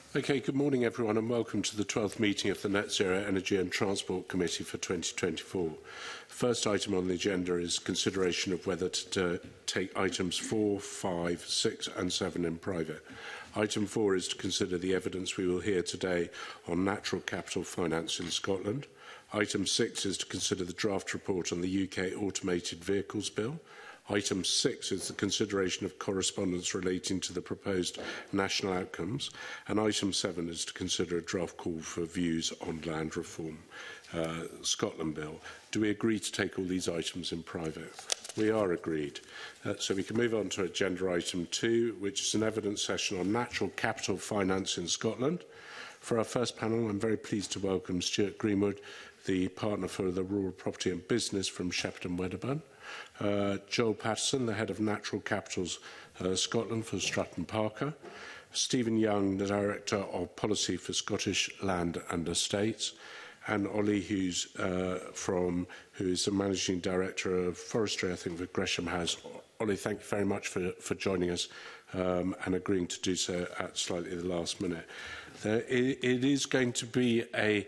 Okay, good morning everyone and welcome to the 12th meeting of the Net Zero Energy and Transport Committee for 2024. First item on the agenda is consideration of whether to take items 4, 5, 6 and 7 in private. Item 4 is to consider the evidence we will hear today on natural capital finance in Scotland. Item 6 is to consider the draft report on the UK Automated Vehicles Bill. Item 6 is the consideration of correspondence relating to the proposed national outcomes, and item 7 is to consider a draft call for views on land reform, Scotland Bill. Do we agree to take all these items in private? We are agreed. So we can move on to agenda item 2, which is an evidence session on natural capital finance in Scotland. For our first panel, I'm very pleased to welcome Stuart Greenwood, the partner for the Rural Property and Business from Shepperton Wedderburn. Joel Patterson, the Head of Natural Capitals Scotland for Stratton Parker. Stephen Young, the Director of Policy for Scottish Land and Estates. And Ollie Hughes, who is the Managing Director of Forestry, I think, for Gresham House. Ollie, thank you very much for joining us and agreeing to do so at slightly the last minute. It is going to be a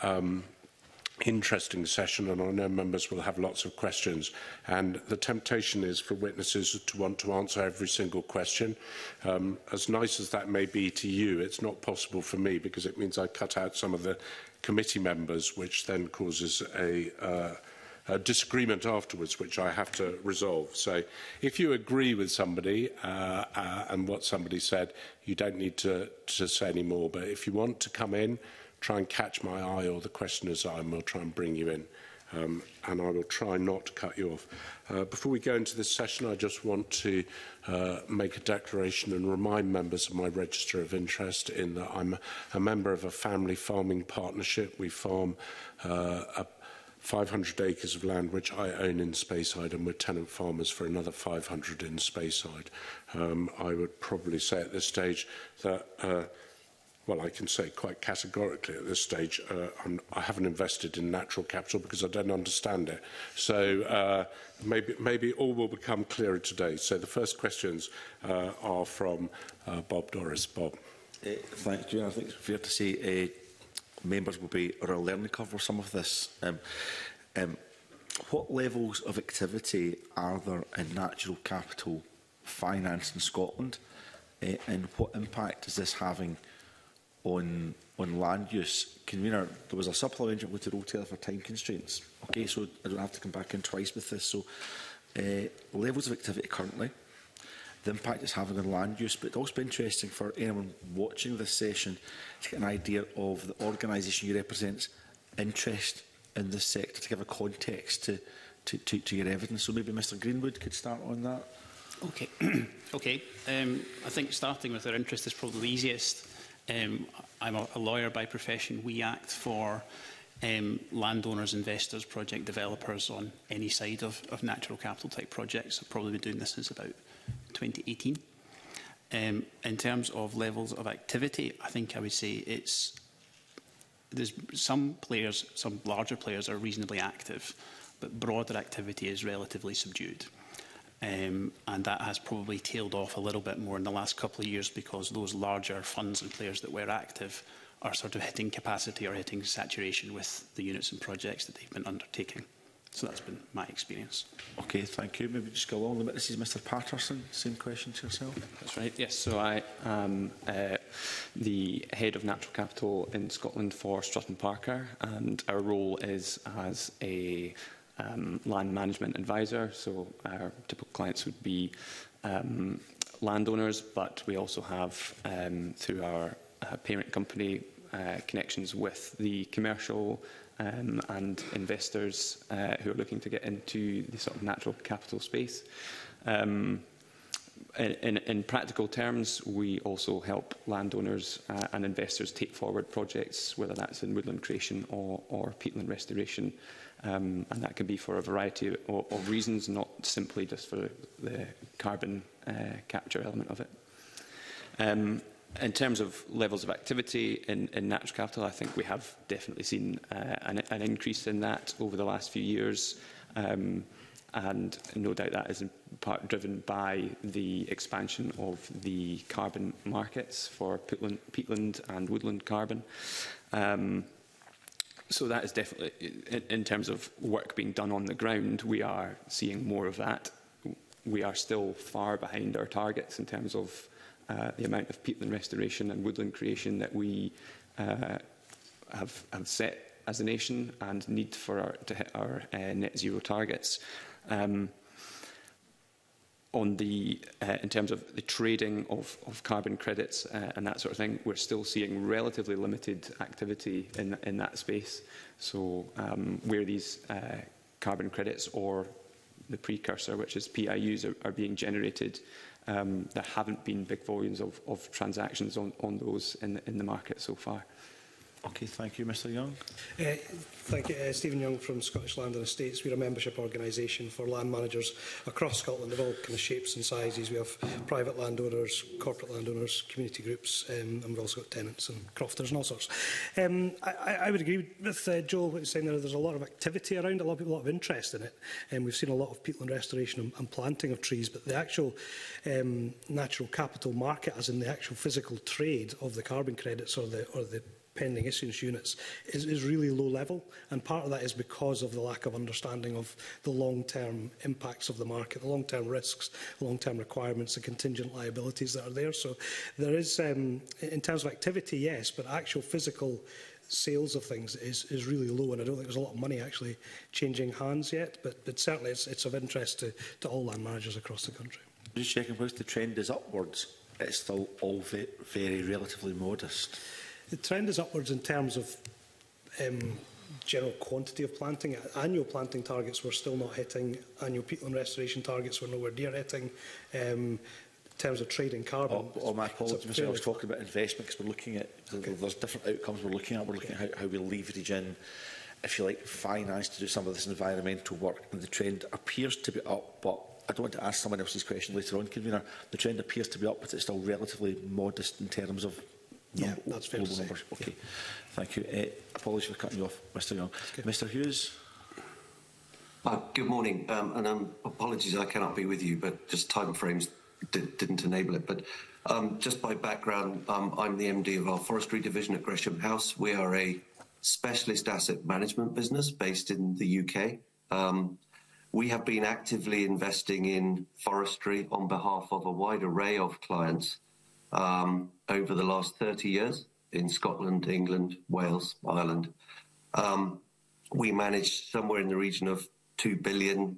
interesting session, and I know members will have lots of questions, and the temptation is for witnesses to want to answer every single question. As nice as that may be to you, it's not possible for me because it means I cut out some of the committee members, which then causes a disagreement afterwards, which I have to resolve. So if you agree with somebody and what somebody said, you don't need to say any more, but if you want to come in, try and catch my eye or the questioner's eye, and we'll try and bring you in. And I will try not to cut you off. Before we go into this session, I just want to make a declaration and remind members of my register of interest in that I'm a member of a family farming partnership. We farm 500 acres of land, which I own in Speyside, and we're tenant farmers for another 500 in Speyside. I would probably say at this stage that well, I can say quite categorically at this stage, I haven't invested in natural capital because I don't understand it. So maybe all will become clearer today. So the first questions are from Bob Doris. Bob. Thank you. I think it's fair to say members will be on a learning curve for some of this. What levels of activity are there in natural capital finance in Scotland, and what impact is this having on land use? Convener, there was a supplementary to roll tailor for time constraints. Okay, so I don't have to come back in twice with this. So levels of activity currently, the impact it's having on land use, but it'd also be interesting for anyone watching this session to get an idea of the organisation you represent's interest in this sector, to give a context to your evidence. So maybe Mr Greenwood could start on that. Okay. Okay. I think starting with our interest is probably the easiest. I'm a lawyer by profession. We act for landowners, investors, project developers on any side of natural capital type projects. I've probably been doing this since about 2018. In terms of levels of activity, I think I would say there's some players, some larger players are reasonably active, but broader activity is relatively subdued. And that has probably tailed off a little bit more in the last couple of years because those larger funds and players that were active are sort of hitting capacity or hitting saturation with the units and projects that they've been undertaking. So that's been my experience. Okay, thank you. Maybe just go along. This is Mr Patterson. Same question to yourself. That's right. Yes, so I am the Head of Natural Capital in Scotland for Stratton Parker, and our role is as a land management advisor. So our typical clients would be landowners, but we also have, through our parent company, connections with the commercial and investors who are looking to get into the sort of natural capital space. In practical terms, we also help landowners and investors take forward projects, whether that's in woodland creation or peatland restoration. And that can be for a variety of reasons, not simply just for the carbon capture element of it. In terms of levels of activity in natural capital, I think we have definitely seen an increase in that over the last few years. and no doubt that is in part driven by the expansion of the carbon markets for peatland and woodland carbon. So that is definitely, in terms of work being done on the ground, we are seeing more of that. We are still far behind our targets in terms of the amount of peatland restoration and woodland creation that we have set as a nation and need for to hit our net zero targets. On the, in terms of the trading of carbon credits and that sort of thing, we're still seeing relatively limited activity in that space. So where these carbon credits or the precursor, which is PIUs, are being generated, there haven't been big volumes of transactions on those in the market so far. Okay, thank you, Mr Young. Thank you. Stephen Young from Scottish Land and Estates. We're a membership organisation for land managers across Scotland of all kind of shapes and sizes. We have private landowners, corporate landowners, community groups, and we've also got tenants and crofters and all sorts. I would agree with Joel what he's saying there. There's a lot of activity around, a lot of people, a lot of interest in it. We've seen a lot of peatland restoration and planting of trees, but the actual natural capital market, as in the actual physical trade of the carbon credits or the pending issuance units is really low level, and part of that is because of the lack of understanding of the long-term impacts of the market, the long-term risks, the long-term requirements, the contingent liabilities that are there. So there is, in terms of activity, yes, but actual physical sales of things is really low, and I don't think there's a lot of money actually changing hands yet, but certainly it's of interest to all land managers across the country. Just checking, whilst the trend is upwards, it's still all very relatively modest. The trend is upwards in terms of general quantity of planting. Annual planting targets we're still not hitting. Annual peatland restoration targets we're nowhere near hitting. In terms of trading carbon. My apologies, Mr. I was talking about investment because we're looking at, there's different outcomes we're looking at. We're looking at how we leverage in, if you like, finance to do some of this environmental work. And the trend appears to be up, but I don't want to ask someone else's question later on, convener. The trend appears to be up, but it's still relatively modest in terms of that's fair to say. Numbers. Okay, thank you. Apologies for cutting you off, Mr. Young. Mr. Hughes. Good morning, and apologies I cannot be with you, but just time frames didn't enable it. But just by background, I'm the MD of our forestry division at Gresham House. We are a specialist asset management business based in the UK. We have been actively investing in forestry on behalf of a wide array of clients over the last 30 years in Scotland, England, Wales, Ireland. We manage somewhere in the region of £2 billion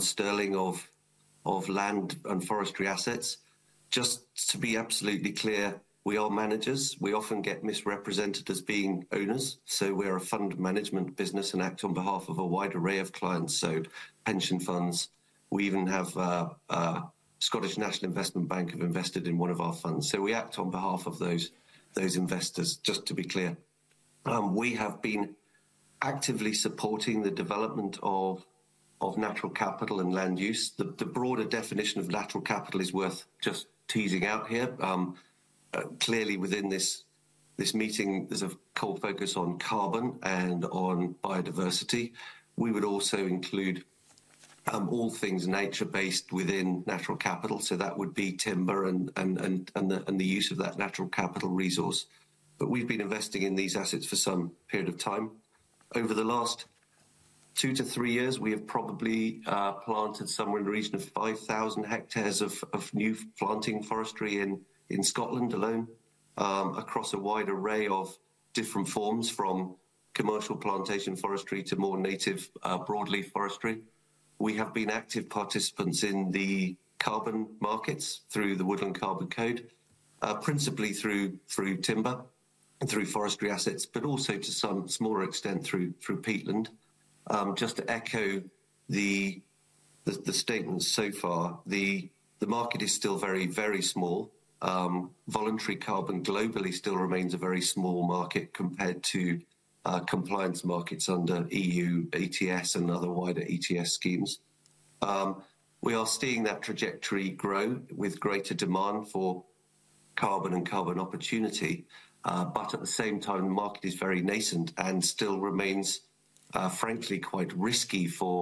of land and forestry assets. Just to be absolutely clear, we are managers. We often get misrepresented as being owners. So we're a fund management business and act on behalf of a wide array of clients. So pension funds. We even have Scottish National Investment Bank have invested in one of our funds. So we act on behalf of those investors, just to be clear. We have been actively supporting the development of natural capital and land use. The broader definition of natural capital is worth just teasing out here. Clearly within this meeting, there's a core focus on carbon and on biodiversity. We would also include all things nature-based within natural capital, so that would be timber and the use of that natural capital resource. But we've been investing in these assets for some period of time. Over the last 2 to 3 years, we have probably planted somewhere in the region of 5,000 hectares of new planting forestry in Scotland alone, across a wide array of different forms, from commercial plantation forestry to more native broadleaf forestry. We have been active participants in the carbon markets through the Woodland Carbon Code, principally through timber and through forestry assets, but also to some smaller extent through peatland. Just to echo the statements so far, the market is still very, very small. Voluntary carbon globally still remains a very small market compared to compliance markets under EU ETS and other wider ETS schemes. We are seeing that trajectory grow with greater demand for carbon and carbon opportunity, but at the same time, the market is very nascent and still remains, frankly, quite risky for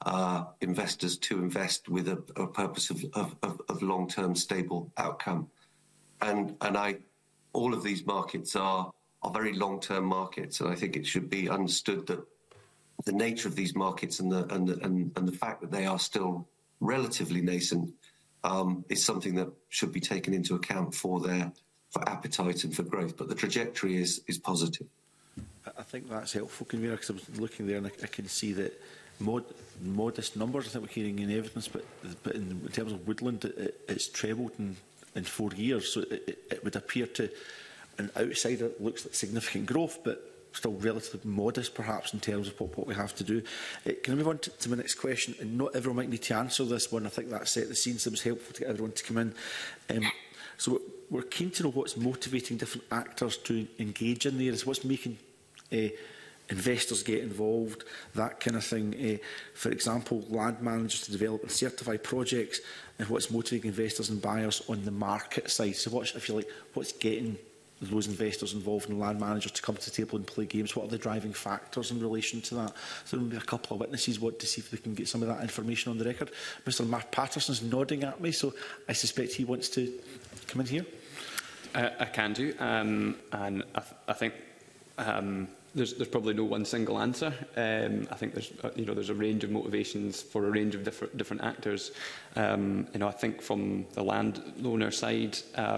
investors to invest with a purpose of long-term stable outcome. And all of these markets are very long-term markets, and I think it should be understood that the nature of these markets and the fact that they are still relatively nascent is something that should be taken into account for appetite and for growth. But the trajectory is positive. I think that's helpful, Convener, because I was looking there and I can see that modest numbers, I think we're hearing in evidence, but in terms of woodland, it's trebled in 4 years. So it would appear to an outsider it looks like significant growth, but still relatively modest perhaps in terms of what we have to do. Can I move on to my next question? And not everyone might need to answer this one. I think that set the scene, so it was helpful to get everyone to come in. So we're keen to know what's motivating different actors to engage in there. What's making investors get involved, that kind of thing. For example, land managers to develop and certify projects, and what's motivating investors and buyers on the market side. So what's, if you like, what's getting those investors involved and land managers to come to the table and play games? What are the driving factors in relation to that? So there will be a couple of witnesses want to see if they can get some of that information on the record. Mr. Mark Patterson's nodding at me, so I suspect he wants to come in here. I can do, and I think there's probably no one single answer. I think there's a range of motivations for a range of different actors. I think from the landowner side,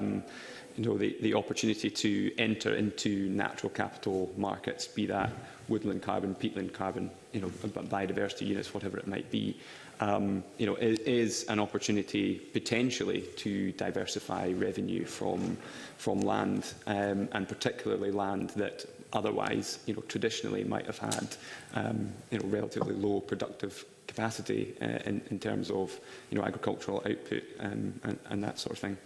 the opportunity to enter into natural capital markets, be that woodland carbon, peatland carbon, biodiversity units, whatever it might be, is an opportunity potentially to diversify revenue from land, and particularly land that otherwise, traditionally might have had, relatively low productive capacity in terms of, agricultural output and that sort of thing.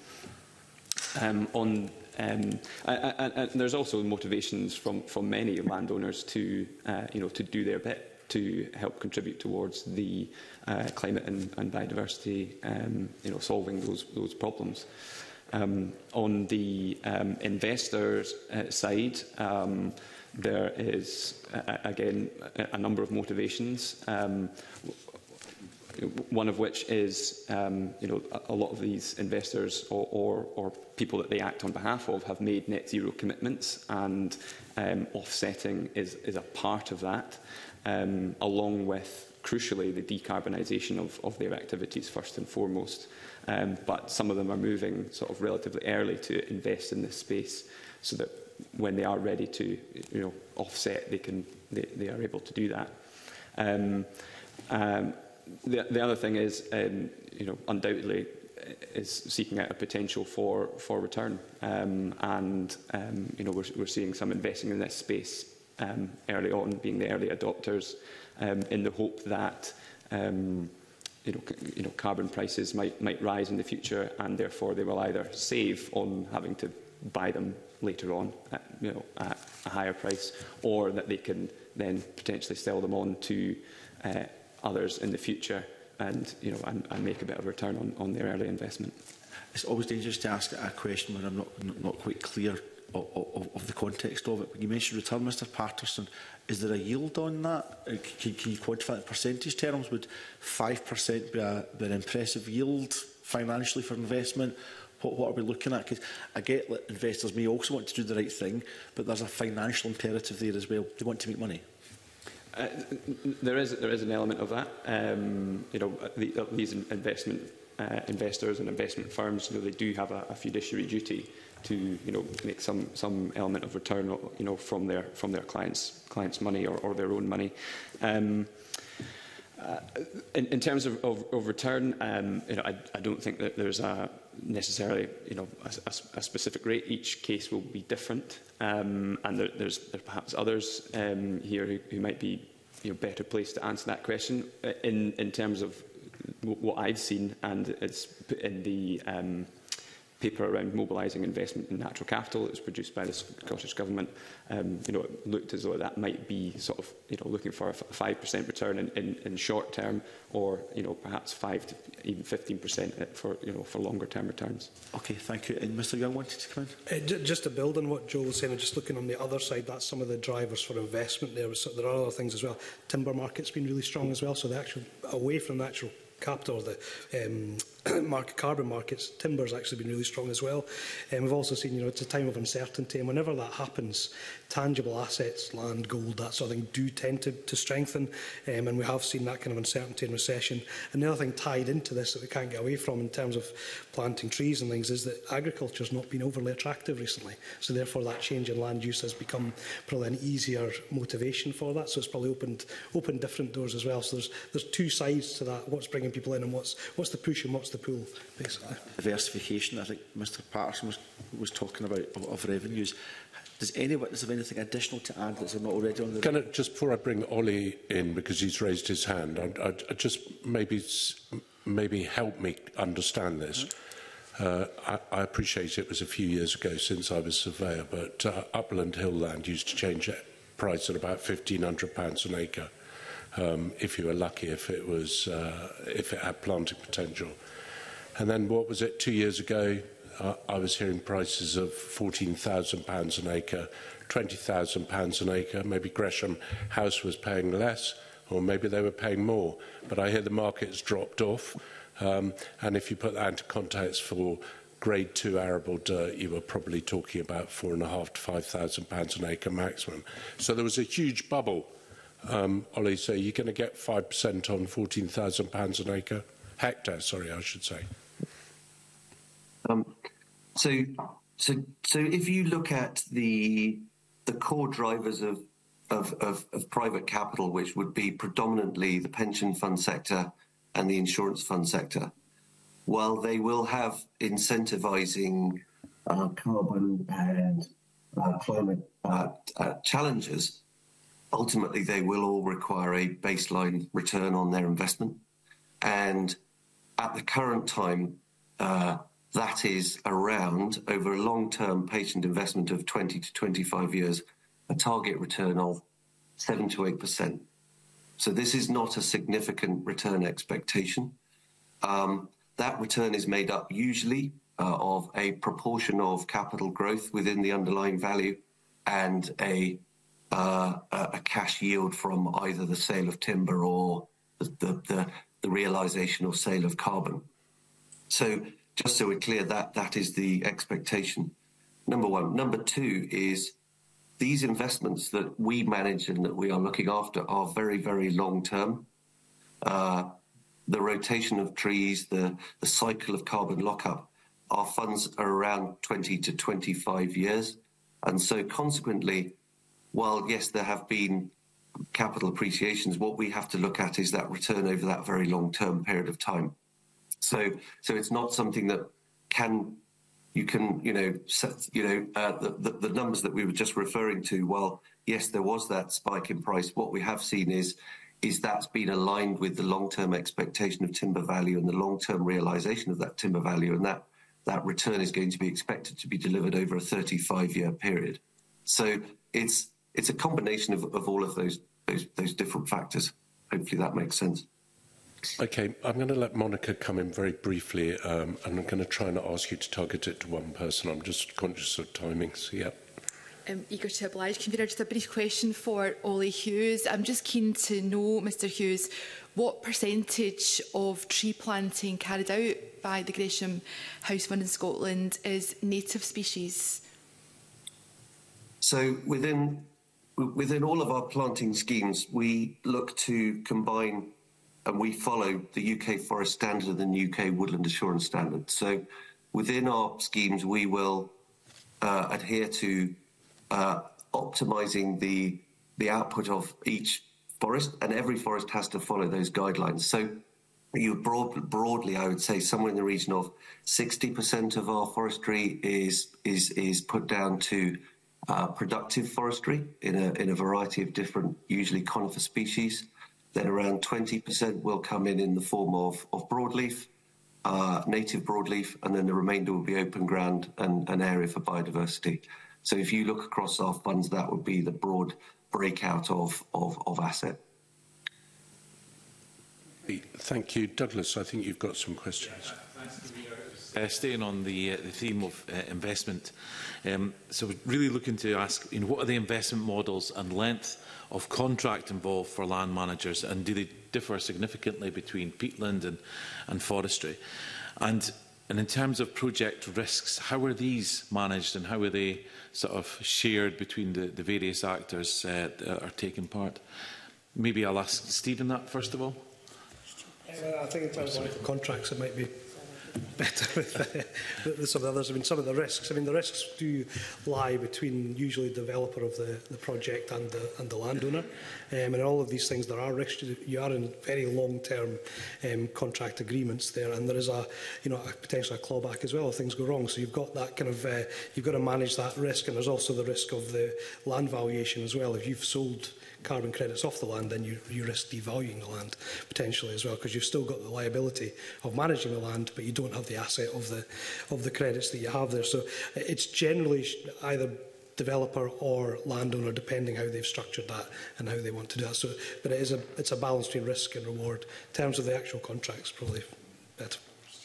And there's also motivations from many landowners to do their bit to help contribute towards the climate and biodiversity, solving those problems. On the investors' side, there is again a number of motivations. One of which is, a lot of these investors or people that they act on behalf of have made net zero commitments, and offsetting is a part of that, along with, crucially, the decarbonisation of their activities first and foremost. But some of them are moving sort of relatively early to invest in this space, so that when they are ready to, offset, they are able to do that. The other thing is, undoubtedly, is seeking out a potential for return, we're seeing some investing in this space early on, being the early adopters, in the hope that carbon prices might rise in the future, and therefore they will either save on having to buy them later on at a higher price, or that they can then potentially sell them on to others in the future, and make a bit of a return on their early investment. It's always dangerous to ask a question when I'm not quite clear of the context of it. When you mentioned return, Mr. Patterson, is there a yield on that? Can you quantify it in percentage terms? Would 5% be an impressive yield financially for investment? What are we looking at? Because I get that investors may also want to do the right thing, but there's a financial imperative there as well. They want to make money. There is an element of that. These investors and investment firms, they do have a fiduciary duty to make some element of return, from their clients' money or their own money. In terms of return, I don't think that there's necessarily a specific rate. Each case will be different, and there's perhaps others here who might be better placed to answer that question. In terms of what I've seen, and it's in the paper around mobilising investment in natural capital that was produced by the Scottish Government, it looked as though that might be sort of, looking for a 5% return in short term, or, perhaps 5 to even 15% for longer term returns. Okay, thank you. And Mr. Young wanted to come in? Just to build on what Joel was saying, and just looking on the other side, that's some of the drivers for investment there. So there are other things as well. Timber market's been really strong as well, so the actual, away from the actual capital, or the carbon markets, timber's actually been really strong as well. We've also seen, it's a time of uncertainty, and whenever that happens, tangible assets, land, gold, that sort of thing, do tend to strengthen, and we have seen that kind of uncertainty and recession. And the other thing tied into this that we can't get away from in terms of planting trees and things is that agriculture's not been overly attractive recently, so therefore that change in land use has become probably an easier motivation for that, so it's probably opened different doors as well. So there's two sides to that, what's bringing people in and what's the push and what's the pool, basically. Diversification, I think Mr. Patterson was talking about, of revenues. Does anyone have anything additional to add that's not already on the... Can I, just before I bring Ollie in, because he's raised his hand, I'd just maybe help me understand this. I appreciate it was a few years ago since I was surveyor, but Upland Hill land used to change price at about £1,500 an acre. If you were lucky, if it had planting potential. And then what was it, 2 years ago, I was hearing prices of £14,000 an acre, £20,000 an acre. Maybe Gresham House was paying less, or maybe they were paying more. But I hear the market's dropped off. And if you put that into context for grade 2 arable dirt, you were probably talking about £4,500 to £5,000 an acre maximum. So there was a huge bubble. Ollie, so you're going to get 5% on £14,000 an acre? Hectare, sorry, I should say. So if you look at the core drivers of private capital, which would be predominantly the pension fund sector and the insurance fund sector, while they will have incentivising carbon and climate challenges, ultimately they will all require a baseline return on their investment. And at the current time, that is around, over a long-term patient investment of 20 to 25 years, a target return of 7 to 8%. So this is not a significant return expectation. That return is made up usually of a proportion of capital growth within the underlying value and a cash yield from either the sale of timber or the realisation or sale of carbon. So just so we're clear, that is the expectation, number one. Number two is these investments that we manage and that we are looking after are very, very long term. The rotation of trees, the cycle of carbon lockup, our funds are around 20 to 25 years. And so consequently, while yes, there have been capital appreciations, what we have to look at is that return over that very long term period of time. So it's not something that the numbers that we were just referring to, while yes, there was that spike in price, what we have seen is that's been aligned with the long-term expectation of timber value and the long-term realisation of that timber value, and that return is going to be expected to be delivered over a 35-year period. So it's a combination of all of those different factors. Hopefully that makes sense. Okay, I'm going to let Monica come in very briefly, and I'm going to try and ask you to target it to one person. I'm just conscious of timings. Yeah. Eager to oblige. Convener, just a brief question for Ollie Hughes. I'm just keen to know, Mr Hughes, what percentage of tree planting carried out by the Gresham House Fund in Scotland is native species? So within all of our planting schemes, we look to combine, and we follow the UK Forest Standard and the UK Woodland Assurance Standard. So within our schemes, we will adhere to optimising the output of each forest, and every forest has to follow those guidelines. So you broadly, I would say somewhere in the region of 60% of our forestry is put down to productive forestry in a variety of different, usually conifer species. Then around 20% will come in the form of broadleaf, native broadleaf, and then the remainder will be open ground and an area for biodiversity. So if you look across our funds, that would be the broad breakout of asset. Thank you. Douglas, I think you've got some questions. Staying on the theme of investment, so we're really looking to ask, what are the investment models and length of contract involved for land managers, and do they differ significantly between peatland and forestry? And in terms of project risks, how are these managed and how are they sort of shared between the various actors that are taking part? Maybe I'll ask Stephen that first of all. I think in terms of contracts, it might be better with some of the others. I mean, some of the risks. I mean, the risks do lie between usually the developer of the project and the landowner. And in all of these things, there are risks. You are in very long-term contract agreements there, and there is potentially a clawback as well if things go wrong. So you've got that kind of you've got to manage that risk, and there's also the risk of the land valuation as well. If you've sold carbon credits off the land, then you risk devaluing the land potentially as well, because you've still got the liability of managing the land, but you don't have the asset of the credits that you have there. So it's generally either developer or landowner, depending how they've structured that and how they want to do that. So, but it's a balance between risk and reward. In terms of the actual contracts, probably better.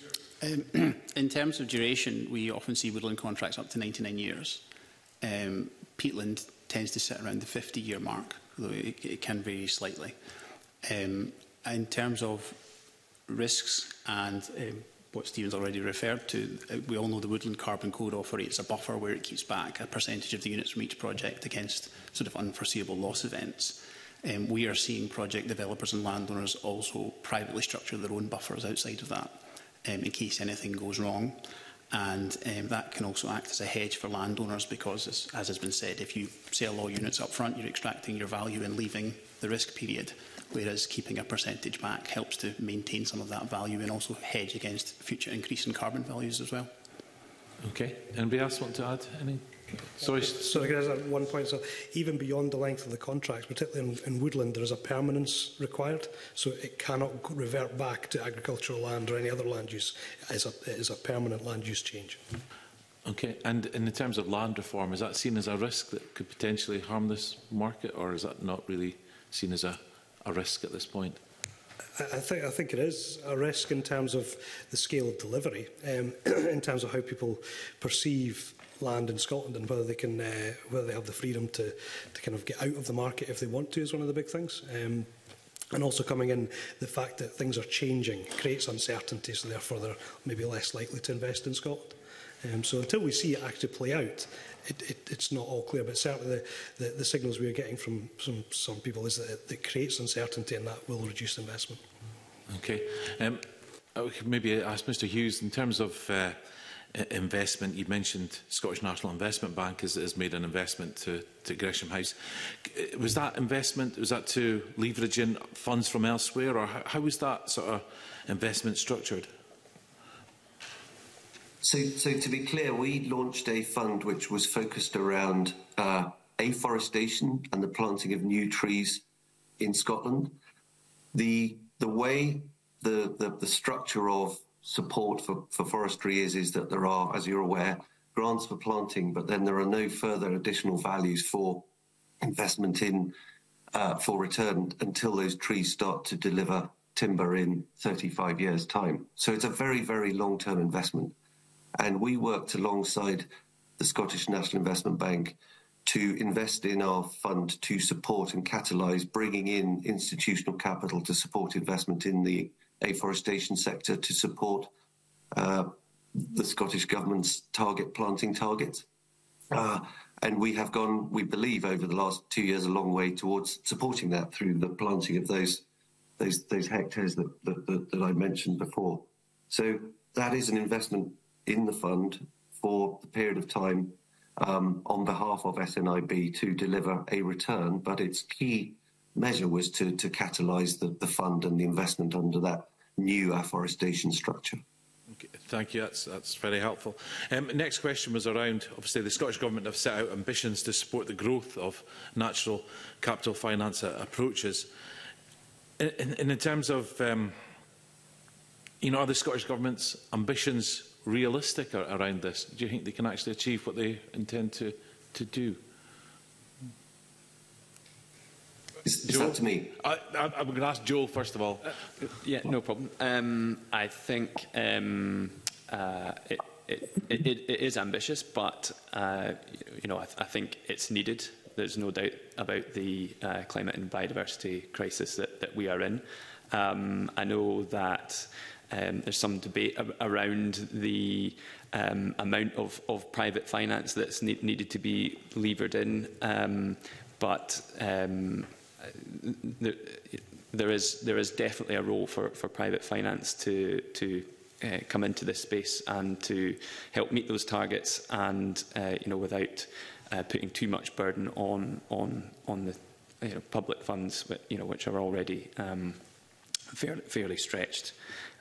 In terms of duration, we often see woodland contracts up to 99 years. Peatland tends to sit around the 50-year mark, though it can vary slightly. In terms of risks and what Stephen's already referred to, we all know the Woodland Carbon Code operates a buffer where it keeps back a percentage of the units from each project against sort of unforeseeable loss events. We are seeing project developers and landowners also privately structure their own buffers outside of that in case anything goes wrong. And that can also act as a hedge for landowners because, as has been said, if you sell all units up front, you're extracting your value and leaving the risk period, whereas keeping a percentage back helps to maintain some of that value and also hedge against future increase in carbon values as well. Okay. Anybody else want to add any? Sorry, guys, at one point, so even beyond the length of the contracts, particularly in woodland, there is a permanence required, so it cannot revert back to agricultural land or any other land use. It is a permanent land use change. Okay, and in terms of land reform, is that seen as a risk that could potentially harm this market, or is that not really seen as a risk at this point? I think it is a risk in terms of the scale of delivery, in terms of how people perceive land in Scotland and whether they can, whether they have the freedom to kind of get out of the market if they want to is one of the big things. And also coming in, the fact that things are changing creates uncertainty, so therefore they're maybe less likely to invest in Scotland. So until we see it actually play out, it's not all clear, but certainly the signals we are getting from some people is that it creates uncertainty and that will reduce investment. Okay. I could maybe ask Mr Hughes, in terms of investment, you mentioned Scottish National Investment Bank has made an investment to Gresham House. Was that investment, was that to leverage in funds from elsewhere, or how was that sort of investment structured? So to be clear, we launched a fund which was focused around afforestation and the planting of new trees in Scotland. The way the structure of support for forestry is that there are, as you're aware, grants for planting, but then there are no further additional values for investment in for return until those trees start to deliver timber in 35 years' time. So it's a very, very long-term investment. And we worked alongside the Scottish National Investment Bank to invest in our fund to support and catalyse bringing in institutional capital to support investment in the afforestation sector, to support the Scottish Government's target planting targets. And we have gone, we believe, over the last 2 years, a long way towards supporting that through the planting of those hectares that I mentioned before. So that is an investment in the fund for the period of time on behalf of SNIB to deliver a return, but its key measure was to catalyse the fund and the investment under that new afforestation structure. Okay, thank you, that's very helpful. Next question was around, obviously the Scottish Government have set out ambitions to support the growth of natural capital finance approaches. In terms of are the Scottish Government's ambitions realistic around this? Do you think they can actually achieve what they intend to do? Is that to me? I'm going to ask Joel first of all. Yeah, no problem. I think it is ambitious, but I think it's needed. There's no doubt about the climate and biodiversity crisis that we are in. I know that there's some debate around the amount of private finance that's needed to be levered in, but there is definitely a role for private finance to come into this space and to help meet those targets, and without putting too much burden on the public funds, which are already fairly stretched.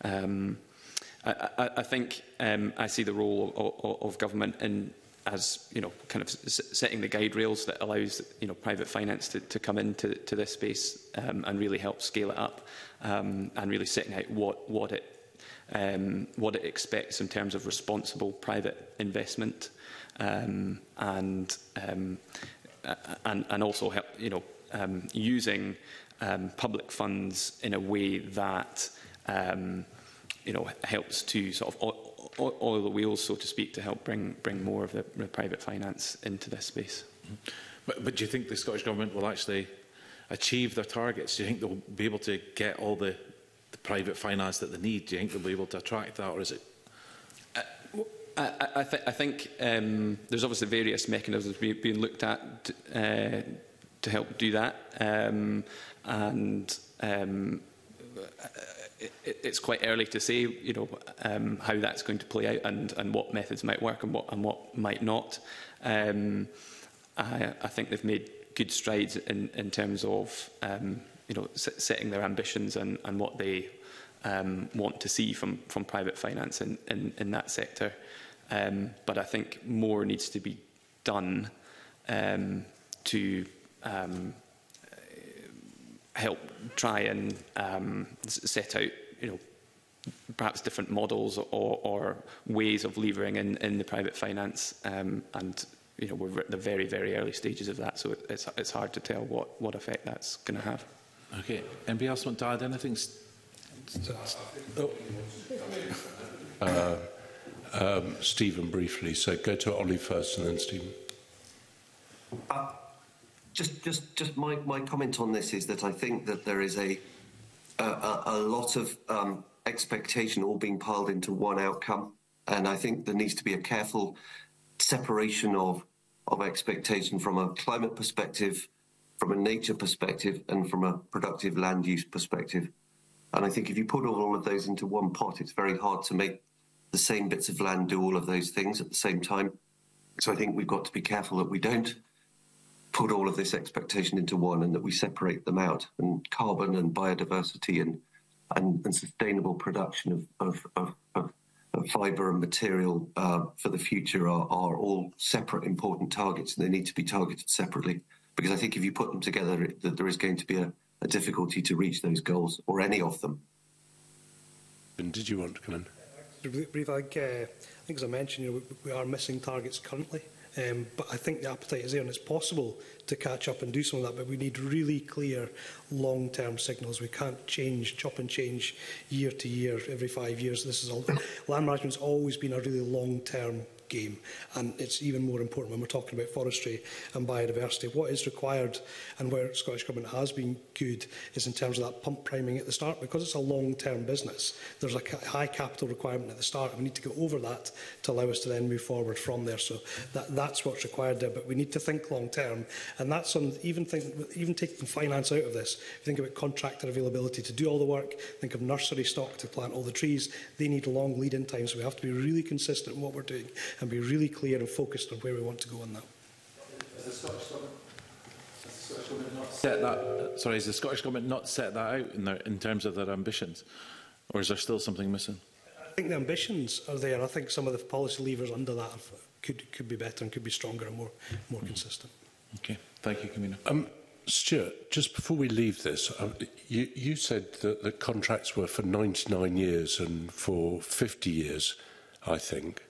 I think I see the role of government in as kind of setting the guide rails that allows private finance to come into this space and really help scale it up, and really setting out what it expects in terms of responsible private investment, and also help using public funds in a way that helps to sort of oil the wheels, so to speak, to help bring more of the private finance into this space. But do you think the Scottish Government will actually achieve their targets? Do you think they'll be able to get all the private finance that they need? Do you think they'll be able to attract that, or is it? I think there's obviously various mechanisms being looked at to help do that, it's quite early to say, how that's going to play out and what methods might work and what might not. I think they've made good strides in terms of setting their ambitions and what they want to see from private finance in that sector. But I think more needs to be done to help try and set out, perhaps different models or ways of levering in the private finance, and we're at the very, very early stages of that, so it's hard to tell what effect that's going to have. Okay. Anybody else want to add anything? Stephen, briefly. So go to Ollie first, and then Stephen. Just my comment on this is that I think that there is a lot of expectation all being piled into one outcome, and I think there needs to be a careful separation of expectation from a climate perspective, from a nature perspective, and from a productive land use perspective. And I think if you put all of those into one pot, it's very hard to make the same bits of land do all of those things at the same time. So I think we've got to be careful that we don't put all of this expectation into one, and that we separate them out. And carbon and biodiversity and sustainable production of fibre and material for the future are all separate important targets, and they need to be targeted separately. Because I think if you put them together, there is going to be a difficulty to reach those goals, or any of them. And did you want to come in? I think as I mentioned, we are missing targets currently. But I think the appetite is there, and it's possible to catch up and do some of that, but we need really clear long-term signals. We can't chop and change year to year, every 5 years. Land management's always been a really long-term game, and it's even more important when we're talking about forestry and biodiversity. What is required, and where the Scottish Government has been good, is in terms of that pump priming at the start. Because it's a long-term business, there's a high capital requirement at the start. We need to go over that to allow us to then move forward from there. So that's what's required there. But we need to think long-term, and that's on even taking finance out of this. If you think about contractor availability to do all the work, think of nursery stock to plant all the trees. They need long lead-in times, so we have to be really consistent in what we're doing and be really clear and focused on where we want to go on that. Has the Scottish Government not set that? Sorry, has the Scottish Government not set that out in terms of their ambitions, or is there still something missing? I think the ambitions are there. I think some of the policy levers under that could be better and could be stronger and more consistent. Okay, thank you, Camino. Stuart, just before we leave this, you said that the contracts were for 99 years and for 50 years, I think.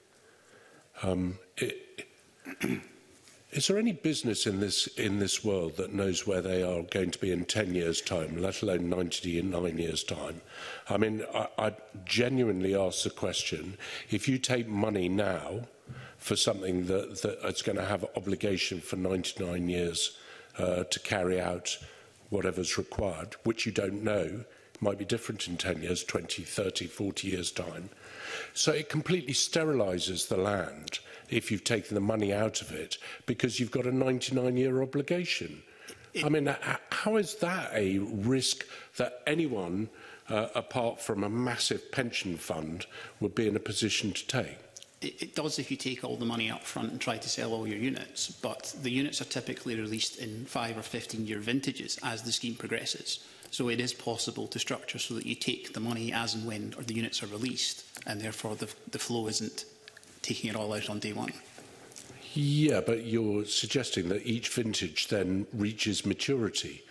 Is there any business in this world that knows where they are going to be in 10 years' time, let alone 99 years' time? I mean, I genuinely ask the question, if you take money now for something that is going to have an obligation for 99 years to carry out whatever's required, which you don't know, it might be different in 10 years, 20, 30, 40 years' time. So it completely sterilises the land if you've taken the money out of it because you've got a 99-year obligation. I mean, how is that a risk that anyone, apart from a massive pension fund, would be in a position to take? It does if you take all the money up front and try to sell all your units, but the units are typically released in 5 or 15-year vintages as the scheme progresses. So it is possible to structure so that you take the money as and when the units are released, and therefore the flow isn't taking it all out on day one. Yeah, but you're suggesting that each vintage then reaches maturity,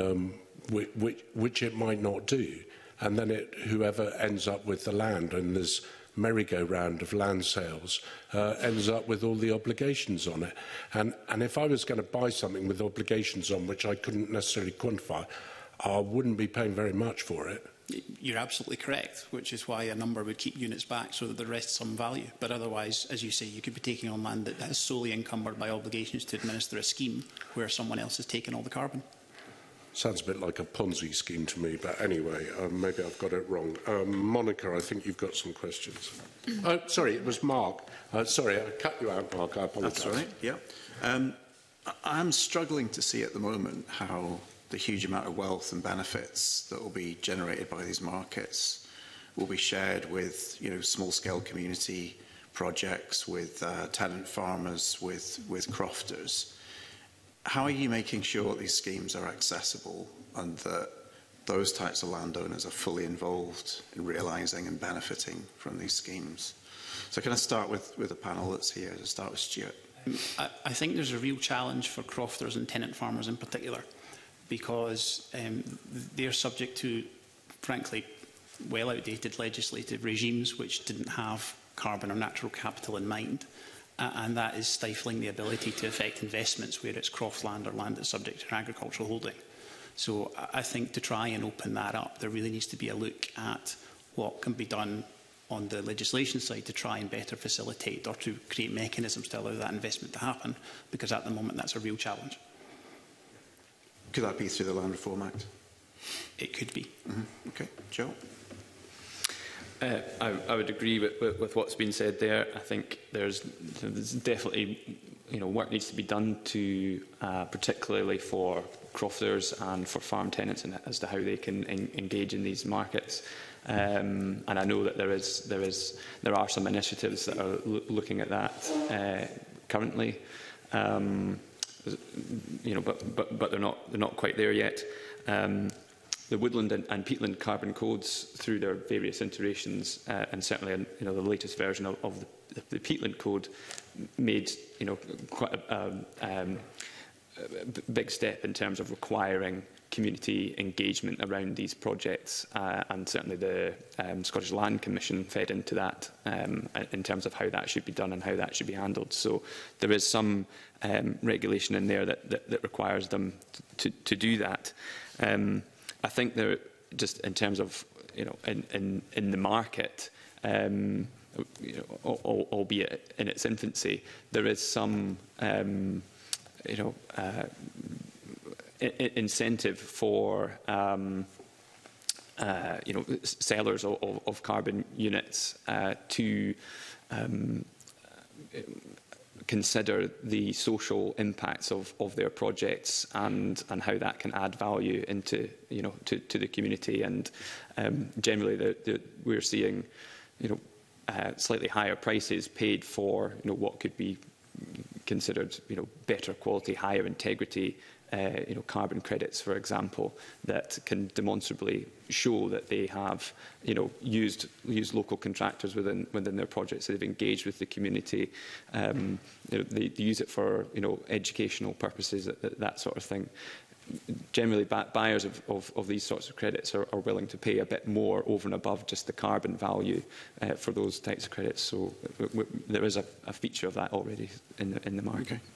which it might not do, and then whoever ends up with the land and this merry-go-round of land sales ends up with all the obligations on it. And if I was going to buy something with obligations on which I couldn't necessarily quantify, I wouldn't be paying very much for it. You're absolutely correct, which is why a number would keep units back so that there rests some value. But otherwise, as you say, you could be taking on land that is solely encumbered by obligations to administer a scheme where someone else has taken all the carbon. Sounds a bit like a Ponzi scheme to me, but anyway, maybe I've got it wrong. Monica, I think you've got some questions. Oh, sorry, it was Mark. Sorry, I cut you out, Mark. I apologise. That's all right, yeah. I'm struggling to see at the moment how the huge amount of wealth and benefits that will be generated by these markets will be shared with, small-scale community projects, with tenant farmers, with crofters. How are you making sure these schemes are accessible and that those types of landowners are fully involved in realising and benefiting from these schemes? So can I start with the panel that's here? I'll start with Stuart. I think there's a real challenge for crofters and tenant farmers in particular, because they're subject to, frankly, well outdated legislative regimes which didn't have carbon or natural capital in mind. And that is stifling the ability to affect investments where it's croftland or land that's subject to agricultural holding. So I think to try and open that up, there really needs to be a look at what can be done on the legislation side to try and better facilitate or to create mechanisms to allow that investment to happen, because at the moment that's a real challenge. Could that be through the Land Reform Act? It could be. Mm-hmm. Okay. Joe? I would agree with what's been said there. I think there's definitely work needs to be done to, particularly for crofters and for farm tenants, and as to how they can engage in these markets. And I know that there are some initiatives that are looking at that currently. But they're not quite there yet. The woodland and peatland carbon codes, through their various iterations, and certainly the latest version of the peatland code, made quite a big step in terms of requiring community engagement around these projects, and certainly the Scottish Land Commission fed into that in terms of how that should be done and how that should be handled. So there is some regulation in there that requires them to do that. I think there, just in terms of in the market, albeit in its infancy, there is some incentive for sellers of carbon units to consider the social impacts of their projects and how that can add value into to the community. And generally we're seeing slightly higher prices paid for what could be considered better quality, higher integrity carbon credits, for example, that can demonstrably show that they have used local contractors within their projects. So they've engaged with the community. They use it for educational purposes, that sort of thing. generally buyers of these sorts of credits are willing to pay a bit more over and above just the carbon value for those types of credits. So there is a feature of that already in the market. Okay.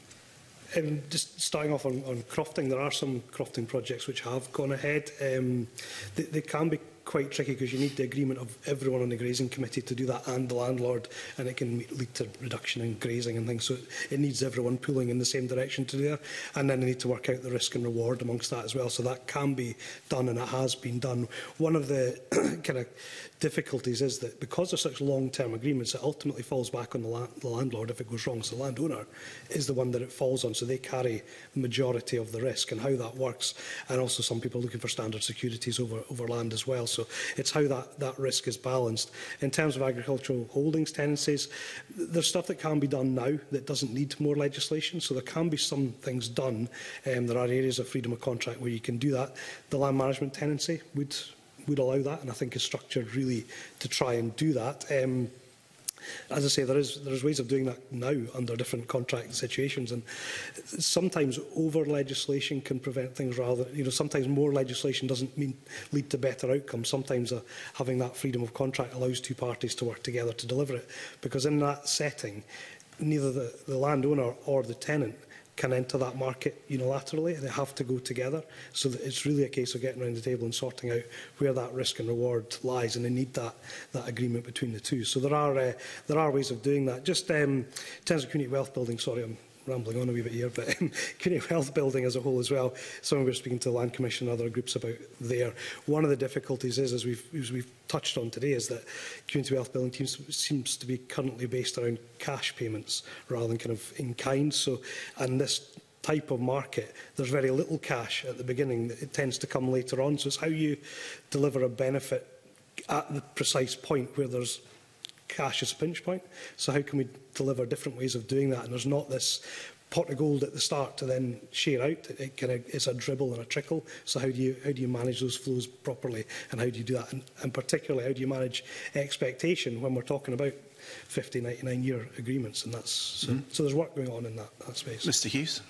Just starting off on crofting, there are some crofting projects which have gone ahead. They can be quite tricky because you need the agreement of everyone on the grazing committee to do that and the landlord, and it can lead to reduction in grazing and things. So it needs everyone pulling in the same direction to do that. And then they need to work out the risk and reward amongst that as well. So that can be done, and it has been done. One of the kind of difficulties is that because they're such long-term agreements, it ultimately falls back on the landlord if it goes wrong. So the landowner is the one that it falls on, so they carry the majority of the risk, and how that works. And also some people looking for standard securities over land as well. So it's how that risk is balanced. In terms of agricultural holdings tenancies, there's stuff that can be done now that doesn't need more legislation. So there can be some things done. There are areas of freedom of contract where you can do that. The land management tenancy would allow that, and I think is structured really to try and do that. As I say, there's ways of doing that now under different contract situations, and sometimes over legislation can prevent things rather. Sometimes more legislation doesn't lead to better outcomes. Sometimes having that freedom of contract allows two parties to work together to deliver it, because in that setting, neither the landowner or the tenant can enter that market unilaterally. They have to go together. So that it's really a case of getting around the table and sorting out where that risk and reward lies, and they need that agreement between the two. So there are ways of doing that. Just in terms of community wealth building, sorry, I'm rambling on a wee bit here, but community wealth building as a whole as well, something we're speaking to the Land Commission and other groups about there. One of the difficulties is, as we've touched on today, is that community wealth building seems to be currently based around cash payments rather than kind of in kind. So, and this type of market, there's very little cash at the beginning. It tends to come later on. So it's how you deliver a benefit at the precise point where there's cash as a pinch point. So how can we deliver different ways of doing that? And there's not this pot of gold at the start to then share out. It's a dribble and a trickle. So how do you manage those flows properly, and how do you do that? And particularly, how do you manage expectation when we're talking about 50, 99-year agreements? And that's so there's work going on in that space. Mr. Hughes.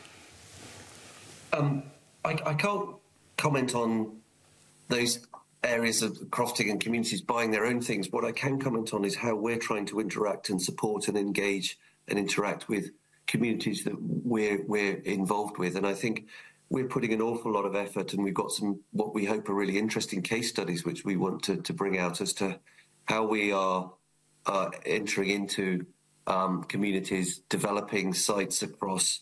I can't comment on those areas of crofting and communities buying their own things. What I can comment on is how we're trying to interact and support and engage and interact with communities that we're involved with. And I think we're putting an awful lot of effort, and we've got some what we hope are really interesting case studies which we want to bring out as to how we are entering into communities, developing sites across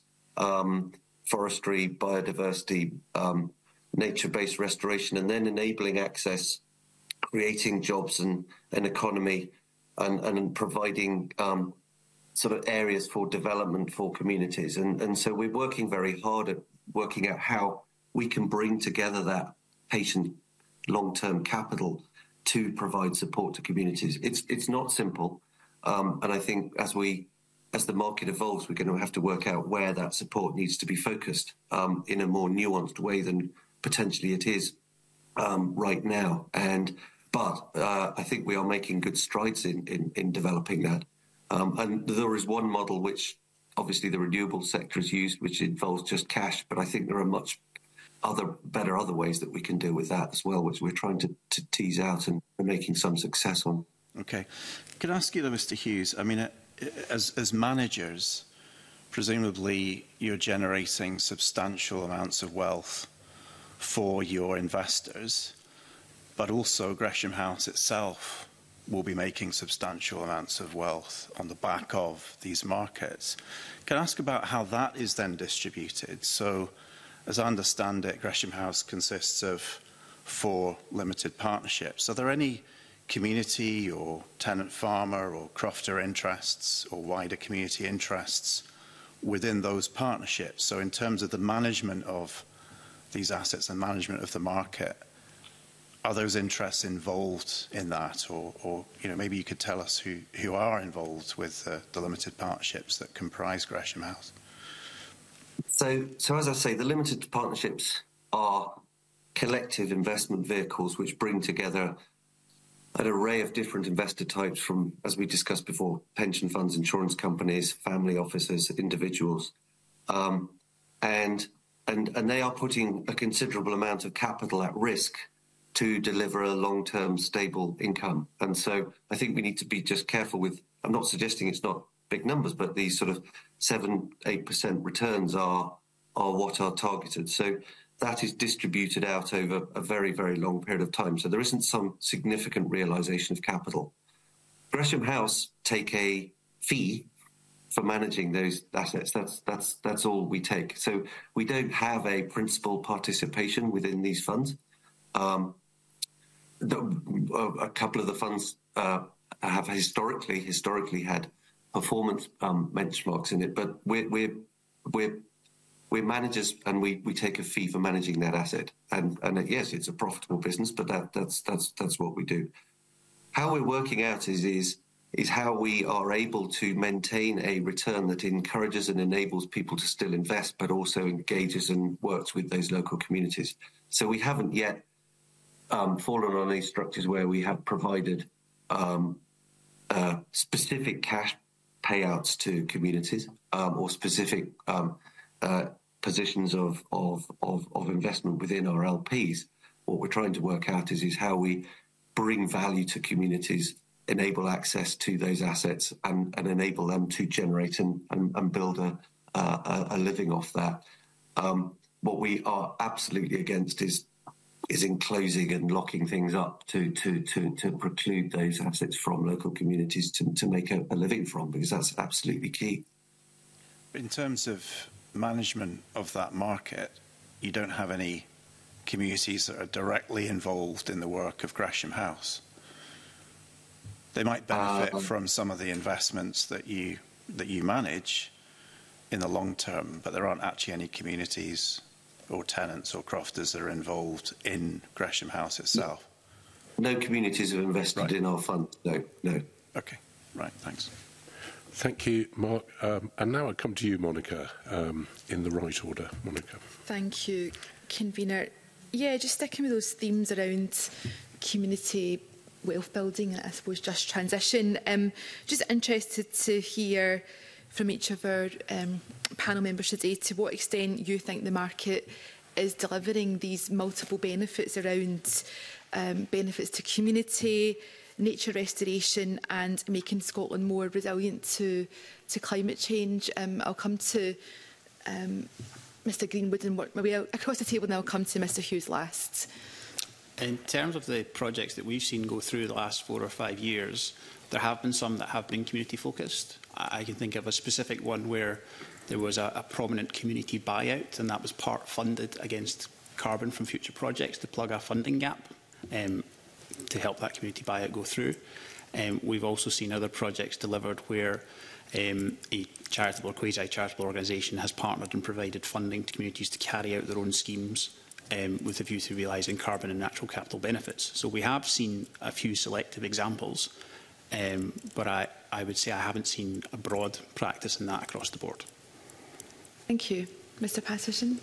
forestry, biodiversity, nature-based restoration, and then enabling access, creating jobs and an economy, and providing sort of areas for development for communities. And so we're working very hard at working out how we can bring together that patient long-term capital to provide support to communities. It's not simple, and I think as the market evolves, we're going to have to work out where that support needs to be focused in a more nuanced way than potentially it is right now. But I think we are making good strides in developing that. And there is one model which obviously the renewable sector has used, which involves just cash, but I think there are much better other ways that we can deal with that as well, which we're trying to tease out and making some success on. Okay. Can I ask you though, Mr. Hughes, I mean, as managers, presumably you're generating substantial amounts of wealth for your investors, but also Gresham House itself will be making substantial amounts of wealth on the back of these markets. Can I ask about how that is then distributed? So, as I understand it, Gresham House consists of 4 limited partnerships. Are there any community or tenant farmer or crofter interests or wider community interests within those partnerships? So in terms of the management of these assets and management of the market, are those interests involved in that? Or maybe you could tell us who are involved with the limited partnerships that comprise Gresham House. So as I say, the limited partnerships are collective investment vehicles which bring together an array of different investor types from, as we discussed before, pension funds, insurance companies, family offices, individuals. And and they are putting a considerable amount of capital at risk to deliver a long-term stable income. And so I think we need to be just careful with, I'm not suggesting it's not big numbers, but these sort of 7-8% returns are what are targeted. So that is distributed out over a very, very long period of time. So there isn't some significant realisation of capital. Gresham House take a fee for managing those assets. That's all we take. So we don't have a principal participation within these funds. A couple of the funds have historically had performance benchmarks in it, but we're managers, and we take a fee for managing that asset. And yes, it's a profitable business, but that's what we do. How we're working out is how we are able to maintain a return that encourages and enables people to still invest, but also engages and works with those local communities. So we haven't yet fallen on these structures where we have provided specific cash payouts to communities or specific positions of investment within our LPs. What we're trying to work out is how we bring value to communities, enable access to those assets, and enable them to generate and build a living off that. What we are absolutely against is enclosing and locking things up to preclude those assets from local communities to make a living from, because that's absolutely key. In terms of management of that market, you don't have any communities that are directly involved in the work of Gresham House. They might benefit from some of the investments that you manage in the long term, but there aren't actually any communities or tenants or crofters that are involved in Gresham House itself. No communities have invested in our fund. No. Okay, right, thanks. Thank you, Mark. And now I come to you, Monica, in the right order. Monica. Thank you, Convener. Yeah, just sticking with those themes around community wealth building and I suppose just transition. Just interested to hear from each of our panel members today to what extent you think the market is delivering these multiple benefits around benefits to community, nature restoration and making Scotland more resilient to climate change. I'll come to Mr Greenwood and work my way across the table, and I'll come to Mr Hughes last. In terms of the projects that we've seen go through the last 4 or 5 years, there have been some that have been community focused. I can think of a specific one where there was a prominent community buyout, and that was part funded against carbon from future projects to plug a funding gap to help that community buyout go through. We've also seen other projects delivered where a charitable or quasi-charitable organisation has partnered and provided funding to communities to carry out their own schemes with a view to realising carbon and natural capital benefits. So we have seen a few selective examples, but I would say I haven't seen a broad practice in that across the board. Thank you. Mr Patterson?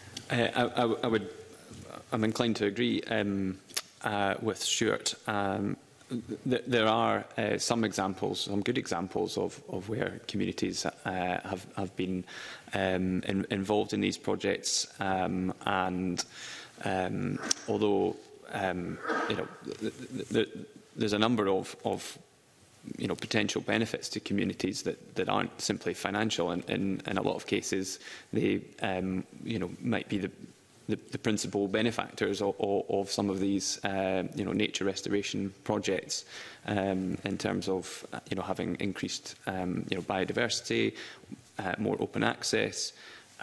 I'm inclined to agree with Stuart. There are some examples, some good examples of where communities have been involved in these projects, and although there's a number of potential benefits to communities that aren't simply financial, and in a lot of cases they might be the principal benefactors of some of these nature restoration projects, in terms of having increased biodiversity, more open access,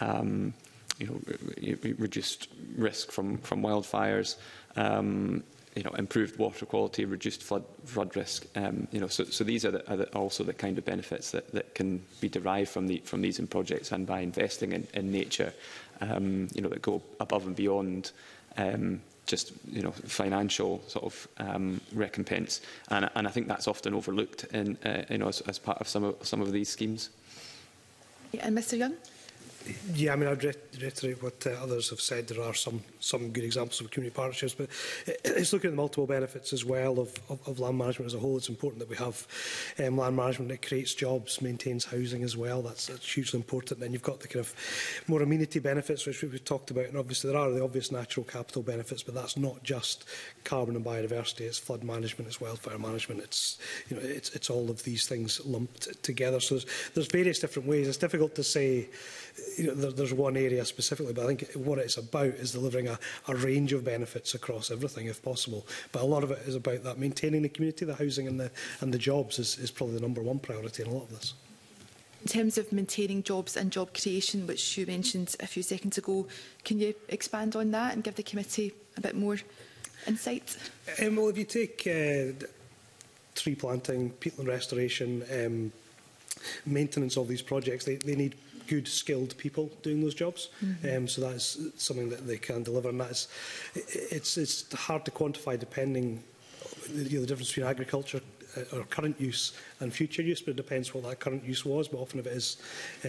reduced risk from wildfires, improved water quality, reduced flood risk. So these are also the kind of benefits that can be derived from these projects, and by investing in nature, that go above and beyond just financial sort of recompense. And I think that's often overlooked in as part of some of these schemes. Yeah, and Mr Young? Yeah, I mean, I'd reiterate what others have said. There are some good examples of community partnerships, but it's looking at the multiple benefits as well of land management as a whole. It's important that we have land management that creates jobs, maintains housing as well. That's hugely important. Then you've got the kind of more amenity benefits, which we've talked about, and obviously there are the obvious natural capital benefits, but that's not just carbon and biodiversity. It's flood management, it's wildfire management. It's it's all of these things lumped together. So there's various different ways. It's difficult to say. There's one area specifically, but I think what it's about is delivering a range of benefits across everything, if possible. But a lot of it is about that maintaining the community, the housing and the jobs is probably the #1 priority in a lot of this. In terms of maintaining jobs and job creation, which you mentioned a few seconds ago, can you expand on that and give the committee a bit more insight? Well, if you take tree planting, peatland restoration, maintenance of these projects, they need good, skilled people doing those jobs. So that's something that they can deliver, and it's hard to quantify depending the difference between agriculture or current use and future use, but it depends what that current use was. But often if it is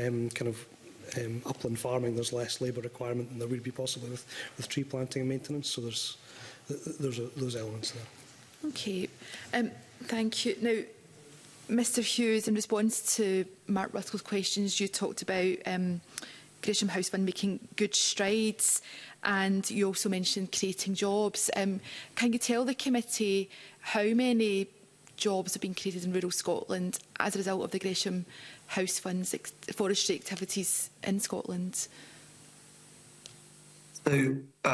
upland farming, there's less labour requirement than there would be possibly with tree planting and maintenance. So there's those elements there. Okay, thank you. Now, Mr Hughes, in response to Mark Ruskell's questions, you talked about Gresham House Fund making good strides, and you also mentioned creating jobs. Can you tell the committee how many jobs have been created in rural Scotland as a result of the Gresham House Fund's forestry activities in Scotland? So,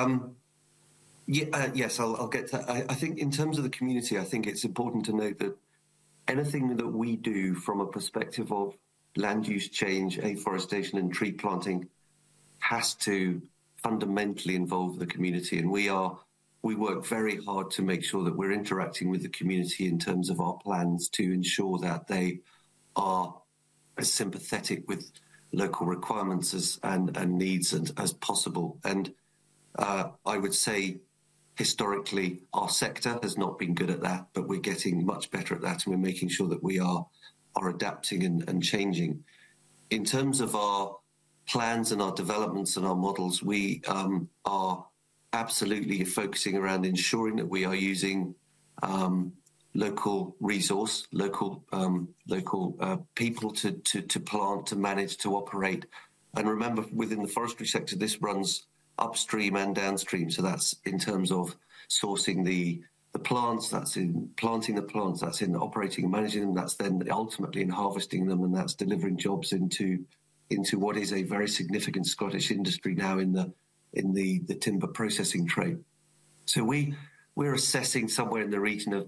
yes, I'll get to that. I think in terms of the community, I think it's important to note that anything that we do from a perspective of land use change, afforestation and tree planting has to fundamentally involve the community. And we work very hard to make sure that we're interacting with the community in terms of our plans to ensure that they are as sympathetic with local requirements and needs as possible. And I would say historically, our sector has not been good at that, but we're getting much better at that, and we're making sure that we are adapting and changing. In terms of our plans and our developments and our models, we are absolutely focusing around ensuring that we are using local resource, local people to plant, to manage, to operate. And remember, within the forestry sector, this runs upstream and downstream. So that's in terms of sourcing the plants, that's in planting the plants, that's in operating and managing them, that's then ultimately in harvesting them, and that's delivering jobs into what is a very significant Scottish industry now in the timber processing trade. So we're assessing somewhere in the region of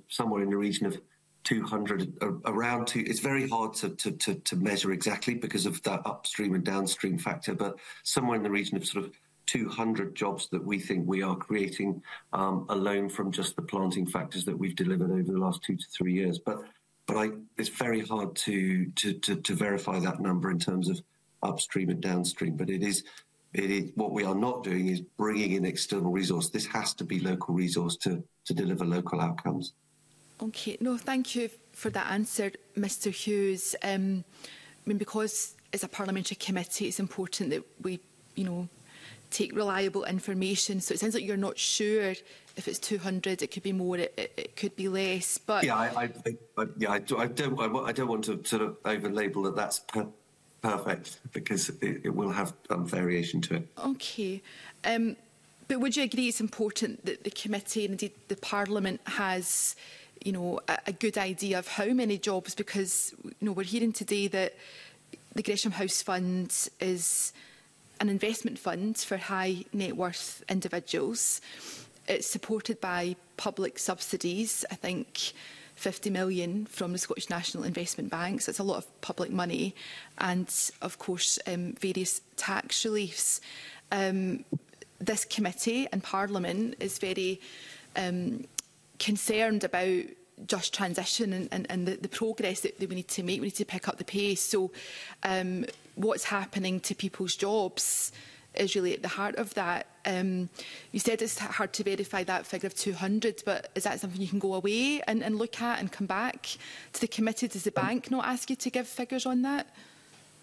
200, around two. It's very hard to measure exactly because of that upstream and downstream factor, but somewhere in the region of sort of 200 jobs that we think we are creating alone from just the planting factors that we've delivered over the last 2 to 3 years. But it's very hard to verify that number in terms of upstream and downstream. But it is what we are not doing is bringing in external resource. This has to be local resource to deliver local outcomes. Okay, no, thank you for that answer, Mr Hughes. I mean, because as a parliamentary committee, it's important that we, take reliable information. So it sounds like you're not sure if it's 200. It could be more. It could be less. But yeah, I don't want to sort of over-label that that's perfect, because it will have variation to it. Okay, but would you agree it's important that the committee and indeed the Parliament has, a good idea of how many jobs? Because we're hearing today that the Gresham House Fund is an investment fund for high net worth individuals. It's supported by public subsidies, I think 50 million from the Scottish National Investment Bank, so it's a lot of public money, and of course various tax reliefs. This committee and Parliament is very concerned about just transition and the progress that we need to make. We need to pick up the pace. So what's happening to people's jobs is really at the heart of that. You said it's hard to verify that figure of 200, but is that something you can go away and look at and come back to the committee? Does the bank not ask you to give figures on that?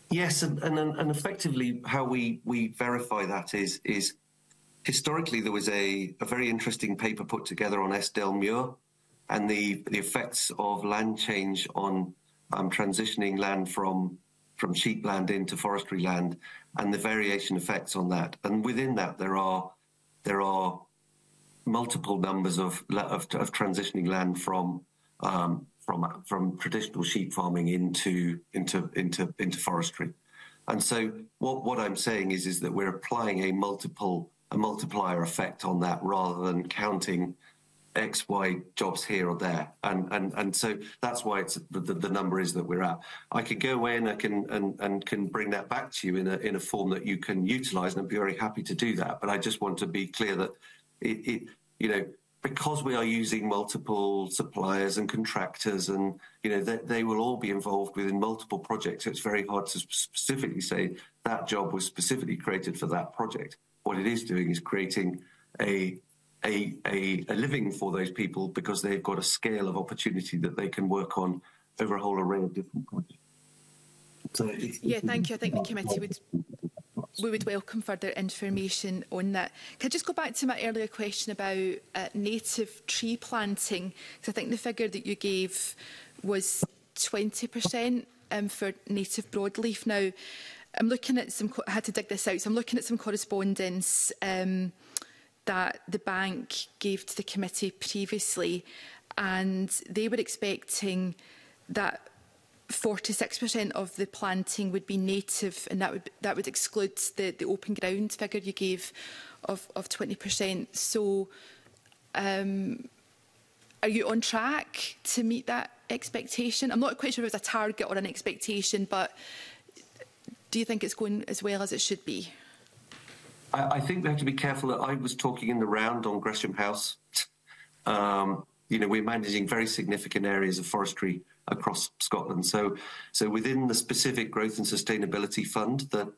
Yes, and effectively how we verify that is historically there was a very interesting paper put together on Estelle Muir and the effects of land change on transitioning land from sheep land into forestry land and the variation effects on that. And within that there are multiple numbers of transitioning land from traditional sheep farming into forestry. And so what I'm saying is that we're applying a multiplier effect on that rather than counting X, Y jobs here or there. And so that's why it's the number is that we're at. I could go away and I can bring that back to you in a form that you can utilise, and I'd be very happy to do that. But I just want to be clear that because we are using multiple suppliers and contractors, and they will all be involved within multiple projects, so it's very hard to specifically say that job was specifically created for that project. What it is doing is creating a living for those people because they've got a scale of opportunity that they can work on over a whole array of different projects. So yeah, thank you. I think the committee would welcome further information on that. Can I just go back to my earlier question about native tree planting? Because I think the figure that you gave was 20% for native broadleaf. Now, I'm looking at I had to dig this out, so I'm looking at some correspondence that the bank gave to the committee previously, and they were expecting that 46% of the planting would be native, and that would exclude the open ground figure you gave of 20%. So, are you on track to meet that expectation? I'm not quite sure if it's a target or an expectation, but do you think it's going as well as it should be? I think we have to be careful. I was talking in the round on Gresham House. We're managing very significant areas of forestry across Scotland. So within the specific growth and sustainability fund that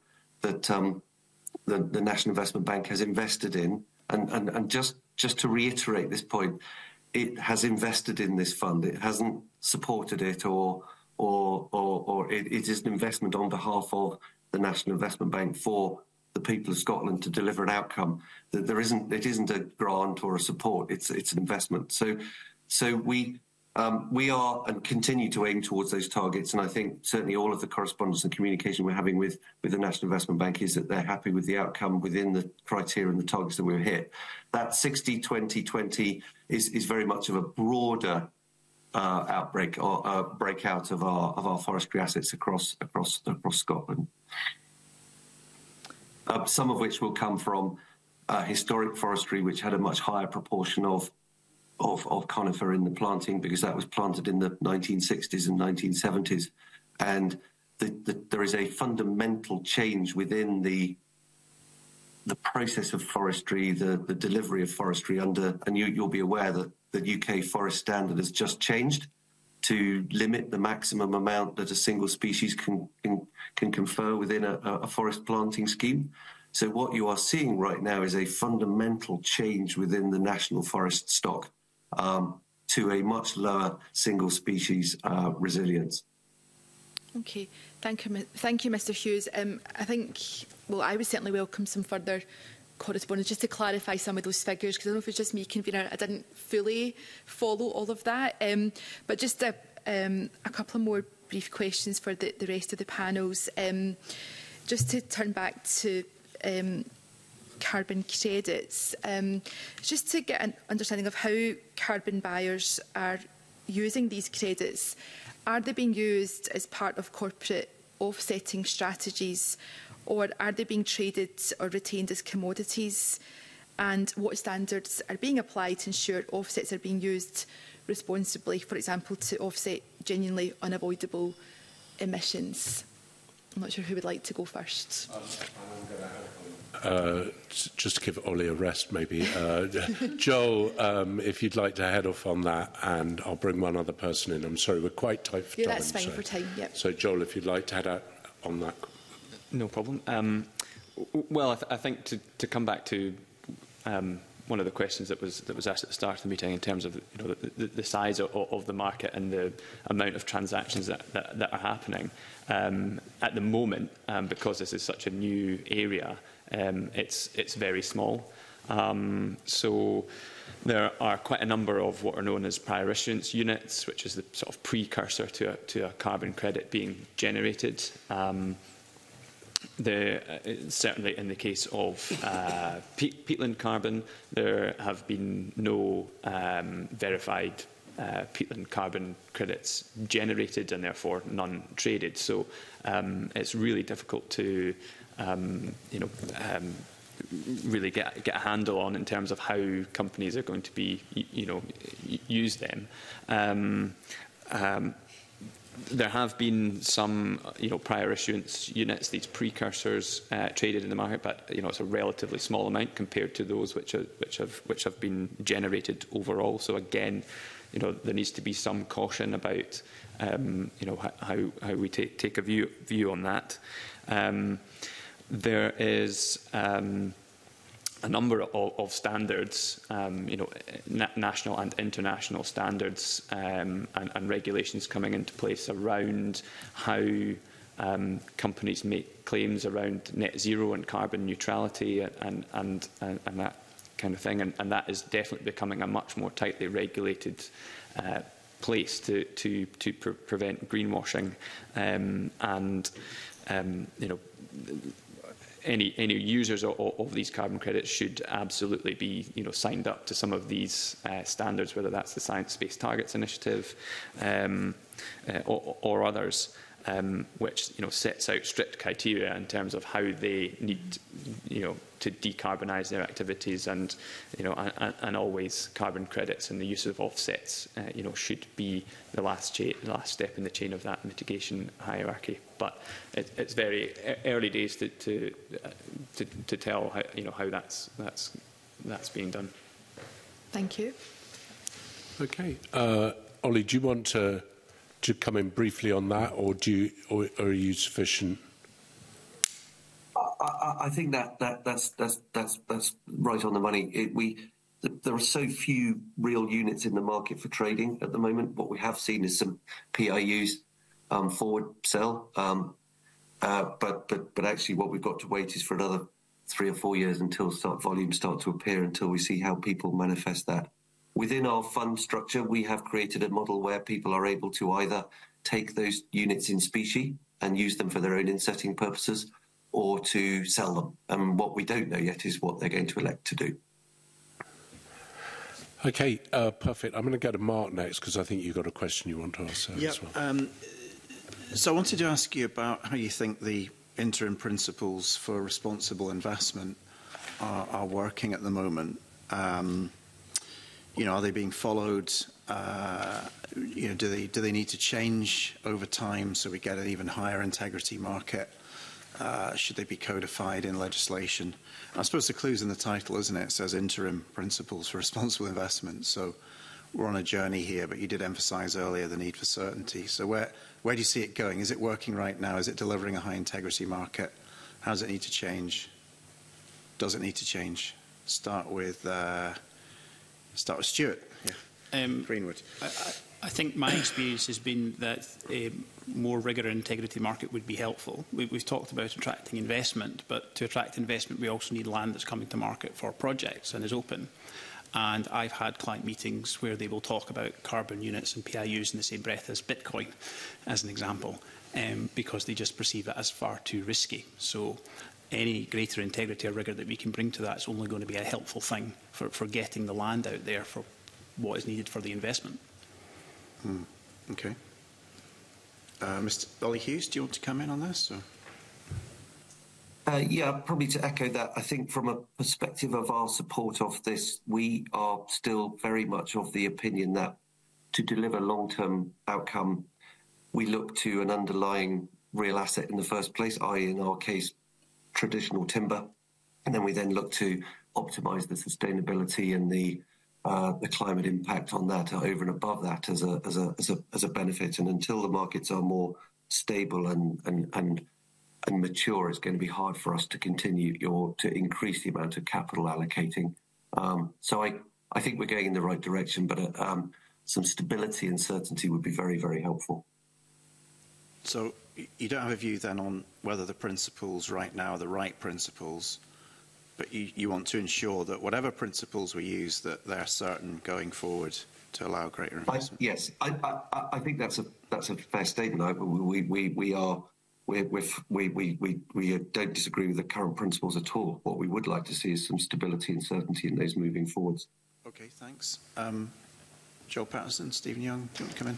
the National Investment Bank has invested in, and just to reiterate this point, it has invested in this fund. It hasn't supported it or it is an investment on behalf of the National Investment Bank for the people of Scotland to deliver an outcome. That it isn't a grant or a support. It's an investment. So we are and continue to aim towards those targets, and I think certainly all of the correspondence and communication we're having with the National Investment Bank is that they're happy with the outcome within the criteria and the targets that we've hit. That 60-20-20 is very much of a broader outbreak or breakout of our forestry assets across Scotland. Some of which will come from historic forestry, which had a much higher proportion of conifer in the planting, because that was planted in the 1960s and 1970s, and there is a fundamental change within the process of forestry, the delivery of forestry and you'll be aware that the UK Forest Standard has just changed to limit the maximum amount that a single species can confer within a forest planting scheme. So what you are seeing right now is a fundamental change within the national forest stock to a much lower single species resilience. Okay, thank you, Mr. Hughes. I think, well, I would certainly welcome some further correspondence just to clarify some of those figures, because I don't know if it's just me, convener, I didn't fully follow all of that. But just a couple of more brief questions for the rest of the panels. Just to turn back to carbon credits, just to get an understanding of how carbon buyers are using these credits. Are they being used as part of corporate offsetting strategies, or are they being traded or retained as commodities? And what standards are being applied to ensure offsets are being used responsibly, for example, to offset genuinely unavoidable emissions? I'm not sure who would like to go first. Just to give Ollie a rest, maybe. Joel, if you'd like to head off on that, and I'll bring one other person in. I'm sorry, we're quite tight for time. Yeah, that's fine for time, yep. So, Joel, if you'd like to head out on that. No problem. Well, I think to come back to one of the questions that was asked at the start of the meeting in terms of the size of the market and the amount of transactions that are happening. At the moment, because this is such a new area, it's very small. So there are quite a number of what are known as prior issuance units, which is the sort of precursor to a carbon credit being generated. Certainly in the case of peatland carbon, there have been no verified peatland carbon credits generated and therefore none traded. So it's really difficult to really get a handle on in terms of how companies are going to be, use them. There have been some, prior issuance units, these precursors traded in the market, but it's a relatively small amount compared to those which have been generated overall. So again, there needs to be some caution about, how we take a view on that. There is a number of standards, national and international standards and regulations coming into place around how companies make claims around net zero and carbon neutrality and that kind of thing. And that is definitely becoming a much more tightly regulated place to prevent greenwashing. Any users of these carbon credits should absolutely be, signed up to some of these standards, whether that's the Science Based Targets Initiative or others, which sets out strict criteria in terms of how they need, to decarbonise their activities, and and always carbon credits and the use of offsets, should be the last step in the chain of that mitigation hierarchy. But it's very early days to tell how that's being done. Thank you. Okay, Ollie, do you want to come in briefly on that, or are you sufficient? I think that's right on the money. There are so few real units in the market for trading at the moment. What we have seen is some PIUs forward sell, but actually what we've got to wait is for another 3 or 4 years until volumes start to appear, until we see how people manifest that. Within our fund structure, we have created a model where people are able to either take those units in specie and use them for their own insetting purposes, or to sell them. And what we don't know yet is what they're going to elect to do. Okay, perfect. I'm going to go to Mark next, because I think you've got a question you want to ask as well. So I wanted to ask you about how you think the interim principles for responsible investment are working at the moment. Are they being followed? Do they need to change over time so we get an even higher integrity market? Should they be codified in legislation? I suppose the clue's in the title, isn't it? It says interim principles for responsible investment. So we're on a journey here, but you did emphasise earlier the need for certainty. So where do you see it going? Is it working right now? Is it delivering a high integrity market? How does it need to change? Does it need to change? Start with Stuart. Yeah. Greenwood. I think my experience has been that a more rigour and integrity market would be helpful. We've talked about attracting investment, but to attract investment, we also need land that's coming to market for projects and is open. And I've had client meetings where they will talk about carbon units and PIUs in the same breath as Bitcoin, as an example, because they just perceive it as far too risky. So any greater integrity or rigour that we can bring to that is only going to be a helpful thing for getting the land out there for what is needed for the investment. Okay. Mr. Ollie Hughes, do you want to come in on this? Yeah, probably to echo that, I think from a perspective of our support of this, we are still very much of the opinion that to deliver long-term outcome, we look to an underlying real asset in the first place, i.e. in our case, traditional timber, and then we look to optimise the sustainability and the climate impact on that over and above that as a benefit. And until the markets are more stable and mature, it's going to be hard for us to continue to increase the amount of capital allocating So I think we're going in the right direction, but some stability and certainty would be very, very helpful. So you don't have a view then on whether the principles right now are the right principles, but you want to ensure that whatever principles we use, that they're certain going forward to allow greater investment? Yes, I think that's a fair statement. We don't disagree with the current principles at all. What we would like to see is some stability and certainty in those moving forwards. Okay, thanks. Joe Patterson, Stephen Young, do you want to come in?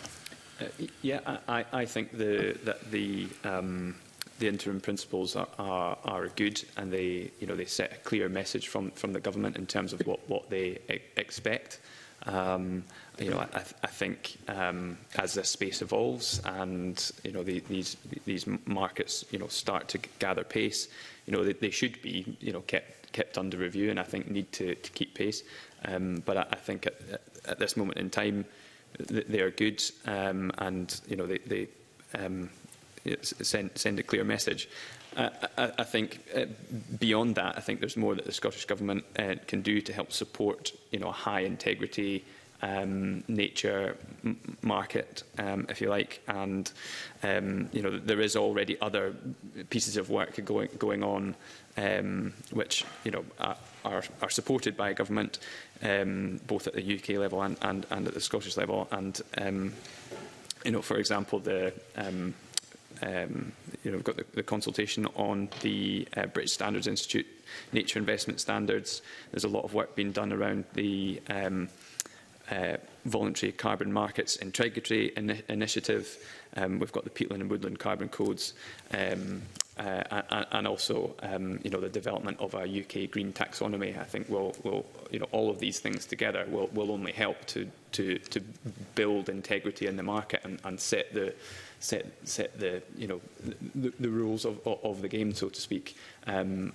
I think that the interim principles are good, and they set a clear message from the government in terms of what they expect. I think as this space evolves and these markets start to gather pace, they should be kept under review, and I think need to keep pace. But I think at this moment in time, they are good, and they send a clear message. I think beyond that, I think there's more that the Scottish Government can do to help support a high integrity nature market, if you like, and there is already other pieces of work going on which are supported by government, both at the UK level and at the Scottish level. And for example, we've got the consultation on the British Standards Institute Nature Investment Standards. There's a lot of work being done around the Voluntary Carbon Markets Integrity Initiative. We've got the Peatland and Woodland Carbon Codes, and also the development of a UK green taxonomy. I think will all of these things together will only help to build integrity in the market and set the rules of the game, so to speak. And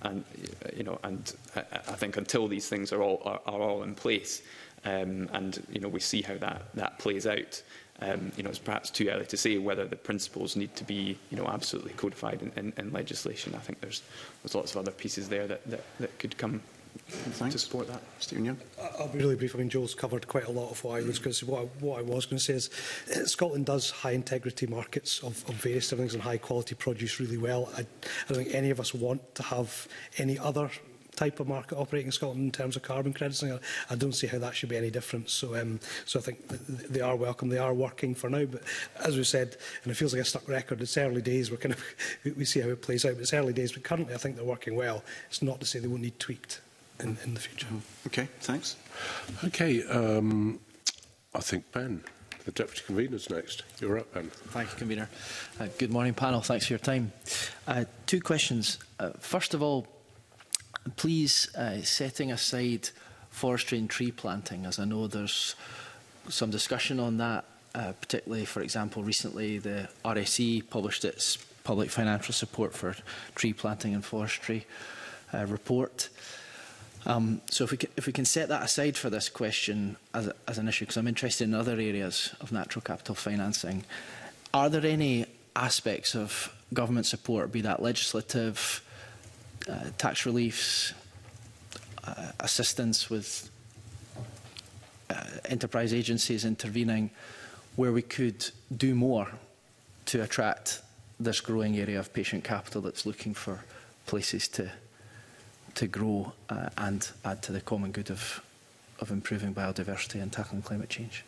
I think until these things are all in place, and we see how that plays out, it's perhaps too early to say whether the principles need to be absolutely codified in legislation. I think there's lots of other pieces there that could come to support that. Stephen Young. I'll be really brief. I mean, Joel's covered quite a lot of what I was going to say. What I was going to say is Scotland does high integrity markets of various things and high quality produce really well. I don't think any of us want to have any other type of market operating in Scotland in terms of carbon credits. I don't see how that should be any different. So I think they are welcome. They are working for now. But as we said, and it feels like a stuck record, it's early days. We see how it plays out. But it's early days. But currently, I think they're working well. It's not to say they won't need tweaked in the future. Okay, thanks. Okay, I think Ben, the Deputy Convener's next. You're up, Ben. Thank you, Convener. Good morning, panel. Thanks for your time. Two questions. First of all, please, setting aside forestry and tree planting, as I know there's some discussion on that, particularly, for example, recently the RSE published its public financial support for tree planting and forestry report. So if we can set that aside for this question as an issue, because I'm interested in other areas of natural capital financing, are there any aspects of government support, be that legislative, tax reliefs, assistance with enterprise agencies intervening, where we could do more to attract this growing area of patient capital that's looking for places to grow and add to the common good of improving biodiversity and tackling climate change?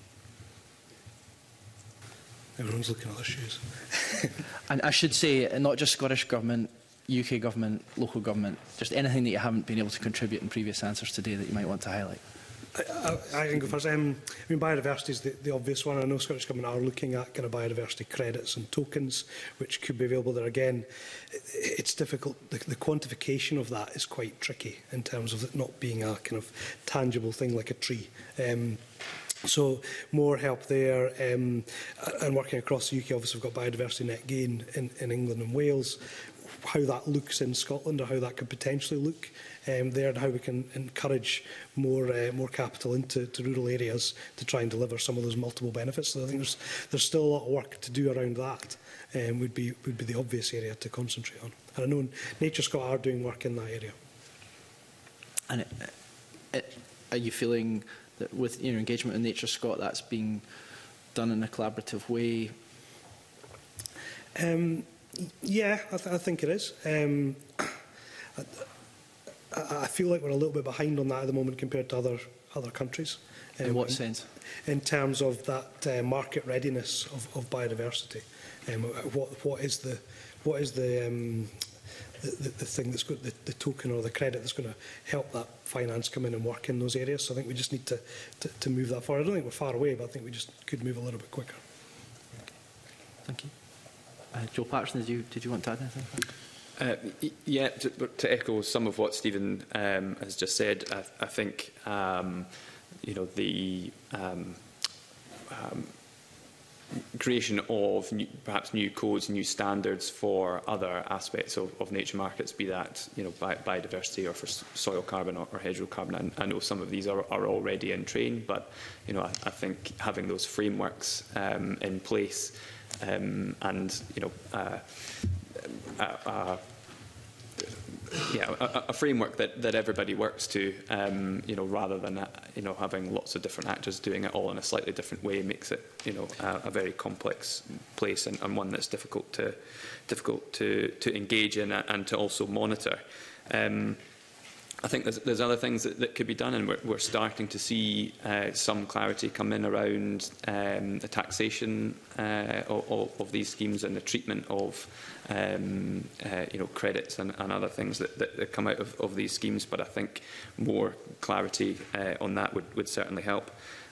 Everyone's looking at their shoes. And I should say, not just Scottish Government, UK Government, local government, just anything that you haven't been able to contribute in previous answers today that you might want to highlight. I can go first. I mean, biodiversity is the obvious one. I know Scottish Government are looking at kind of biodiversity credits and tokens, which could be available there. Again, it's difficult. The quantification of that is quite tricky in terms of it not being a kind of tangible thing like a tree. So more help there, and working across the UK. Obviously, we've got biodiversity net gain in England and Wales. How that looks in Scotland, or how that could potentially look there, and how we can encourage more capital into rural areas to try and deliver some of those multiple benefits. So I think there's still a lot of work to do around that. Would be the obvious area to concentrate on. And I know Nature Scot are doing work in that area. And are you feeling that with your engagement with Nature Scott, that's being done in a collaborative way? Yeah, I think it is. I feel like we're a little bit behind on that at the moment compared to other countries. In what sense? In terms of that market readiness of biodiversity. What is the thing that's got the token or the credit that's going to help that finance come in and work in those areas? So I think we just need to move that forward. I don't think we're far away, but I think we just could move a little bit quicker. Thank you. Joe Patterson, did you want to add anything? Yeah, to echo some of what Stephen has just said, I think you know, the creation of perhaps new codes, new standards for other aspects of nature markets, be that, you know, biodiversity or for soil carbon or hedgerow carbon. I know some of these are already in train, but you know, I think having those frameworks in place and you know, a framework that everybody works to, you know, rather than you know, having lots of different actors doing it all in a slightly different way, makes it, you know, a very complex place and one that's difficult to engage in and to also monitor. I think there's other things that could be done, and we're starting to see some clarity come in around the taxation of these schemes and the treatment of you know, credits and other things that come out of these schemes. But I think more clarity on that would certainly help.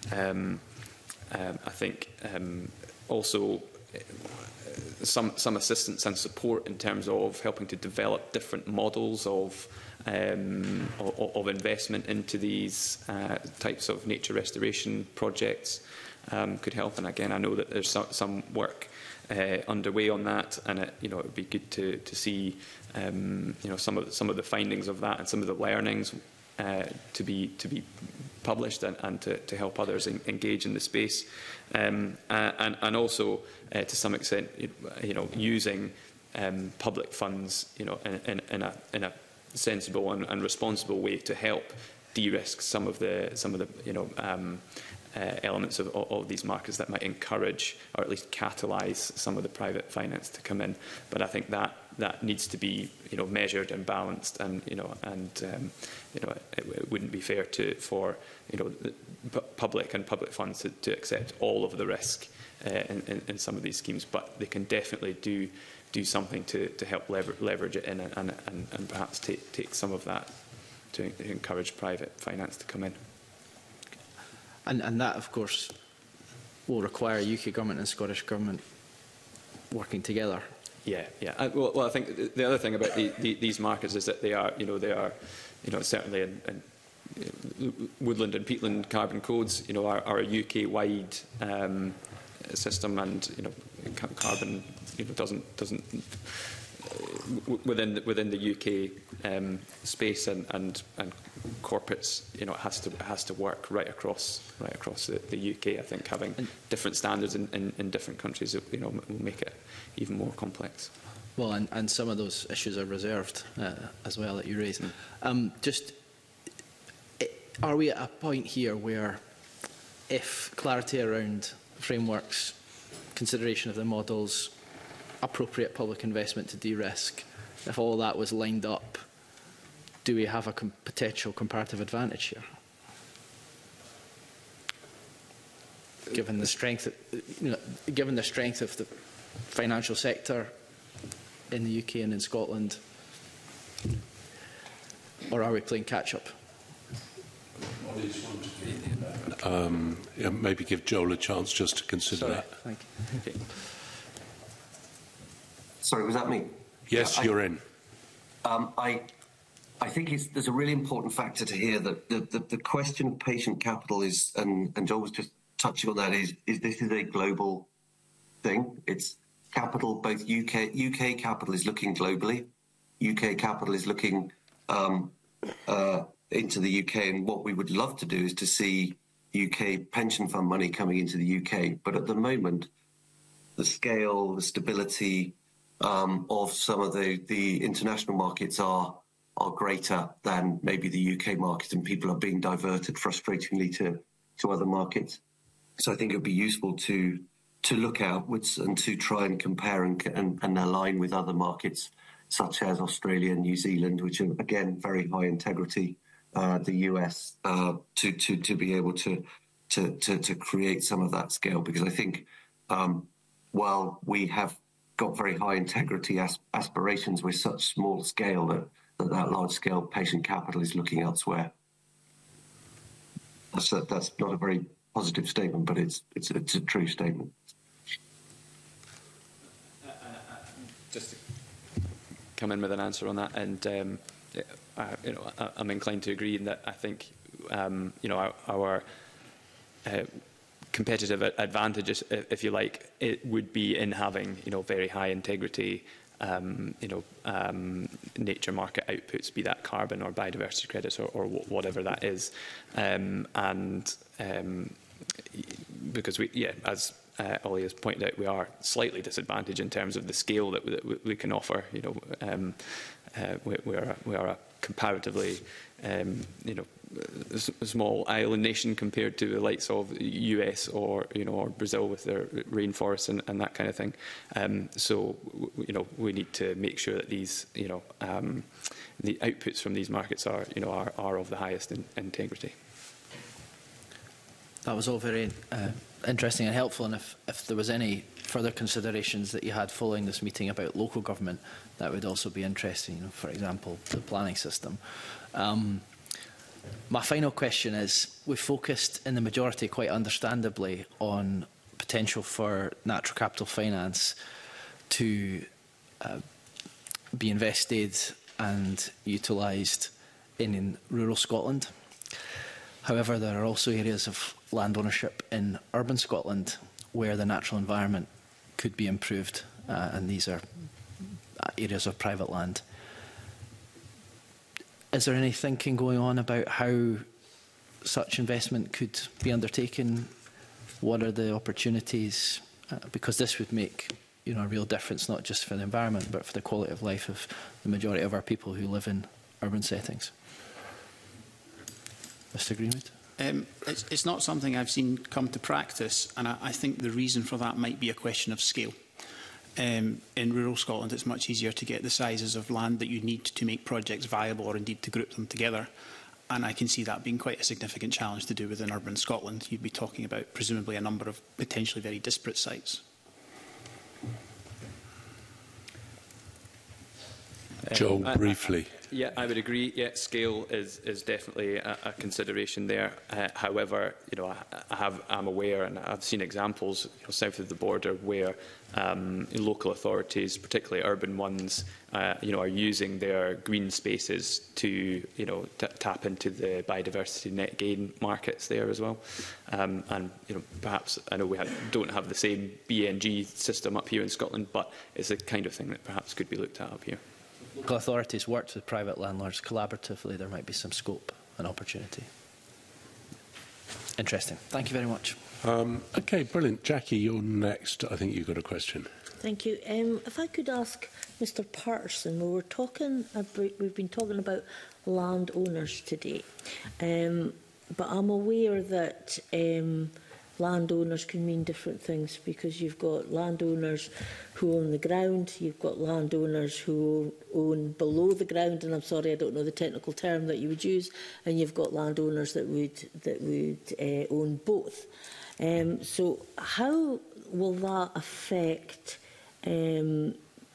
I think also some assistance and support in terms of helping to develop different models of investment into these types of nature restoration projects could help. And again, I know that there's some work underway on that, and it would be good to see you know, some of the findings of that and some of the learnings to be published and to help others engage in the space, and also to some extent, you know, using public funds, you know, in a sensible and responsible way to help de-risk some of the you know, elements of these markets that might encourage or at least catalyse some of the private finance to come in. But I think that needs to be, you know, measured and balanced, and you know, it wouldn't be fair for you know, the public funds to accept all of the risk in some of these schemes. But they can definitely do something to help leverage it in and perhaps take some of that to encourage private finance to come in. And that, of course, will require UK government and Scottish government working together. Yeah. Well, I think the other thing about these markets is that they are certainly in woodland and peatland carbon codes, you know, are a UK-wide system, and you know, carbon, you know, doesn't within the UK space and corporates, you know, it has to work right across the UK. I think having different standards in different countries, you know, will make it even more complex. Well, and some of those issues are reserved as well that you raise. Are we at a point here where, if clarity around frameworks, consideration of the models, appropriate public investment to de-risk, if all that was lined up, do we have a potential comparative advantage here? Given the strength, given the strength of the financial sector in the UK and in Scotland, or are we playing catch-up? Maybe give Joel a chance just to consider that. Thank you. Okay. Sorry, was that me? Yes, you're in. I think there's a really important factor to hear that the question of patient capital is, and Joel was just touching on that, is this is a global thing. It's capital, both UK capital is looking globally. UK capital is looking into the UK, and what we would love to do is to see UK pension fund money coming into the UK. But at the moment, the scale, the stability of some of the international markets are are greater than maybe the UK market, and people are being diverted frustratingly to other markets. So I think it would be useful to look outwards and to try and compare and align with other markets such as Australia and New Zealand, which are again very high integrity, the US, to be able to create some of that scale. Because I think while we have got very high integrity aspirations, we're such small scale that large scale patient capital is looking elsewhere. That's not a very positive statement, but it's a true statement. Just to come in with an answer on that, and I'm inclined to agree in that I think our competitive advantage, if you like, it would be in having very high integrity nature market outputs, be that carbon or biodiversity credits or whatever that is, because as Ollie has pointed out, we are slightly disadvantaged in terms of the scale that we can offer. We are a comparatively small island nation compared to the likes of the US or Brazil with their rainforests and that kind of thing. So we need to make sure that these the outputs from these markets are of the highest integrity. That was all very interesting and helpful, and if there was any further considerations that you had following this meeting about local government, that would also be interesting. For example, the planning system. My final question is, we've focused in the majority quite understandably on potential for natural capital finance to be invested and utilised in rural Scotland. However, there are also areas of land ownership in urban Scotland where the natural environment could be improved, and these are areas of private land. Is there any thinking going on about how such investment could be undertaken? What are the opportunities? Because this would make a real difference, not just for the environment, but for the quality of life of the majority of our people who live in urban settings. Mr. Greenwood? It's not something I've seen come to practice, and I think the reason for that might be a question of scale. In rural Scotland, it's much easier to get the sizes of land that you need to make projects viable, or indeed to group them together. And I can see that being quite a significant challenge to do within urban Scotland. You'd be talking about presumably a number of potentially very disparate sites. Joel, briefly. Yeah, I would agree. Yeah, scale is definitely a consideration there. However, I'm aware, and I've seen examples south of the border where local authorities, particularly urban ones, are using their green spaces to tap into the biodiversity net gain markets there as well. And perhaps I know we don't have the same BNG system up here in Scotland, but it's the kind of thing that perhaps could be looked at up here. Local authorities worked with private landlords collaboratively. There might be some scope and opportunity. Interesting. Thank you very much. Okay, brilliant. Jackie, you're next. I think you've got a question. Thank you. If I could ask Mr. Patterson, we've been talking about landowners today, but I'm aware that landowners can mean different things, because you've got landowners who own the ground, you've got landowners who own below the ground, and I'm sorry, I don't know the technical term that you would use, and you've got landowners that would own both. So how will that affect the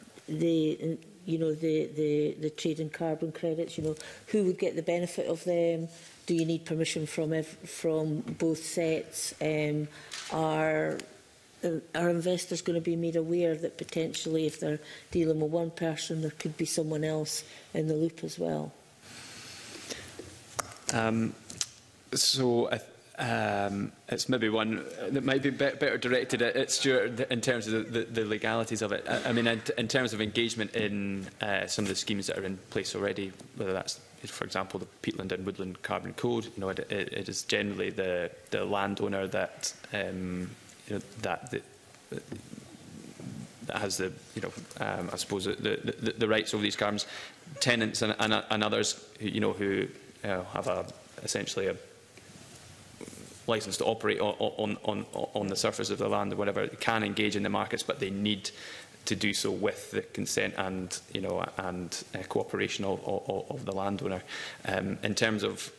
trade in carbon credits? Who would get the benefit of them? Do you need permission from both sets? Are investors going to be made aware that potentially, if they're dealing with one person, there could be someone else in the loop as well? It's maybe one that might be better directed at Stuart in terms of the legalities of it. I mean, in terms of engagement in some of the schemes that are in place already, whether that's, for example, the Peatland and Woodland Carbon Code, it is generally the landowner that the, you know, I suppose the rights over these carbons. Tenants and others, who have essentially a licence to operate on the surface of the land or whatever, can engage in the markets, but they need to do so with the consent and cooperation of the landowner. In terms of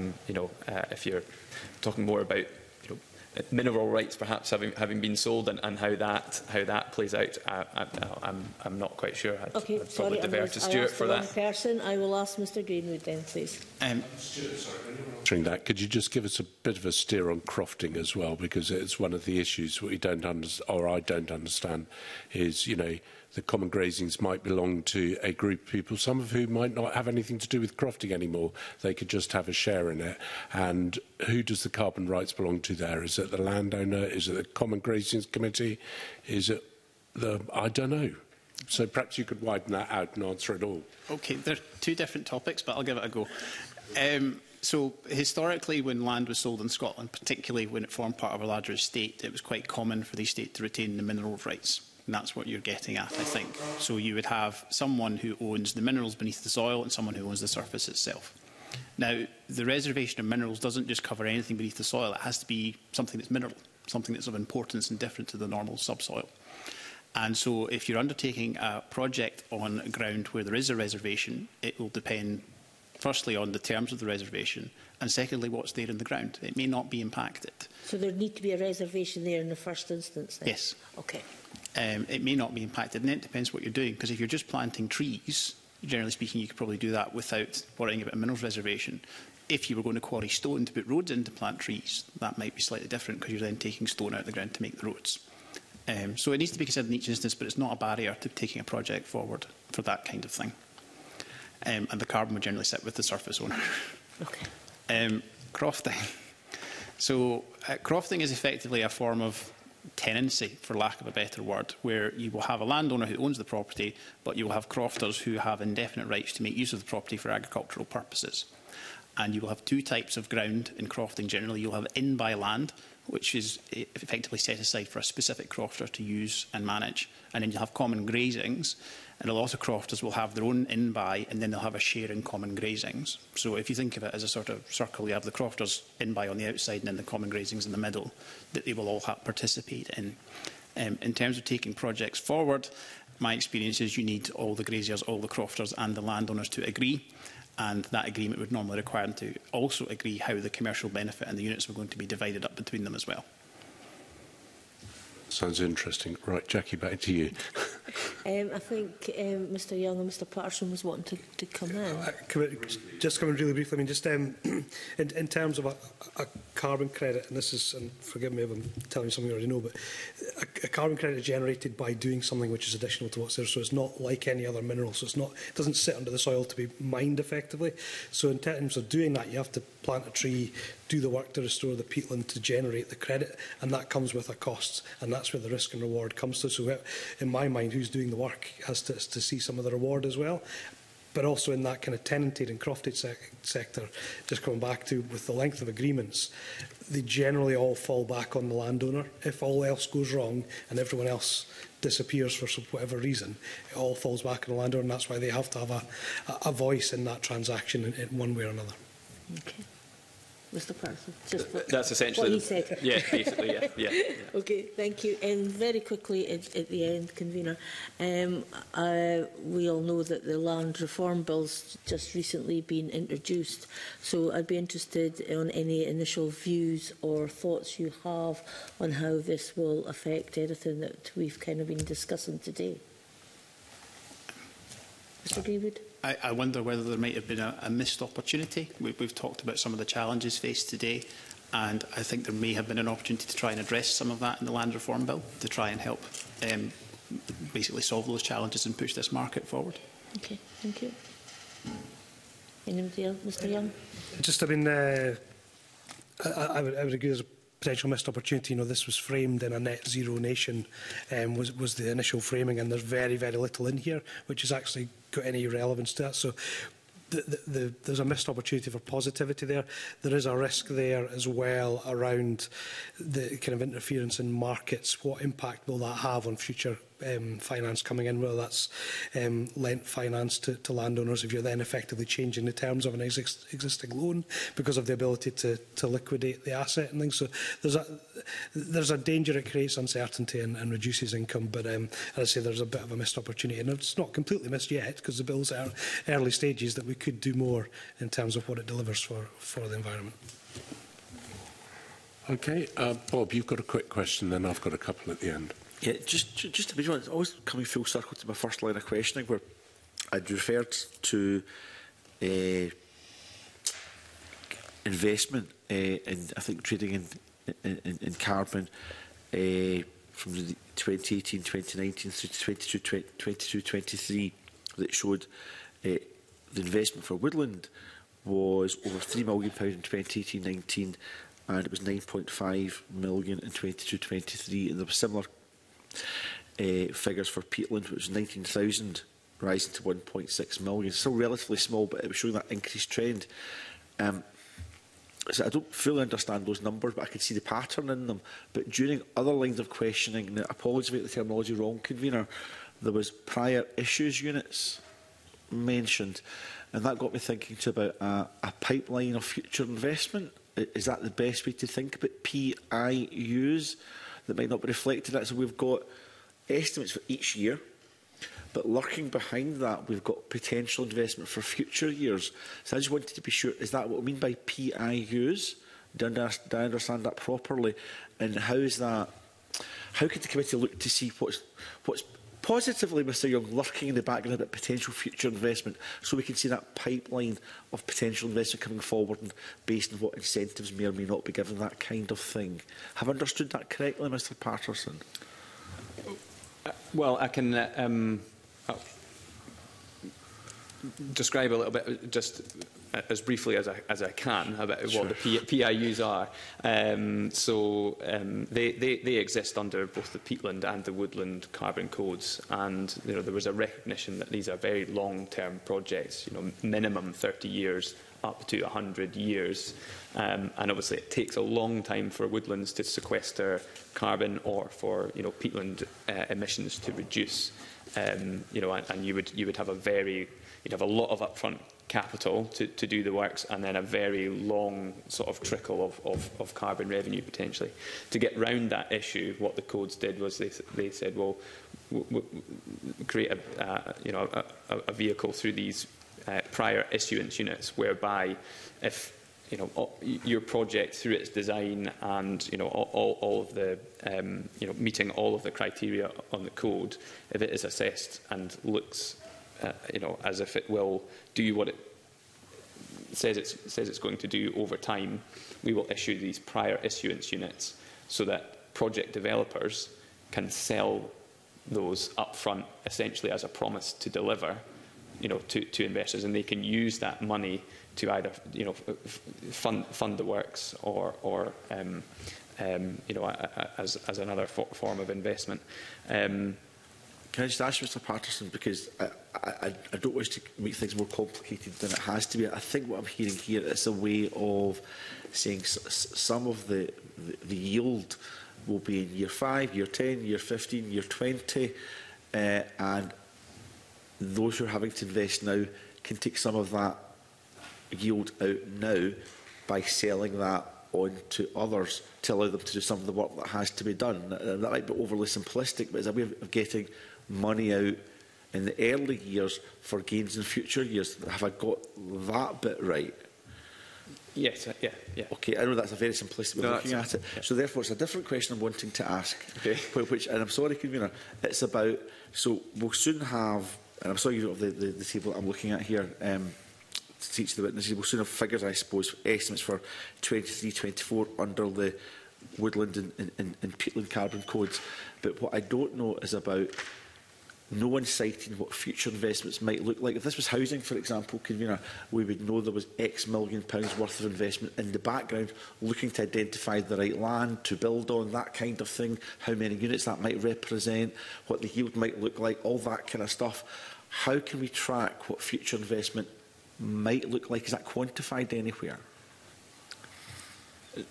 if you're talking more about mineral rights perhaps having been sold and how that plays out, I'm not quite sure. I'd probably defer to Stuart for that. Person. I will ask Mr Greenwood then, please. Answering that, could you just give us a bit of a steer on crofting as well, because it's one of the issues we don't understand, or I don't understand, is the common grazings might belong to a group of people, some of whom might not have anything to do with crofting anymore. They could just have a share in it. And who does the carbon rights belong to there? Is it the landowner? Is it the Common Grazings Committee? Is it I don't know. So perhaps you could widen that out and answer it all. Okay, they're two different topics, but I'll give it a go. So historically, when land was sold in Scotland, particularly when it formed part of a larger estate, it was quite common for the estate to retain the mineral rights. And that's what you're getting at, I think. So you would have someone who owns the minerals beneath the soil and someone who owns the surface itself. Now, the reservation of minerals doesn't just cover anything beneath the soil. It has to be something that's mineral, something that's of importance and different to the normal subsoil. And so if you're undertaking a project on ground where there is a reservation, it will depend, firstly, on the terms of the reservation, and secondly, what's there in the ground. It may not be impacted. So there need to be a reservation there in the first instance, then? Yes. Okay. It may not be impacted, and it depends what you're doing, because if you're just planting trees, generally speaking, you could probably do that without worrying about a minerals reservation. If you were going to quarry stone to put roads in to plant trees, that might be slightly different, because you're then taking stone out of the ground to make the roads. So it needs to be considered in each instance, but it's not a barrier to taking a project forward for that kind of thing. And the carbon would generally sit with the surface owner. Okay. Crofting. So crofting is effectively a form of tenancy, for lack of a better word, where you will have a landowner who owns the property, but you will have crofters who have indefinite rights to make use of the property for agricultural purposes. And you will have two types of ground in crofting generally. You'll have in-by land, which is effectively set aside for a specific crofter to use and manage. And then you'll have common grazings, and a lot of crofters will have their own in-by, and then they'll have a share in common grazings. So if you think of it as a sort of circle, you have the crofters in-by on the outside and then the common grazings in the middle that they will all participate in. In terms of taking projects forward, my experience is you need all the graziers, all the crofters and the landowners to agree. And that agreement would normally require them to also agree how the commercial benefit and the units were going to be divided up between them as well. Sounds interesting. Right, Jackie, back to you. I think Mr Young and Mr Patterson was wanting to come in. Just coming really briefly, I mean, just in terms of a carbon credit, and this is, and forgive me if I'm telling you something you already know, but a carbon credit is generated by doing something which is additional to what's there, so it's not like any other mineral, so it's not, it doesn't sit under the soil to be mined effectively. So in terms of doing that, you have to plant a tree, do the work to restore the peatland to generate the credit, and that comes with a cost, and that's where the risk and reward comes to. So in my mind, who's doing the work has to see some of the reward as well. But also in that kind of tenanted and crofted sector, just coming back to with the length of agreements, they generally all fall back on the landowner. If all else goes wrong and everyone else disappears for whatever reason, it all falls back on the landowner, and that's why they have to have a voice in that transaction in one way or another. Okay. Mr Patterson, just that's essentially what he said. Yeah, basically, yeah. Okay, thank you. And very quickly at the end, convener, we all know that the land reform bill's just recently been introduced, so I'd be interested in any initial views or thoughts you have on how this will affect everything that we've kind of been discussing today. Mr Greenwood? I wonder whether there might have been a missed opportunity. We've talked about some of the challenges faced today, and I think there may have been an opportunity to try and address some of that in the land reform bill to try and help basically solve those challenges and push this market forward. Okay, thank you. Anybody else? Mr Young? Just, I mean, I would agree there's a potential missed opportunity. You know, this was framed in a net zero nation, was the initial framing, and there's very, very little in here which has actually got any relevance to that. So there's a missed opportunity for positivity there. There is a risk there as well around the kind of interference in markets. What impact will that have on future finance coming in, whether that's lent finance to landowners, if you're then effectively changing the terms of an existing loan because of the ability to liquidate the asset and things. So there's a danger it creates uncertainty and reduces income, but as I say, there's a bit of a missed opportunity, and it's not completely missed yet because the bill's at early stages, that we could do more in terms of what it delivers for the environment. Okay, Bob, you've got a quick question, then I've got a couple at the end. Yeah, just to be honest, always coming full circle to my first line of questioning, where I'd referred to investment in, I think, trading in carbon from the 2018-2019 through to 22-23 that showed the investment for woodland was over £3 million in 2018-19, and it was 9.5 million in 22-23, and there were similar figures for peatland, which was 19,000, rising to 1.6 million. Still relatively small, but it was showing that increased trend. So I don't fully understand those numbers, but I can see the pattern in them. But during other lines of questioning, and apologies if I get the terminology wrong, Convener, there was prior issues units mentioned, and that got me thinking too about a pipeline of future investment. Is that the best way to think about PIUs that might not be reflected in it? So we've got estimates for each year, but lurking behind that, we've got potential investment for future years. So I just wanted to be sure, is that what we mean by PIUs? Do I understand that properly? And how is that? How could the committee look to see what's positively, Mr Young, lurking in the background about potential future investment, so we can see that pipeline of potential investment coming forward and based on what incentives may or may not be given, that kind of thing? Have I understood that correctly, Mr Patterson? Well, I can describe a little bit, just as briefly as I can, about what the PIUs are. They exist under both the peatland and the woodland carbon codes, and there was a recognition that these are very long-term projects, minimum 30 years up to 100 years. And obviously it takes a long time for woodlands to sequester carbon, or for peatland emissions to reduce. And you would have a lot of upfront capital to do the works, and then a very long sort of trickle of carbon revenue potentially. To get round that issue, what the codes did was they said, well, we'll create a vehicle through these prior issuance units, whereby if your project through its design and all of the meeting all of the criteria on the code, if it is assessed and looks as if it will do what it says it's going to do over time, we will issue these prior issuance units so that project developers can sell those upfront, essentially as a promise to deliver, to investors, and they can use that money to either fund the works or as another form of investment. Can I just ask Mr Patterson, because I don't wish to make things more complicated than it has to be. I think what I'm hearing here is a way of saying some of the yield will be in year 5, year 10, year 15, year 20, and those who are having to invest now can take some of that yield out now by selling that on to others to allow them to do some of the work that has to be done. That might be overly simplistic, but it's a way of getting money out in the early years for gains in future years. Have I got that bit right? Yes, yeah. Okay, I know that's a very simplistic way of looking at it. Yeah. So therefore, it's a different question I'm wanting to ask. Okay. Which, and I'm sorry, Convener, it's about, so we'll soon have, and I'm sorry you've got the table that I'm looking at here, to teach the witnesses, we'll soon have figures, I suppose, estimates for 23-24 under the woodland and peatland carbon codes. But what I don't know is about no one citing what future investments might look like. If this was housing, for example, Convener, we would know there was X million pounds worth of investment in the background, looking to identify the right land to build on, that kind of thing, how many units that might represent, what the yield might look like, all that kind of stuff. How can we track what future investment might look like? Is that quantified anywhere?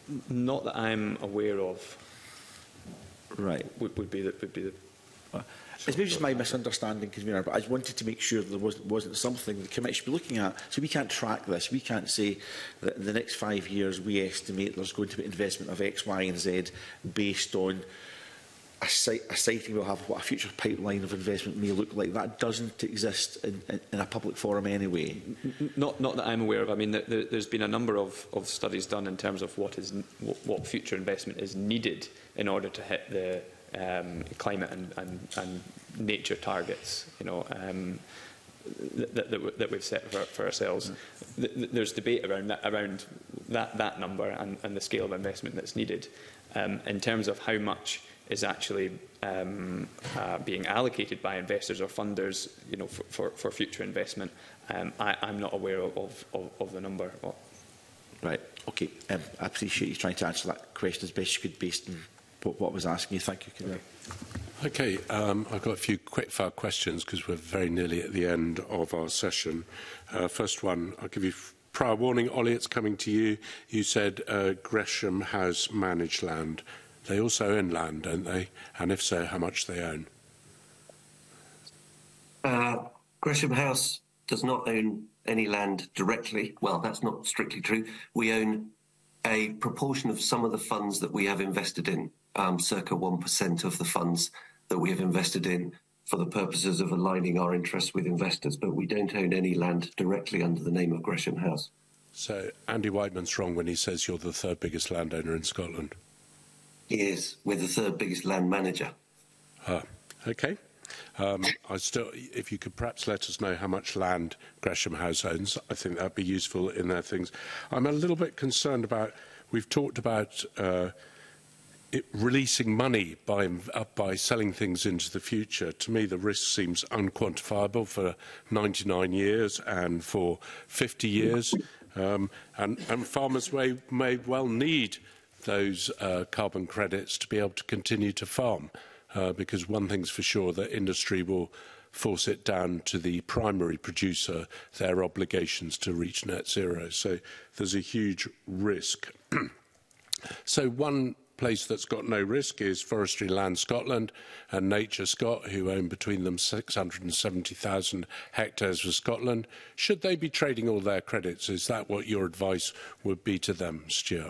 Not that I'm aware of. Right. Would be the. It's maybe just my misunderstanding, Convener, but I just wanted to make sure there wasn't something the Committee should be looking at. So we can't track this. We can't say that in the next 5 years we estimate there's going to be investment of X, Y and Z based on a sighting we'll have what a future pipeline of investment may look like. That doesn't exist in a public forum anyway. Not that I'm aware of. I mean, there's been a number of studies done in terms of what future investment is needed in order to hit the climate and nature targets, you know, that we've set for ourselves. There's debate around that number and the scale of investment that's needed. In terms of how much is actually being allocated by investors or funders, you know, for future investment, I'm not aware of the number. Right. Okay. I appreciate you trying to answer that question as best you could based on what I was asking you. Thank you, Convener. Okay, I've got a few quick-fire questions because we're very nearly at the end of our session. First one, I'll give you prior warning. Ollie, it's coming to you. You said Gresham House manage land. They also own land, don't they? And if so, how much they own? Gresham House does not own any land directly. Well, that's not strictly true. We own a proportion of some of the funds that we have invested in. Circa 1% of the funds that we have invested in for the purposes of aligning our interests with investors, but we don't own any land directly under the name of Gresham House. So Andy Whiteman's wrong when he says you're the third biggest landowner in Scotland. He is. We're the third biggest land manager. Okay. If you could perhaps let us know how much land Gresham House owns, I think that'd be useful in their things. I'm a little bit concerned about, we've talked about releasing money by selling things into the future. To me, the risk seems unquantifiable for 99 years and for 50 years. And farmers may well need those carbon credits to be able to continue to farm. Because one thing's for sure, that industry will force it down to the primary producer, their obligations to reach net zero. So there's a huge risk. So one place that's got no risk is Forestry Land Scotland and Nature Scot, who own between them 670,000 hectares of Scotland. Should they be trading all their credits? Is that what your advice would be to them, Stuart?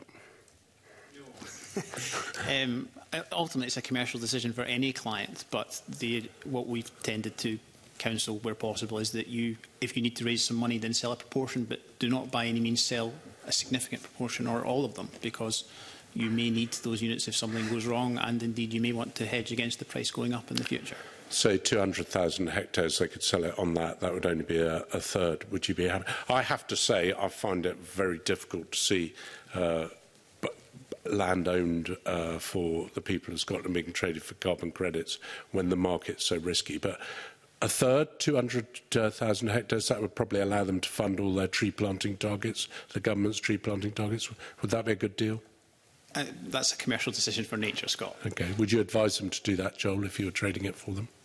Ultimately, it's a commercial decision for any client, but what we've tended to counsel where possible is that if you need to raise some money, then sell a proportion, but do not by any means sell a significant proportion or all of them, because you may need those units if something goes wrong, and indeed you may want to hedge against the price going up in the future. So 200,000 hectares, they could sell it on that. That would only be a third. Would you be happy? I have to say, I find it very difficult to see land owned for the people of Scotland being traded for carbon credits when the market's so risky. But a third, 200,000 hectares, that would probably allow them to fund all their tree planting targets, the government's tree planting targets. Would that be a good deal? That's a commercial decision for Nature Scot. Okay. Would you advise them to do that, Joel, if you were trading it for them?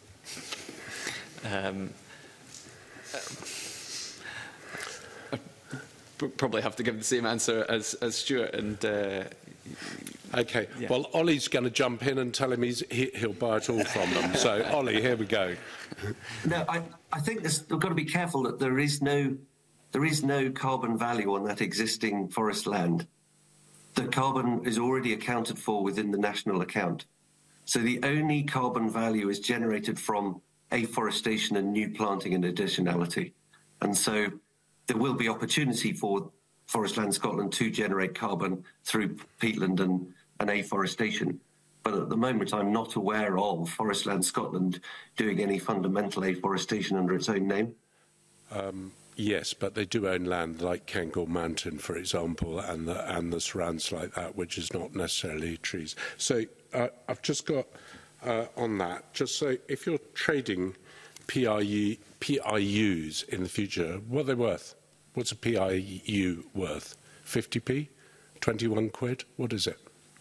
Probably have to give the same answer as Stuart. And okay. Yeah. Well, Ollie's going to jump in and tell him he'll buy it all from them. So, Ollie, here we go. No, I think we've got to be careful that there is no carbon value on that existing forest land. The carbon is already accounted for within the national account. So the only carbon value is generated from afforestation and new planting and additionality. And so there will be opportunity for Forest Land Scotland to generate carbon through peatland and afforestation. But at the moment, I'm not aware of Forest Land Scotland doing any fundamental afforestation under its own name. Yes, but they do own land like Kengor Mountain, for example, and the surrounds like that, which is not necessarily trees. So I've just got on that, just so if you're trading PIUs in the future, what are they worth? What's a PIU worth? 50p? 21 quid? What is it?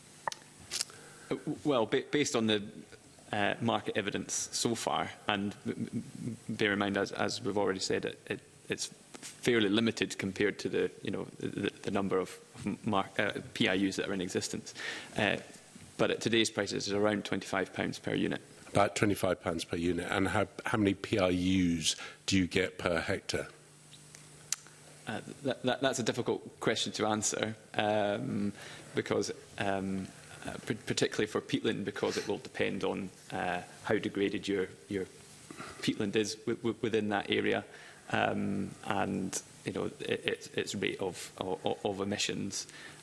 Well, based on the market evidence so far, and bear in mind, as we've already said, it's fairly limited compared to the number of PIUs that are in existence. But at today's prices, it's around £25 per unit. About £25 per unit. And how many PRUs do you get per hectare? That's a difficult question to answer because, particularly for peatland, because it will depend on how degraded your peatland is within that area and its rate of emissions.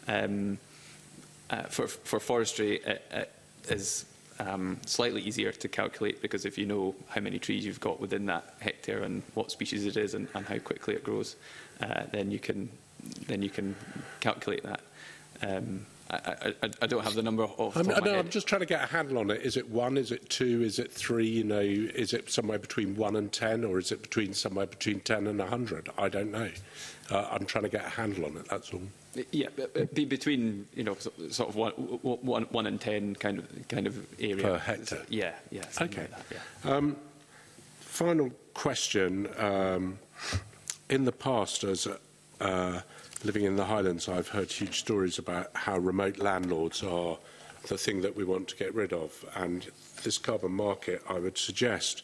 For forestry, it is slightly easier to calculate because if you know how many trees you've got within that hectare and what species it is and how quickly it grows, then you can calculate that. I don't have the number off the top of my head. I'm just trying to get a handle on it. Is it 1? Is it 2? Is it 3? You know, is it somewhere between 1 and 10, or is it somewhere between 10 and 100? I don't know. I'm trying to get a handle on it. That's all. Yeah, be between sort of 1 and 10 kind of area per hectare. Yeah. Okay. Like that, yeah. Final question. In the past, as living in the Highlands, I've heard huge stories about how remote landlords are the thing that we want to get rid of, and this carbon market, I would suggest,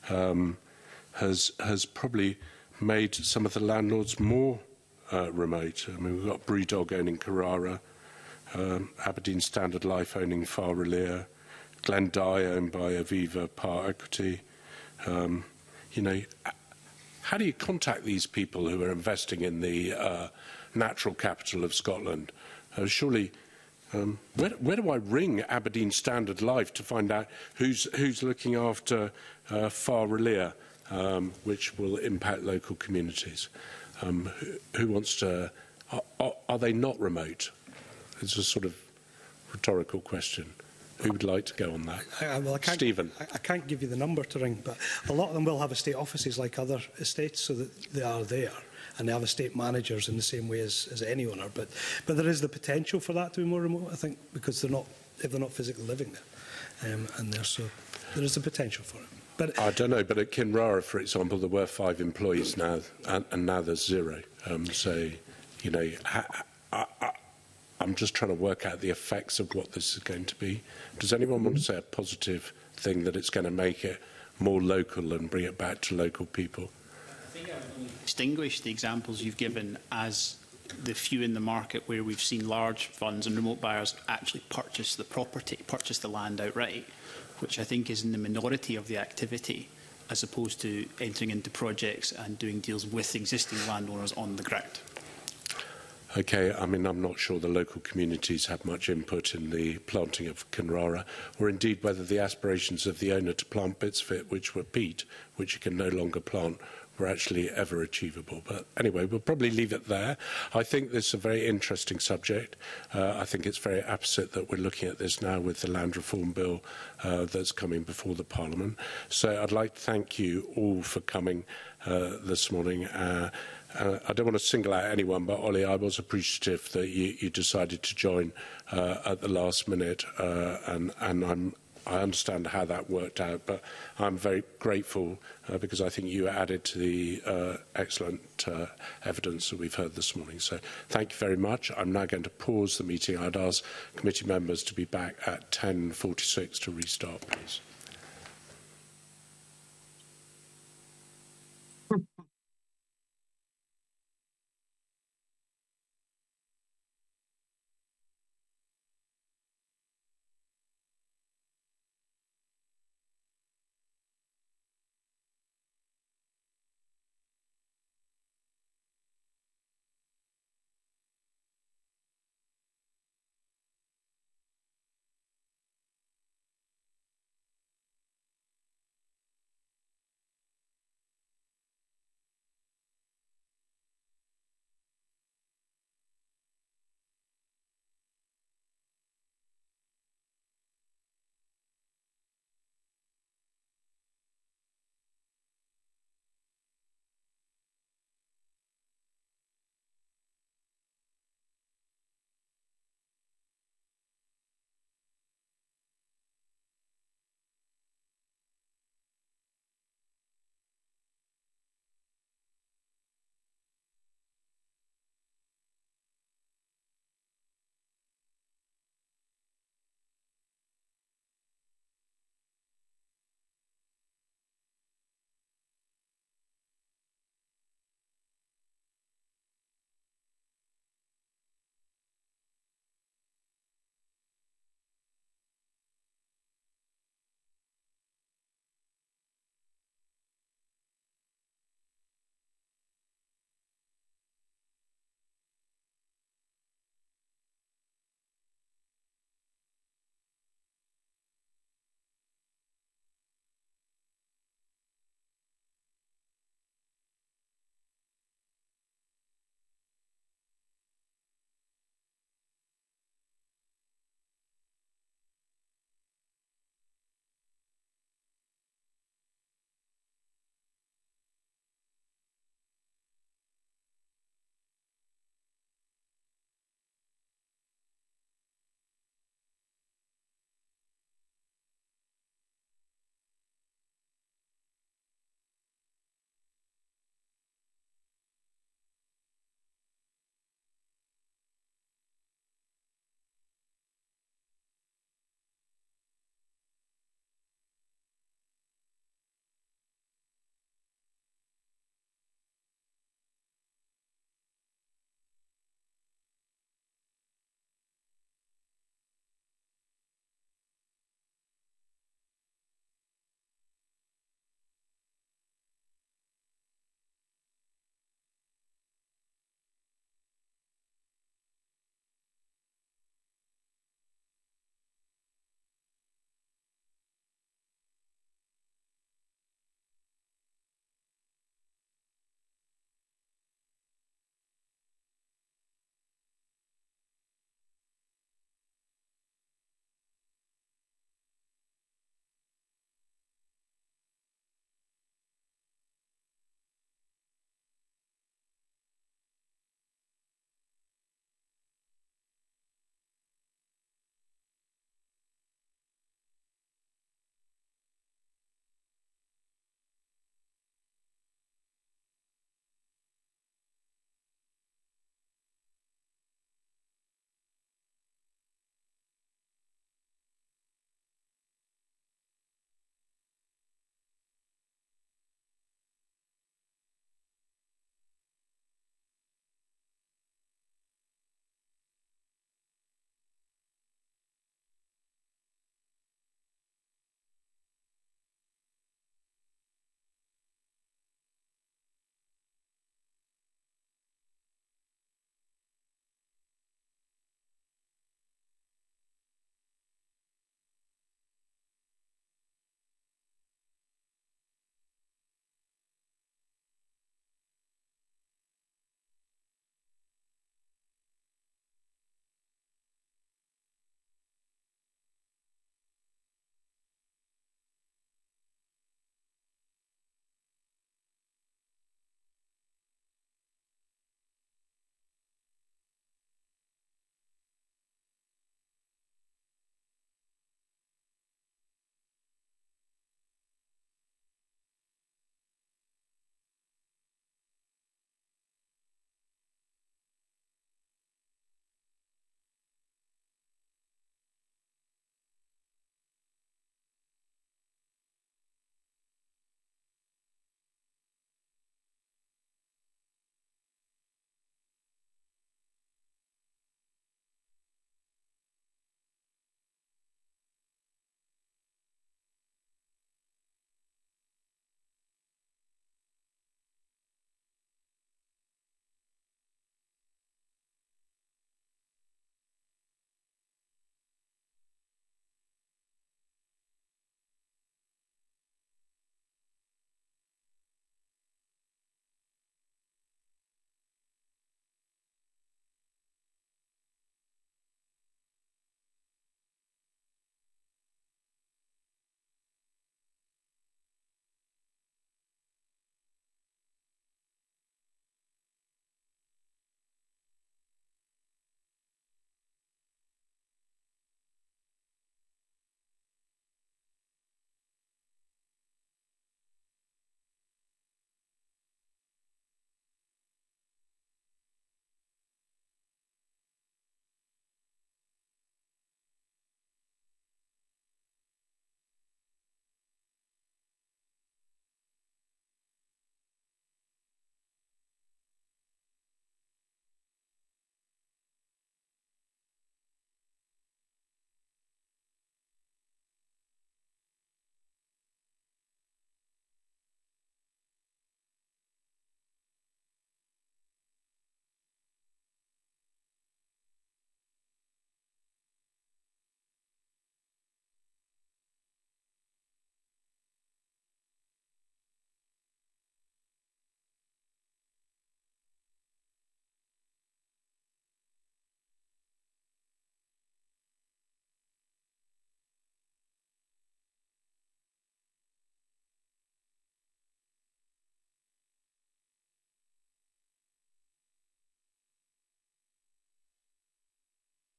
has probably made some of the landlords more remote. I mean, we've got Brewdog owning Carrara, Aberdeen Standard Life owning Far Relier, Glendy owned by Aviva Par Equity. How do you contact these people who are investing in the natural capital of Scotland? Surely, where do I ring Aberdeen Standard Life to find out who's looking after Far Relier, which will impact local communities? Who wants to? Are they not remote? It's a sort of rhetorical question. Who would like to go on that? Stephen. I can't give you the number to ring, but a lot of them will have estate offices like other estates, so that they are there, and they have estate managers in the same way as any owner. But there is the potential for that to be more remote, I think, because they're not physically living there, so there is the potential for it. But I don't know, but at Kinrara, for example, there were 5 employees now, and now there's 0. I'm just trying to work out the effects of what this is going to be. Does anyone want to say a positive thing that it's going to make it more local and bring it back to local people? I think I would only distinguish the examples you've given as the few in the market where we've seen large funds and remote buyers actually purchase the property, purchase the land outright, which I think is in the minority of the activity, as opposed to entering into projects and doing deals with existing landowners on the ground. Okay, I mean, I'm not sure the local communities have much input in the planting of Kinrara, or indeed whether the aspirations of the owner to plant bits of it, which were peat, which you can no longer plant, were actually ever achievable. But anyway, we'll probably leave it there. I think this is a very interesting subject. I think it's very apposite that we're looking at this now with the Land Reform Bill that's coming before the Parliament. So I'd like to thank you all for coming this morning. I don't want to single out anyone, but Ollie, I was appreciative that you decided to join at the last minute, and I understand how that worked out, but I'm very grateful because I think you added to the excellent evidence that we've heard this morning. So thank you very much. I'm now going to pause the meeting. I'd ask committee members to be back at 10:46 to restart, please.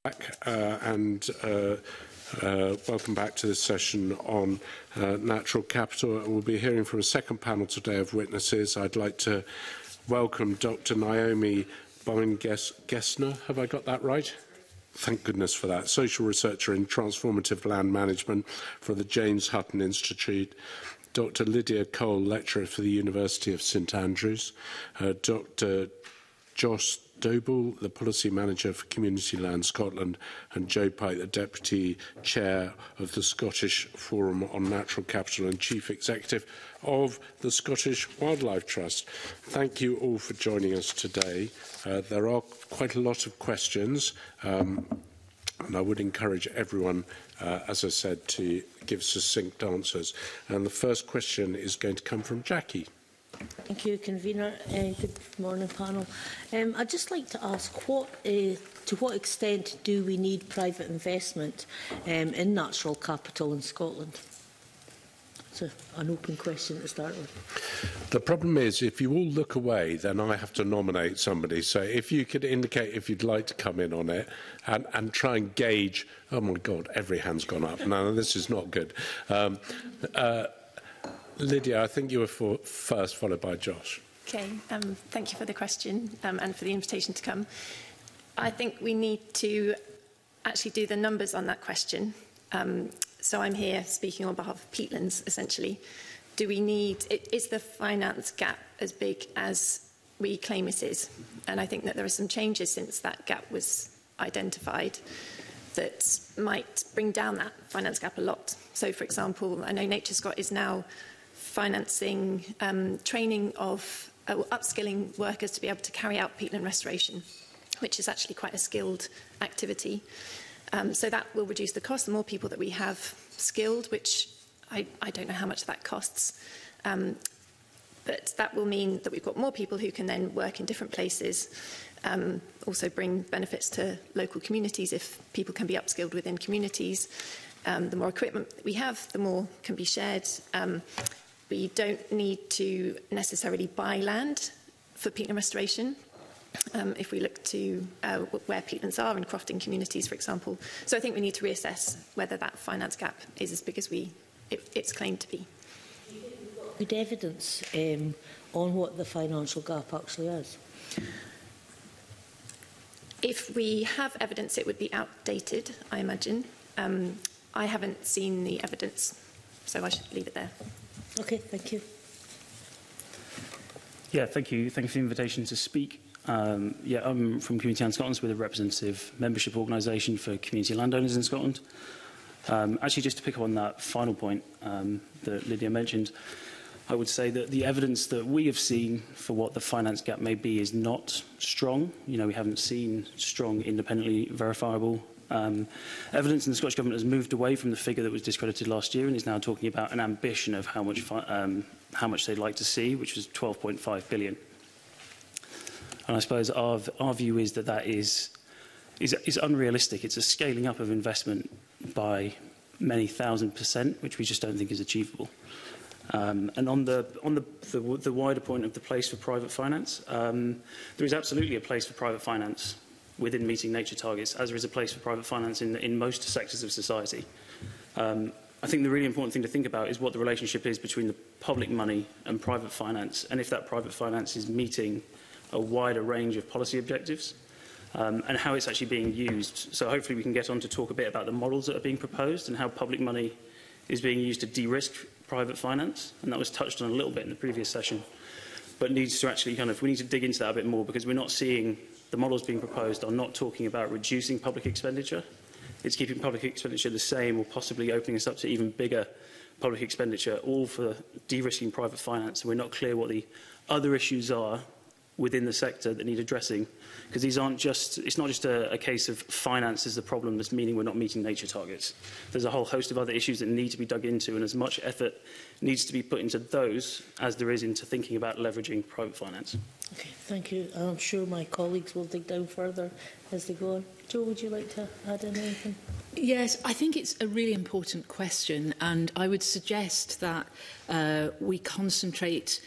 Welcome back to this session on natural capital. We'll be hearing from a second panel today of witnesses. I'd like to welcome Dr. Naomi Bowen-Gessner. Have I got that right? Thank goodness for that. Social researcher in transformative land management for the James Hutton Institute. Dr. Lydia Cole, lecturer for the University of St Andrews. Dr. Josh Doble, the Policy Manager for Community Land Scotland, and Joe Pike, the Deputy Chair of the Scottish Forum on Natural Capital and Chief Executive of the Scottish Wildlife Trust. Thank you all for joining us today. There are quite a lot of questions, and I would encourage everyone, as I said, to give succinct answers. And the first question is going to come from Jackie. Thank you, Convener. Good morning, panel. I'd just like to ask, to what extent do we need private investment in natural capital in Scotland? It's an open question to start with. The problem is, if you all look away, then I have to nominate somebody. So if you could indicate if you'd like to come in on it and try and gauge, oh my God, every hand's gone up. No, this is not good. Lydia, I think you were first, followed by Josh. Okay, thank you for the question and for the invitation to come. I think we need to actually do the numbers on that question. So I'm here speaking on behalf of peatlands, essentially. Do we need, is the finance gap as big as we claim it is? And I think that there are some changes since that gap was identified that might bring down that finance gap a lot. So, for example, I know NatureScot is now financing training of upskilling workers to be able to carry out peatland restoration, which is actually quite a skilled activity. So that will reduce the cost. The more people that we have skilled, which I don't know how much that costs, but that will mean that we've got more people who can then work in different places, also bring benefits to local communities if people can be upskilled within communities. The more equipment we have, the more can be shared. We don't need to necessarily buy land for peatland restoration. If we look to where peatlands are in crofting communities, for example. So I think we need to reassess whether that finance gap is as big as it's claimed to be. Good evidence on what the financial gap actually is? If we have evidence, it would be outdated, I imagine. I haven't seen the evidence, so I should leave it there. Okay, thank you. Yeah, thank you. Thank you for the invitation to speak. I'm from Community Land Scotland, with a representative membership organisation for community landowners in Scotland. Actually, just to pick up on that final point that Lydia mentioned, I would say that the evidence that we have seen for what the finance gap may be is not strong. You know, we haven't seen strong, independently verifiable evidence, and the Scottish Government has moved away from the figure that was discredited last year and is now talking about an ambition of how much they'd like to see, which was 12.5 billion. And I suppose our view is that is unrealistic. It's a scaling up of investment by many thousand%, which we just don't think is achievable. And on the wider point of the place for private finance, there is absolutely a place for private finance within meeting nature targets, as there is a place for private finance in most sectors of society. I think the really important thing to think about is what the relationship is between the public money and private finance, and if that private finance is meeting a wider range of policy objectives, and how it's actually being used. So hopefully we can get on to talk a bit about the models that are being proposed and how public money is being used to de-risk private finance, and that was touched on a little bit in the previous session, but needs to actually we need to dig into that a bit more, because we're not seeing the models being proposed are not talking about reducing public expenditure. It's keeping public expenditure the same, or possibly opening us up to even bigger public expenditure, all for de-risking private finance. And we're not clear what the other issues are within the sector that need addressing, because these aren't just, it's not just a case of finance is the problem that's meaning we're not meeting nature targets. There's a whole host of other issues that need to be dug into, and as much effort needs to be put into those as there is into thinking about leveraging private finance. Okay, thank you. I'm sure my colleagues will dig down further as they go on. Jo, would you like to add in anything? Yes, I think it's a really important question, and I would suggest that we concentrate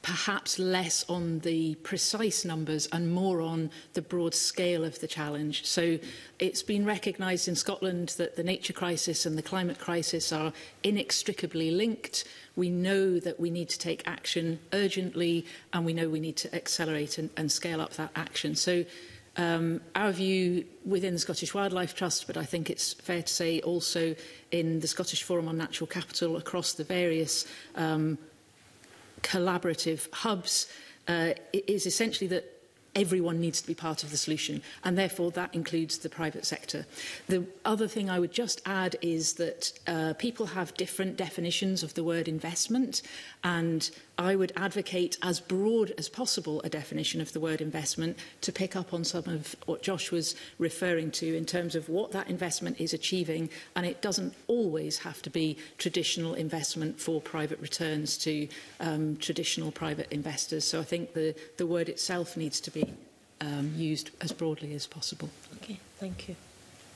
perhaps less on the precise numbers and more on the broad scale of the challenge. So it's been recognised in Scotland that the nature crisis and the climate crisis are inextricably linked. We know that we need to take action urgently, and we know we need to accelerate and scale up that action. So our view within the Scottish Wildlife Trust, but I think it's fair to say also in the Scottish Forum on Natural Capital across the various collaborative hubs, is essentially that everyone needs to be part of the solution, and therefore that includes the private sector. The other thing I would just add is that people have different definitions of the word investment, and I would advocate as broad as possible a definition of the word investment to pick up on some of what Josh was referring to in terms of what that investment is achieving, and it doesn't always have to be traditional investment for private returns to traditional private investors. So I think the word itself needs to be used as broadly as possible. Okay, thank you.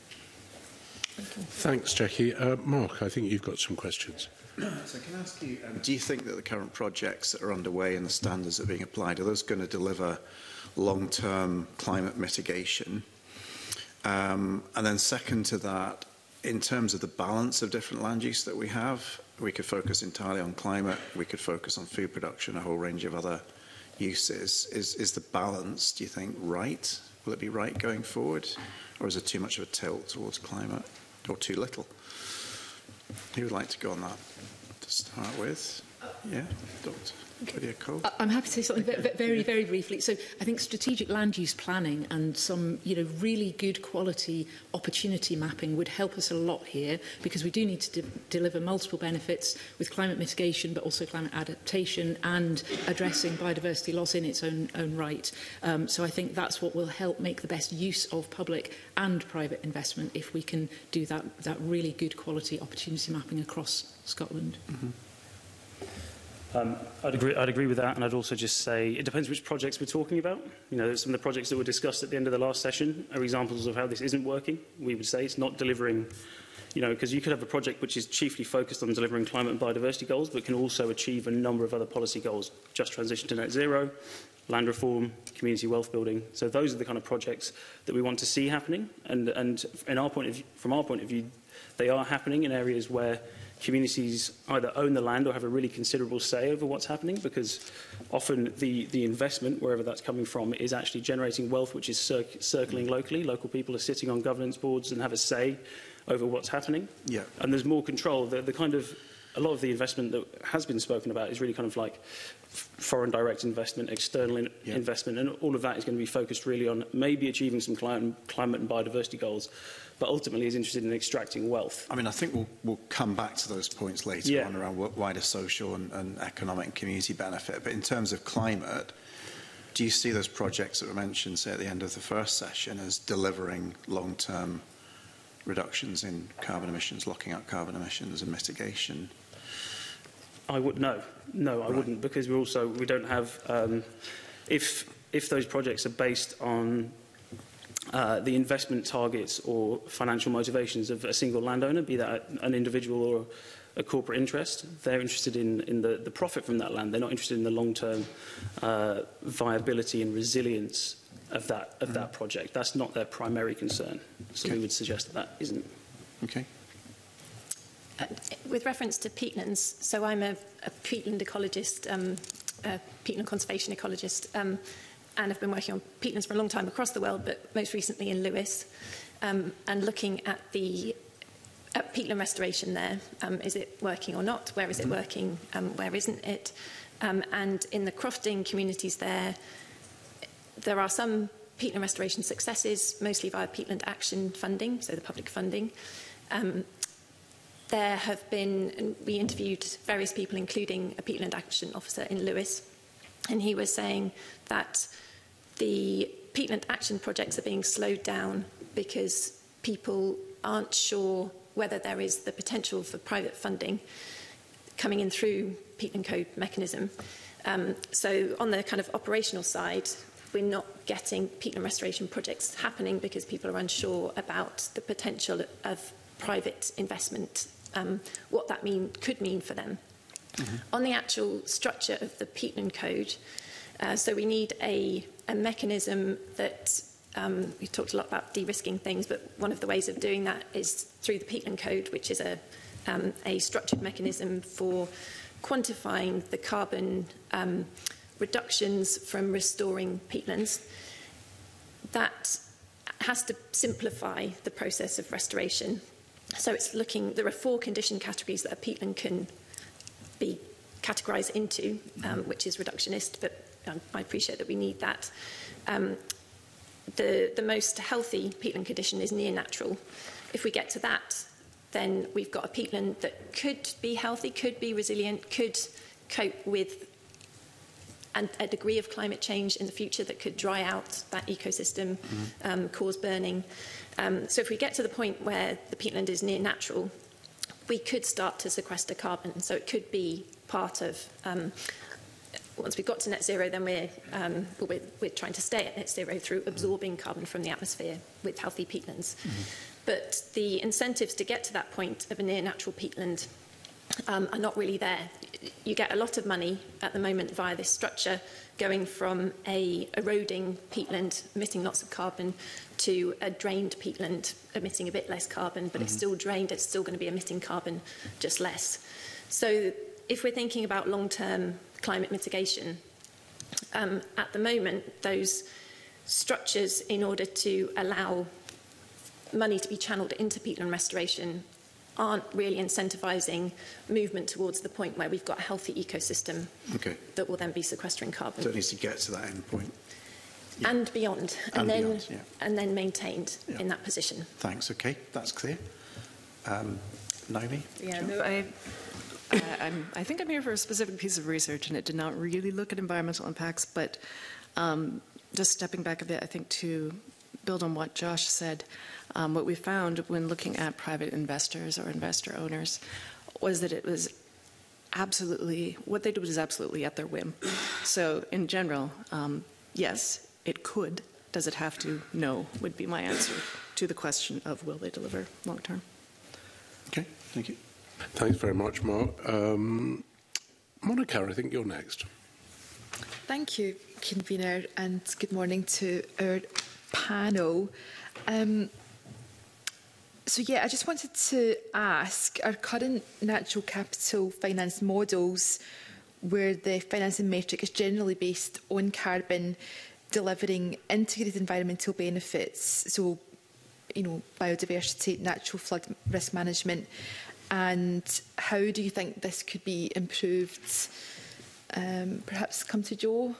Thanks, Jackie. Mark, I think you've got some questions. So can I ask you, do you think that the current projects that are underway and the standards that are being applied, are those going to deliver long-term climate mitigation? And then second to that, in terms of the balance of different land use that we have, we could focus entirely on climate, we could focus on food production, a whole range of other uses. Is the balance, do you think, right? Will it be right going forward? Or is there too much of a tilt towards climate, or too little? Who would like to go on that to start with? Yeah, Dr. Lydia Cole. I'm happy to say something very, very briefly. So I think strategic land use planning and some really good quality opportunity mapping would help us a lot here, because we do need to deliver multiple benefits with climate mitigation, but also climate adaptation and addressing biodiversity loss in its own right. So I think that's what will help make the best use of public and private investment if we can do that really good quality opportunity mapping across Scotland. Mm-hmm. I'd agree with that, and I'd also just say it depends which projects we're talking about. Some of the projects that were discussed at the end of the last session are examples of how this isn't working. We would say it's not delivering, because you could have a project which is chiefly focused on delivering climate and biodiversity goals, but can also achieve a number of other policy goals: just transition to net zero, land reform, community wealth building. So those are the kind of projects that we want to see happening, and from our point of view, they are happening in areas where communities either own the land or have a really considerable say over what's happening, because often the investment, wherever that's coming from, is actually generating wealth which is circling locally. Local people are sitting on governance boards and have a say over what's happening. Yeah. And there's more control. A lot of the investment that has been spoken about is really kind of like foreign direct investment, external investment, and all of that is going to be focused really on maybe achieving some climate and biodiversity goals, but ultimately is interested in extracting wealth. I mean, I think we'll come back to those points later on around wider social and economic and community benefit. But in terms of climate, do you see those projects that were mentioned, say, at the end of the first session as delivering long-term reductions in carbon emissions, locking out carbon emissions and mitigation? I would no, I wouldn't, because we don't have. If those projects are based on the investment targets or financial motivations of a single landowner, be that an individual or a corporate interest, they're interested in the profit from that land. They're not interested in the long-term viability and resilience of that project. That's not their primary concern. So we would suggest that isn't. Okay. With reference to peatlands, so I'm a peatland ecologist, a peatland conservation ecologist, and I've been working on peatlands for a long time across the world, but most recently in Lewis, and looking at the peatland restoration there. Is it working or not? Where is it working? Where isn't it? And in the crofting communities there are some peatland restoration successes, mostly via peatland action funding, so the public funding. There have been, and we interviewed various people, including a peatland action officer in Lewis, and he was saying that the peatland action projects are being slowed down because people aren't sure whether there is the potential for private funding coming in through peatland code mechanism. So on the kind of operational side, we're not getting peatland restoration projects happening because people are unsure about the potential of private investment, what that could mean for them. On the actual structure of the peatland code, so we need a mechanism that, we talked a lot about de-risking things, but one of the ways of doing that is through the peatland code, which is a structured mechanism for quantifying the carbon reductions from restoring peatlands. That has to simplify the process of restoration. So it's looking, there are 4 condition categories that a peatland can be categorised into, which is reductionist, but I appreciate that we need that. The most healthy peatland condition is near natural. If we get to that, then we've got a peatland that could be healthy, could be resilient, could cope with a degree of climate change in the future that could dry out that ecosystem, cause burning. So if we get to the point where the peatland is near natural, we could start to sequester carbon. So it could be part of, once we've got to net zero, then we're trying to stay at net zero through absorbing carbon from the atmosphere with healthy peatlands. But the incentives to get to that point of a near natural peatland are not really there. You get a lot of money at the moment via this structure going from a eroding peatland emitting lots of carbon to a drained peatland emitting a bit less carbon, but it's still drained, it's still going to be emitting carbon, just less. So if we're thinking about long-term climate mitigation, at the moment, those structures, in order to allow money to be channeled into peatland restoration, aren't really incentivising movement towards the point where we've got a healthy ecosystem that will then be sequestering carbon. So it needs to get to that end point. And beyond, and then maintained in that position. Thanks, okay, that's clear. Naomi? Yeah, no, I think I'm here for a specific piece of research, and it did not really look at environmental impacts, but just stepping back a bit, I think to build on what Josh said, what we found when looking at private investors or investor owners was that it was absolutely, what they did was absolutely at their whim. So in general, yes, it could. Does it have to? No, would be my answer to the question of will they deliver long term. Okay, thank you. Thanks very much, Mark. Monica, I think you're next. Thank you, Convener, and good morning to our panel. So yeah, I just wanted to ask, our current natural capital finance models, where the financing metric is generally based on carbon, delivering integrated environmental benefits, so, you know, biodiversity, natural flood risk management, and how do you think this could be improved? Perhaps come to Jo.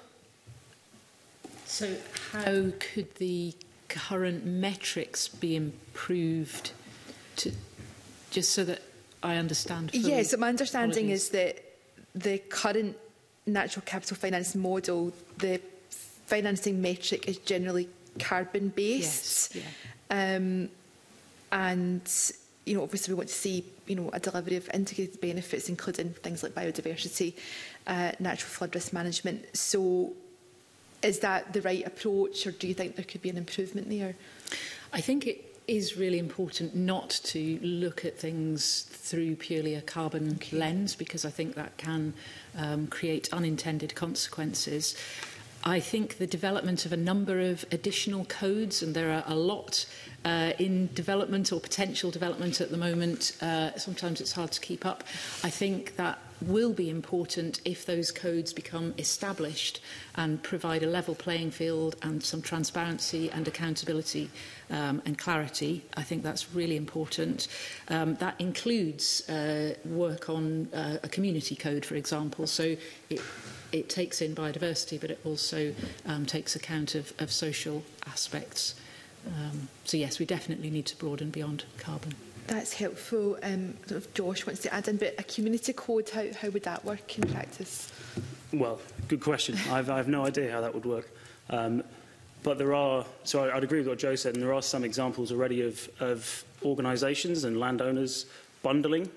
So how could the current metrics be improved to, just so that I understand fully? Yes, my understanding is that the current natural capital finance model, the financing metric is generally carbon based. Yes, yeah. And you know, obviously we want to see, you know, a delivery of integrated benefits, including things like biodiversity, natural flood risk management. So is that the right approach, or do you think there could be an improvement there? I think it is really important not to look at things through purely a carbon lens, because I think that can create unintended consequences. I think the development of a number of additional codes, and there are a lot in development or potential development at the moment, sometimes it's hard to keep up. I think that will be important if those codes become established and provide a level playing field and some transparency and accountability and clarity. I think that's really important. That includes work on a community code, for example, so it takes in biodiversity, but it also takes account of social aspects. So yes, we definitely need to broaden beyond carbon. That's helpful. If Josh wants to add in, but a community code, how would that work in practice? Well, good question. I have no idea how that would work. But there are, so I'd agree with what Joe said, and there are some examples already of organisations and landowners bundling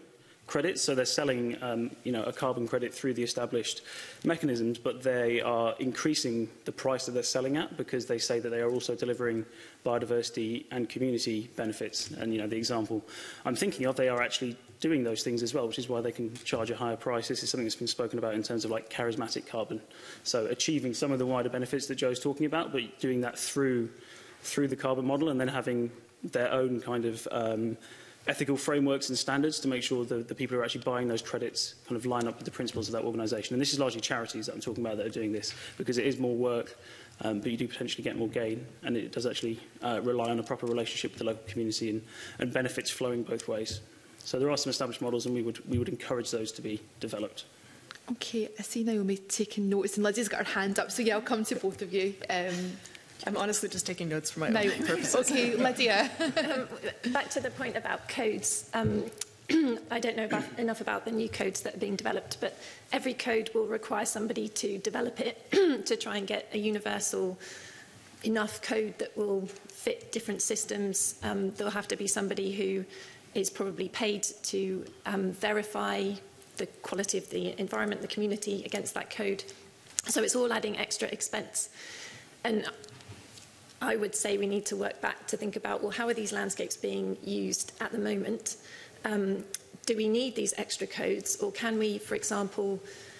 credits, so they're selling a carbon credit through the established mechanisms, but they are increasing the price that they're selling at because they say that they are also delivering biodiversity and community benefits. And the example I'm thinking of, they are actually doing those things as well, which is why they can charge a higher price. This is something that's been spoken about in terms of like charismatic carbon. So achieving some of the wider benefits that Joe's talking about, but doing that through the carbon model, and then having their own kind of ethical frameworks and standards to make sure that the people who are actually buying those credits kind of line up with the principles of that organisation. And this is largely charities that I'm talking about that are doing this, because it is more work, but you do potentially get more gain, and it does actually rely on a proper relationship with the local community and benefits flowing both ways. So there are some established models, and we would encourage those to be developed. Okay, I see Naomi taking notes, and Lydia's got her hand up, so yeah, I'll come to both of you. I'm honestly just taking notes for my own purposes. Okay, Lydia. Back to the point about codes. I don't know enough about the new codes that are being developed, but every code will require somebody to develop it to try and get a universal enough code that will fit different systems. There'll have to be somebody who is probably paid to verify the quality of the environment, the community against that code. So it's all adding extra expense. And I would say we need to work back to think about, well, how are these landscapes being used at the moment? Do we need these extra codes, or can we, for example,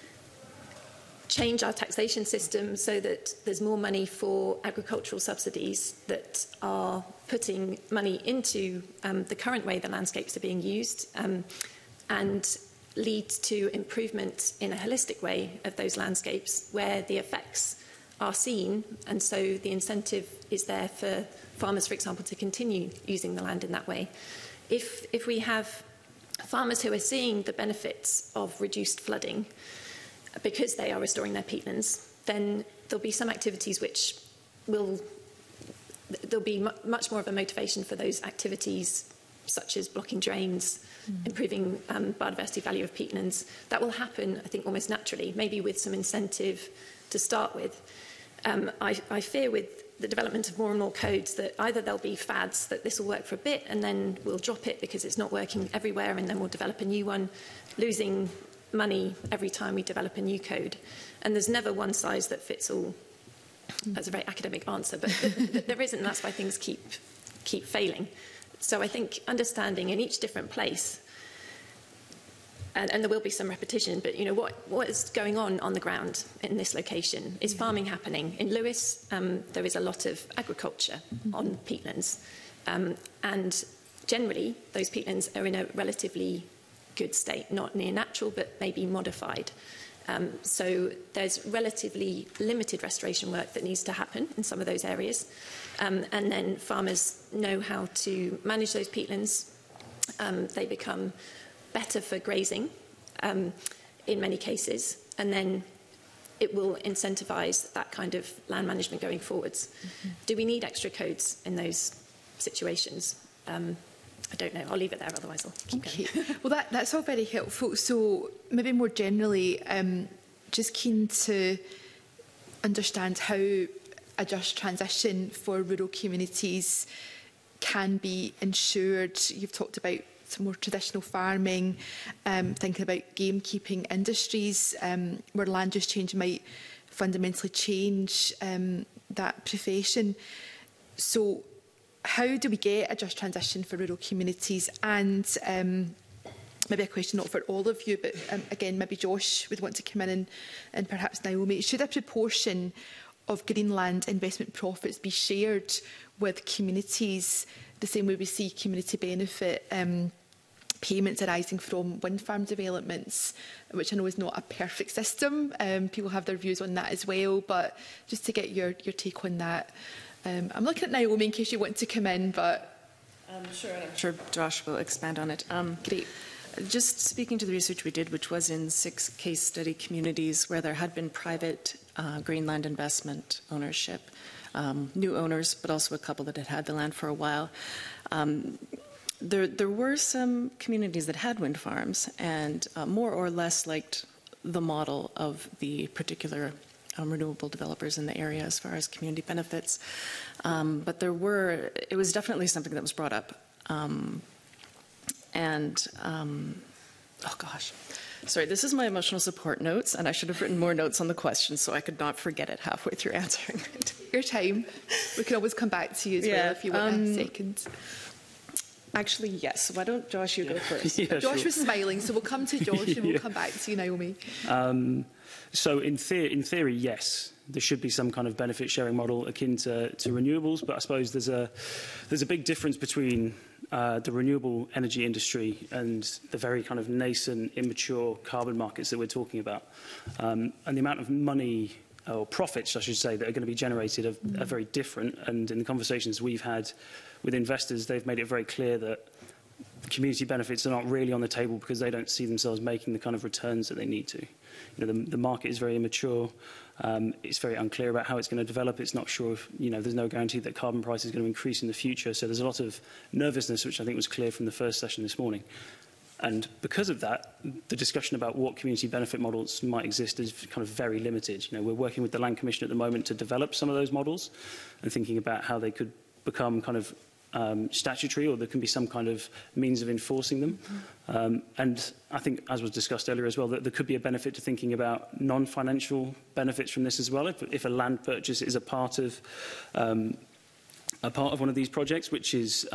change our taxation system so that there's more money for agricultural subsidies that are putting money into the current way the landscapes are being used and leads to improvement in a holistic way of those landscapes where the effects are seen, and so the incentive is there for farmers, for example, to continue using the land in that way. If we have farmers who are seeing the benefits of reduced flooding because they are restoring their peatlands, then there'll be some activities which there'll be much more of a motivation for those activities, such as blocking drains, improving biodiversity value of peatlands. That will happen, I think, almost naturally, maybe with some incentive to start with. I fear with the development of more and more codes that either there'll be fads that this will work for a bit and then we'll drop it because it's not working everywhere, and then we'll develop a new one, losing money every time we develop a new code. And there's never one size that fits all. That's a very academic answer, but there isn't, and that's why things keep failing. So I think understanding in each different place, and there will be some repetition, but what is going on the ground in this location? Is farming happening? In Lewis, there is a lot of agriculture on peatlands, and generally those peatlands are in a relatively good state, not near natural, but maybe modified. So there's relatively limited restoration work that needs to happen in some of those areas. And then farmers know how to manage those peatlands. They become better for grazing in many cases, and then it will incentivise that kind of land management going forwards. Do we need extra codes in those situations? I don't know. I'll leave it there, otherwise I'll keep going. Well, that's all very helpful. So maybe more generally, just keen to understand how a just transition for rural communities can be ensured. You've talked about some more traditional farming, thinking about gamekeeping industries, where land use change might fundamentally change that profession. So how do we get a just transition for rural communities? And maybe a question not for all of you, but again, maybe Josh would want to come in, and perhaps Naomi. Should a proportion of Greenland investment profits be shared with communities, the same way we see community benefit payments arising from wind farm developments, which I know is not a perfect system? People have their views on that as well, but just to get your take on that. I'm looking at Naomi in case you want to come in, but... I'm sure Josh will expand on it. Great. Just speaking to the research we did, which was in 6 case study communities where there had been private Greenland investment ownership, new owners, but also a couple that had had the land for a while. There were some communities that had wind farms and more or less liked the model of the particular renewable developers in the area as far as community benefits. But it was definitely something that was brought up. Oh, gosh. Sorry, this is my emotional support notes, and I should have written more notes on the question so I could not forget it halfway through answering it. Your time. We can always come back to you as well if you want a second. Actually, yes. Why don't Josh, you go first? Josh was smiling, so we'll come to Josh and we'll come back to you, Naomi. So in theory, yes, there should be some kind of benefit sharing model akin to renewables, but I suppose there's a big difference between the renewable energy industry and the very kind of nascent, immature carbon markets that we're talking about. And the amount of money, or profits, I should say, that are going to be generated are very different. And in the conversations we've had with investors, they've made it very clear that community benefits are not really on the table because they don't see themselves making the kind of returns that they need to. You know, the market is very immature. It's very unclear about how it's going to develop. It's not sure if, you know, there's no guarantee that carbon price is going to increase in the future. So there's a lot of nervousness, which I think was clear from the first session this morning. And because of that, the discussion about what community benefit models might exist is kind of very limited. You know, we're working with the Land Commission at the moment to develop some of those models and thinking about how they could become kind of statutory, or there can be some kind of means of enforcing them. And I think, as was discussed earlier as well, that there could be a benefit to thinking about non-financial benefits from this as well. If a land purchase is a part of one of these projects, which is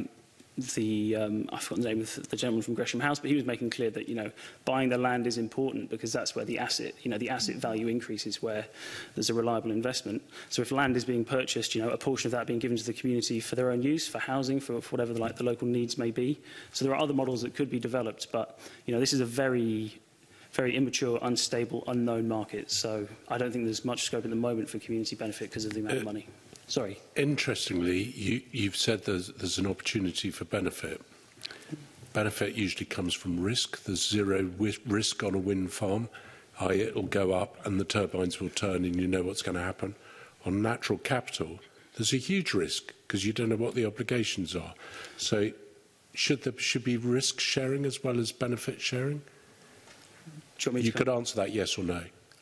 I forgot the name of the gentleman from Gresham House, but he was making clear that, you know, buying the land is important because that's where the asset value increases where there's a reliable investment. So if land is being purchased, you know, a portion of that being given to the community for their own use, for housing, for whatever the local needs may be. So there are other models that could be developed, but, you know, this is a very immature, unstable, unknown market. So I don't think there's much scope at the moment for community benefit because of the amount of money. Sorry. Interestingly, you've said there's an opportunity for benefit. Benefit usually comes from risk. There's zero risk on a wind farm. It'll go up and the turbines will turn and you know what's going to happen. On natural capital, there's a huge risk because you don't know what the obligations are. So should there be risk sharing as well as benefit sharing? You could answer that yes or no.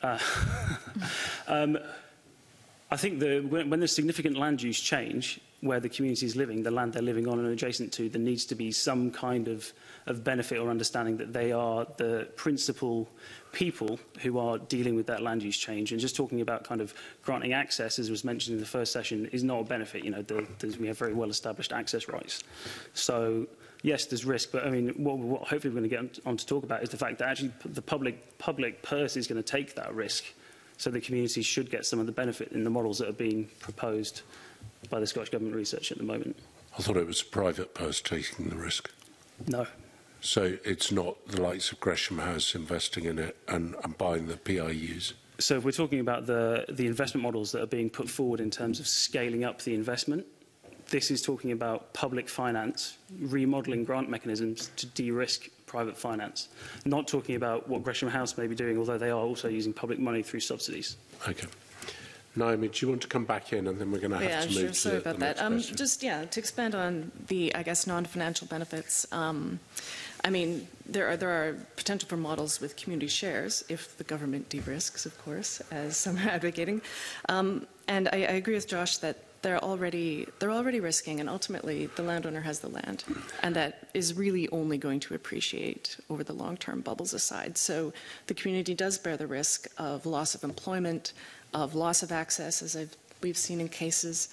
I think when there's significant land use change where the community is living, the land they're living on and adjacent to, there needs to be some kind of benefit or understanding that they are the principal people who are dealing with that land use change. And just talking about kind of granting access, as was mentioned in the first session, is not a benefit. You know, we have very well-established access rights. So yes, there's risk, but I mean, what hopefully we're going to get on to talk about is the fact that actually the public purse is going to take that risk. So the community should get some of the benefit in the models that are being proposed by the Scottish Government research at the moment. I thought it was a private purse taking the risk. No. So it's not the likes of Gresham House investing in it and buying the PIUs? So if we're talking about the investment models that are being put forward in terms of scaling up the investment, this is talking about public finance, remodelling grant mechanisms to de-risk private finance, not talking about what Gresham House may be doing, although they are also using public money through subsidies. Okay. Naomi, do you want to come back in and then we're going to have to move to sorry about the next that. question. Just, to expand on the, I guess, non-financial benefits, I mean, there are potential for models with community shares if the government de-risks, of course, as some are advocating. And I agree with Josh that they're already risking, and ultimately the landowner has the land, and that is really only going to appreciate over the long term, bubbles aside. So the community does bear the risk of loss of employment, of loss of access, as we've seen in cases,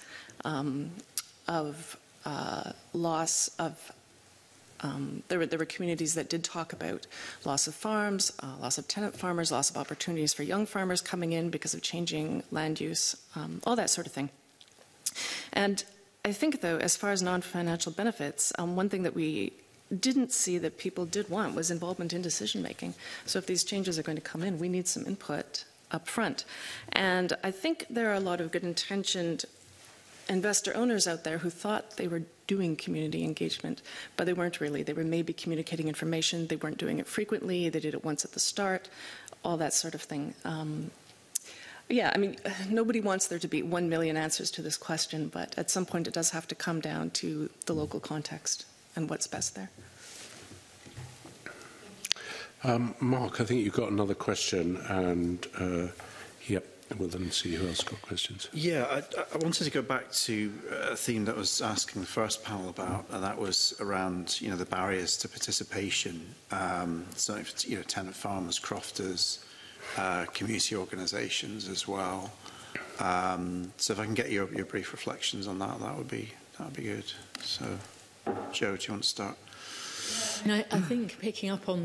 of loss of. There were communities that did talk about loss of farms, loss of tenant farmers, loss of opportunities for young farmers coming in because of changing land use, all that sort of thing. And I think, though, as far as non-financial benefits, one thing that we didn't see that people did want was involvement in decision-making. So if these changes are going to come in, we need some input up front. And I think there are a lot of good-intentioned investor owners out there who thought they were doing community engagement, but they weren't really. They were maybe communicating information. They weren't doing it frequently. They did it once at the start, all that sort of thing. Yeah, I mean, nobody wants there to be 1 million answers to this question, but at some point it does have to come down to the local context and what's best there. Mark, I think you've got another question, and yep, And we'll then see who else got questions. Yeah, I wanted to go back to a theme that I was asking the first panel about, and that was around, the barriers to participation. Certainly for, tenant farmers, crofters, community organisations as well. So if I can get your brief reflections on that, that would be good. So, Jo, do you want to start? And I think picking up on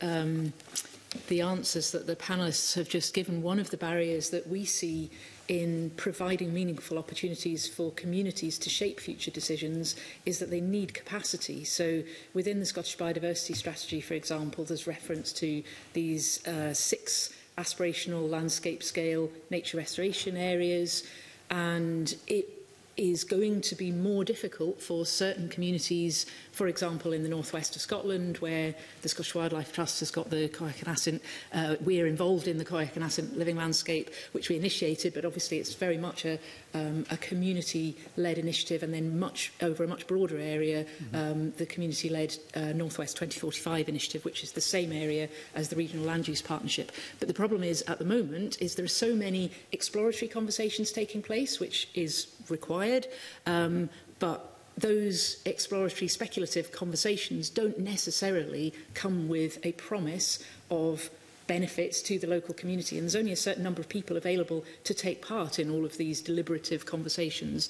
the answers that the panellists have just given, one of the barriers that we see in providing meaningful opportunities for communities to shape future decisions is that they need capacity. So within the Scottish Biodiversity Strategy, for example, there's reference to these 6 aspirational landscape scale nature restoration areas, and it is going to be more difficult for certain communities, for example, in the northwest of Scotland, where the Scottish Wildlife Trust has got the Coahuillanascent. We're involved in the Coahuillanascent Living Landscape, which we initiated, but obviously it's very much a community-led initiative, and then over a much broader area, the community-led Northwest 2045 initiative, which is the same area as the Regional Land Use Partnership. But the problem is, at the moment, is there are so many exploratory conversations taking place, which is required, but those exploratory speculative conversations don't necessarily come with a promise of benefits to the local community, and there's only a certain number of people available to take part in all of these deliberative conversations,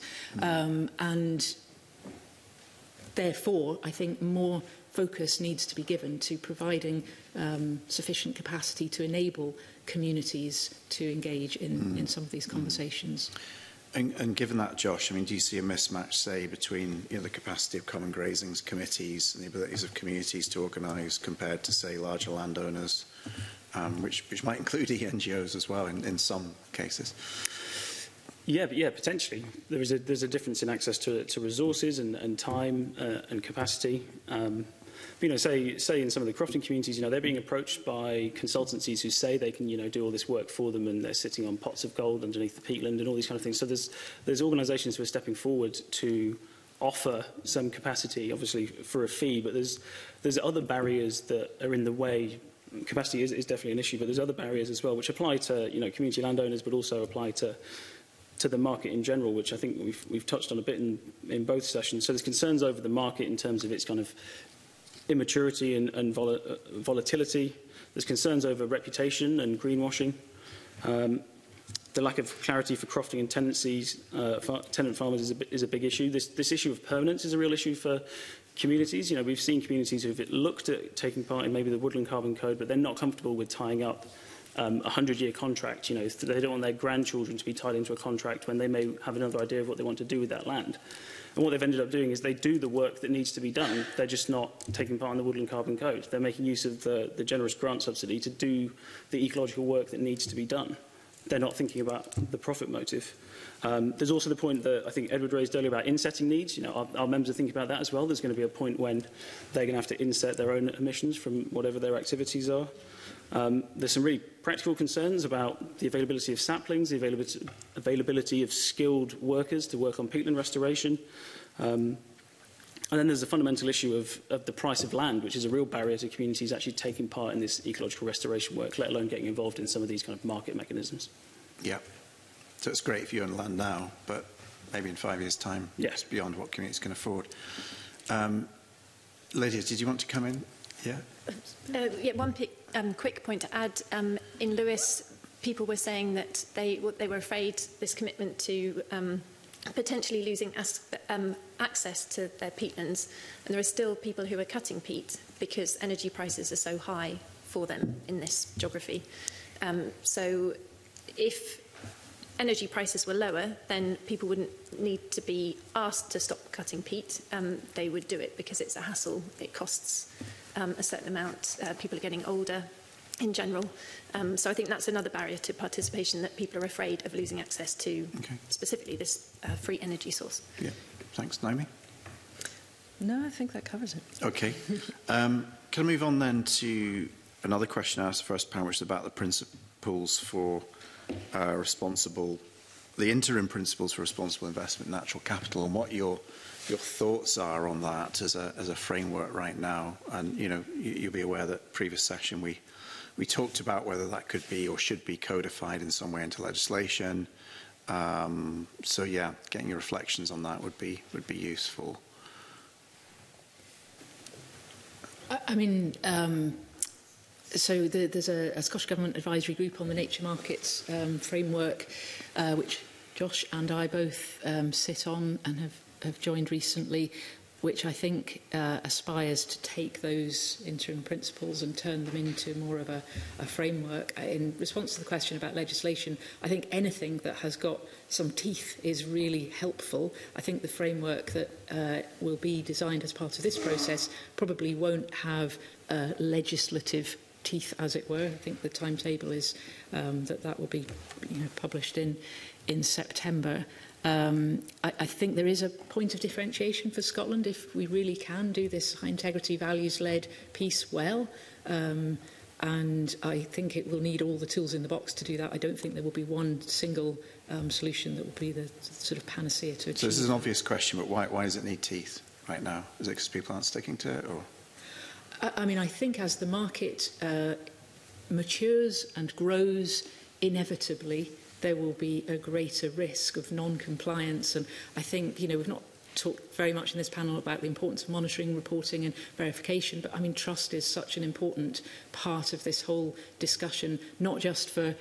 and therefore I think more focus needs to be given to providing sufficient capacity to enable communities to engage in some of these conversations. And given that, Josh, do you see a mismatch, say, between the capacity of common grazings committees and the abilities of communities to organise compared to, say, larger landowners, which might include NGOs as well in some cases? Yeah, potentially. There's a difference in access to resources and time and capacity. Say in some of the crofting communities, they're being approached by consultancies who say they can, do all this work for them, and they're sitting on pots of gold underneath the peatland and all these kind of things. So there's organisations who are stepping forward to offer some capacity, obviously for a fee, but there's other barriers that are in the way. Capacity is definitely an issue, but there's other barriers as well, which apply to community landowners, but also apply to the market in general, which I think we've touched on a bit in both sessions. So there's concerns over the market in terms of its kind of immaturity and volatility. There's concerns over reputation and greenwashing. The lack of clarity for crofting and tenant farmers is a big issue. This issue of permanence is a real issue for communities. We've seen communities who've looked at taking part in maybe the Woodland Carbon Code, but they're not comfortable with tying up a 100-year contract. They don't want their grandchildren to be tied into a contract when they may have another idea of what they want to do with that land. And what they've ended up doing is they do the work that needs to be done. They're just not taking part in the Woodland Carbon Code. They're making use of the generous grant subsidy to do the ecological work that needs to be done. They're not thinking about the profit motive. There's also the point that I think Edward raised earlier about insetting needs. Our members are thinking about that as well. There's going to be a point when they're going to have to inset their own emissions from whatever their activities are. There's some really practical concerns about the availability of saplings, the availability of skilled workers to work on peatland restoration. And then there's the fundamental issue of the price of land, which is a real barrier to communities actually taking part in this ecological restoration work, let alone getting involved in some of these kind of market mechanisms. Yeah. So it's great if you own land now, but maybe in 5 years' time, it's beyond what communities can afford. Lydia, did you want to come in? Yeah. One quick point to add. In Lewis, people were saying that they were afraid this commitment to potentially losing access to their peatlands, and there are still people who are cutting peat because energy prices are so high for them in this geography. So if energy prices were lower, then people wouldn't need to be asked to stop cutting peat. They would do it because it's a hassle. It costs a certain amount. People are getting older in general. So I think that's another barrier to participation, that people are afraid of losing access to specifically this free energy source. Yeah, thanks. Naomi? No, I think that covers it. Okay. Can I move on then to another question I asked the first panel, which is about the principles for the interim principles for responsible investment in natural capital, and what your thoughts are on that as a framework right now. And you'll be aware that previous session we We talked about whether that could be or should be codified in some way into legislation. So yeah, getting your reflections on that would be useful. I mean, so there's a Scottish Government advisory group on the nature markets framework, which Josh and I both sit on and have joined recently, which I think aspires to take those interim principles and turn them into more of a framework. In response to the question about legislation, I think anything that has got some teeth is really helpful. I think the framework that will be designed as part of this process probably won't have legislative teeth, as it were. I think the timetable is that will be published in September. I think there is a point of differentiation for Scotland if we really can do this high integrity values-led piece well. And I think it will need all the tools in the box to do that. I don't think there will be one single solution that will be the sort of panacea to achieve. So this is an obvious question, but why does it need teeth right now? Is it because people aren't sticking to it? Or? I mean, I think as the market matures and grows, inevitably there will be a greater risk of non-compliance. And I think, we've not talked very much in this panel about the importance of monitoring, reporting and verification, but I mean, trust is such an important part of this whole discussion, not just for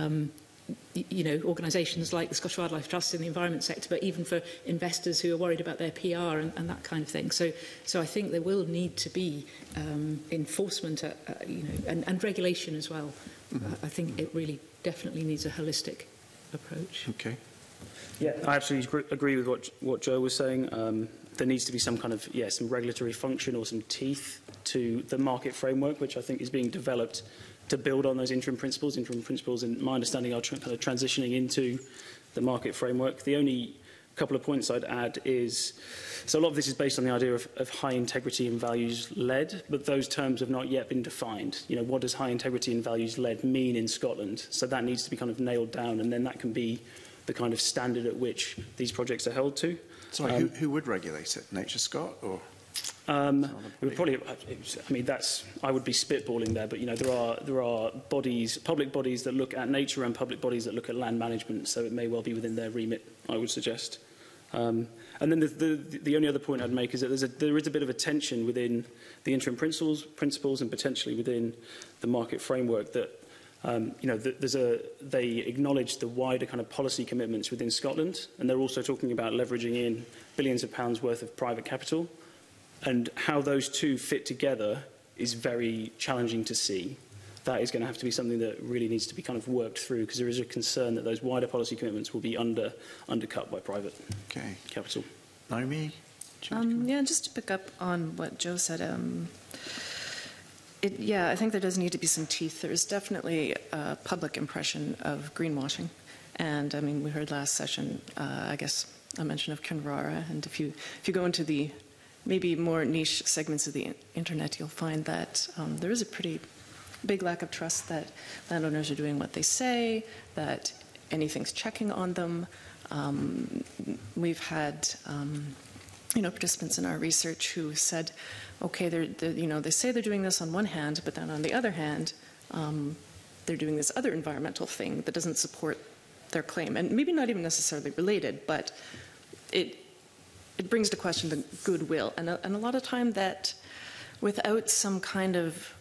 organisations like the Scottish Wildlife Trust in the environment sector, but even for investors who are worried about their PR and that kind of thing. So I think there will need to be enforcement, and regulation as well. I think it really definitely needs a holistic approach. Okay. Yeah, I absolutely agree with what Joe was saying. There needs to be some kind of, some regulatory function or some teeth to the market framework, which I think is being developed to build on those interim principles. Interim principles, in my understanding, are kind of transitioning into the market framework. The only couple of points I'd add is, so a lot of this is based on the idea of high integrity and values led, but those terms have not yet been defined. What does high integrity and values led mean in Scotland? So that needs to be kind of nailed down, and then that can be the kind of standard at which these projects are held to. Sorry, who would regulate it? Nature Scot or? It would probably, I mean, I would be spitballing there, but there are bodies, public bodies that look at nature and public bodies that look at land management, so it may well be within their remit, I would suggest. And then the only other point I'd make is that there is a bit of a tension within the interim principles and potentially within the market framework that they acknowledge the wider kind of policy commitments within Scotland, and they're also talking about leveraging in billions of pounds worth of private capital. And how those two fit together is very challenging to see. That is going to have to be something that really needs to be kind of worked through, because there is a concern that those wider policy commitments will be undercut by private capital. Naomi? Yeah, just to pick up on what Joe said, I think there does need to be some teeth. There is definitely a public impression of greenwashing. And, I mean, we heard last session, I guess, a mention of Kinrara. And if you go into the maybe more niche segments of the internet, you'll find that there is a pretty big lack of trust that landowners are doing what they say, that anything's checking on them. We've had participants in our research who said, okay, they say they're doing this on one hand, but then on the other hand, they're doing this other environmental thing that doesn't support their claim, and maybe not even necessarily related, but it brings to question the goodwill, and a lot of time that without some kind of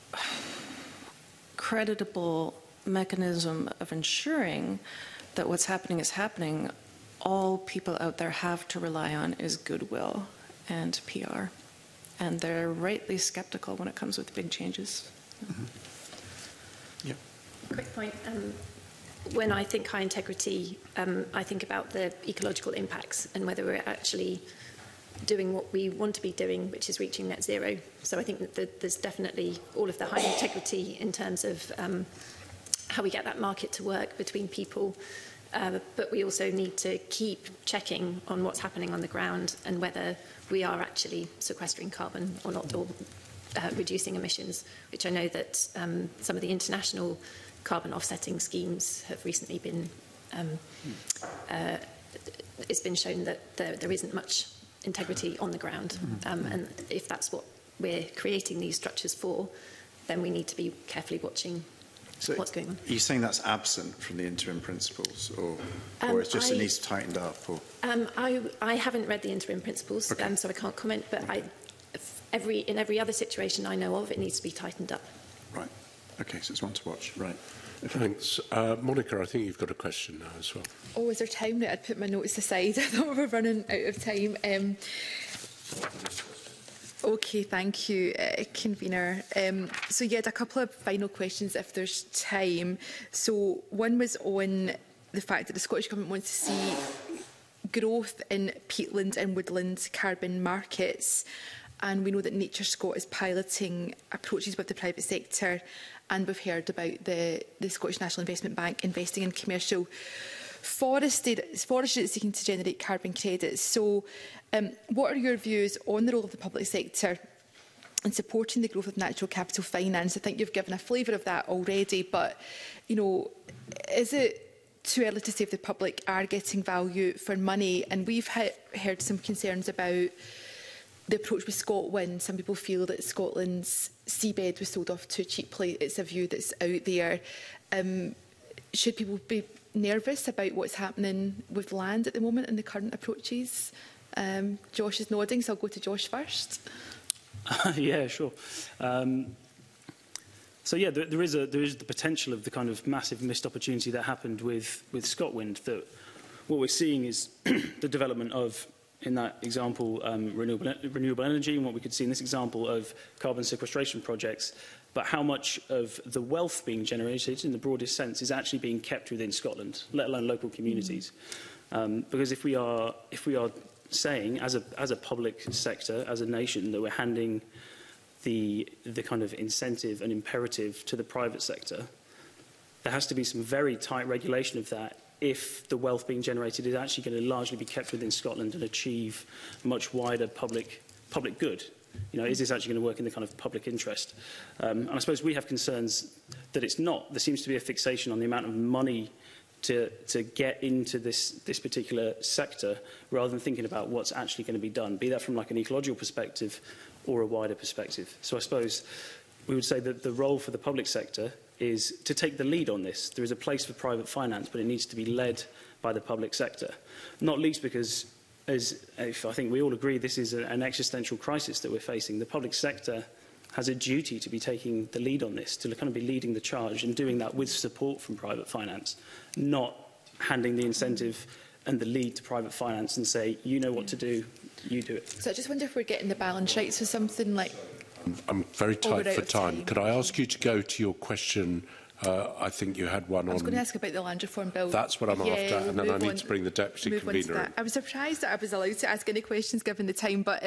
creditable mechanism of ensuring that what's happening is happening, all people out there have to rely on is goodwill and PR. And they're rightly skeptical when it comes with big changes. Mm-hmm. Yeah. Quick point. When I think high integrity, I think about the ecological impacts and whether we're actually doing what we want to be doing, which is reaching net zero. So I think that there's definitely all of the high integrity in terms of how we get that market to work between people. But we also need to keep checking on what's happening on the ground and whether we are actually sequestering carbon or not, or reducing emissions, which I know that some of the international carbon offsetting schemes have recently been, it's been shown that there isn't much integrity on the ground. And if that's what we're creating these structures for, then we need to be carefully watching what's going on. Are you saying that's absent from the interim principles, or it's just it needs tightened up? Or? I haven't read the interim principles, Okay. so I can't comment, but in every other situation I know of, it needs to be tightened up. Right. Okay, so it's one to watch. Right. Thanks. Monica, I think you've got a question now as well. Oh, is there time? Right, I'd put my notes aside. I thought we were running out of time. Okay, thank you, convener. So yeah, a couple of final questions if there's time. So one was on the fact that the Scottish Government wants to see growth in peatland and woodland carbon markets. And we know that Nature Scot is piloting approaches with the private sector, and we've heard about the Scottish National Investment Bank investing in commercial forestry that's seeking to generate carbon credits. So what are your views on the role of the public sector in supporting the growth of natural capital finance? I think you've given a flavour of that already, but you know, is it too early to say if the public are getting value for money? And we've heard some concerns about the approach with ScotWind. Some people feel that Scotland's seabed was sold off too cheaply. It's a view that's out there. Should people be nervous about what's happening with land at the moment and the current approaches? Josh is nodding, so I'll go to Josh first. Yeah, sure. So yeah, there is the potential of the kind of massive missed opportunity that happened with ScotWind. That what we're seeing is the development of, in that example, renewable energy, and what we could see in this example of carbon sequestration projects. But how much of the wealth being generated, in the broadest sense, is actually being kept within Scotland, let alone local communities? Because if we are saying, as a public sector, as a nation, that we're handing the kind of incentive and imperative to the private sector, there has to be some very tight regulation of that if the wealth being generated is actually going to largely be kept within Scotland and achieve much wider public good. You know, is this actually going to work in the kind of public interest? And I suppose we have concerns that it's not. There seems to be a fixation on the amount of money to get into this particular sector, rather than thinking about what's actually going to be done, be that from like an ecological perspective or a wider perspective. So I suppose we would say that the role for the public sector is to take the lead on this. There is a place for private finance, but it needs to be led by the public sector, not least because, as if I think we all agree, this is an existential crisis that we're facing. The public sector has a duty to be taking the lead on this, to kind of be leading the charge and doing that with support from private finance, not handing the incentive and the lead to private finance and say, you know what to do, you do it. So I just wonder if we're getting the balance right. So something like... I'm very tight for time. Could I ask you to go to your question? I think you had one on... I was going to ask about the land reform bill. That's what I'm after, and then I need to bring the deputy convener in. I was surprised that I was allowed to ask any questions given the time, but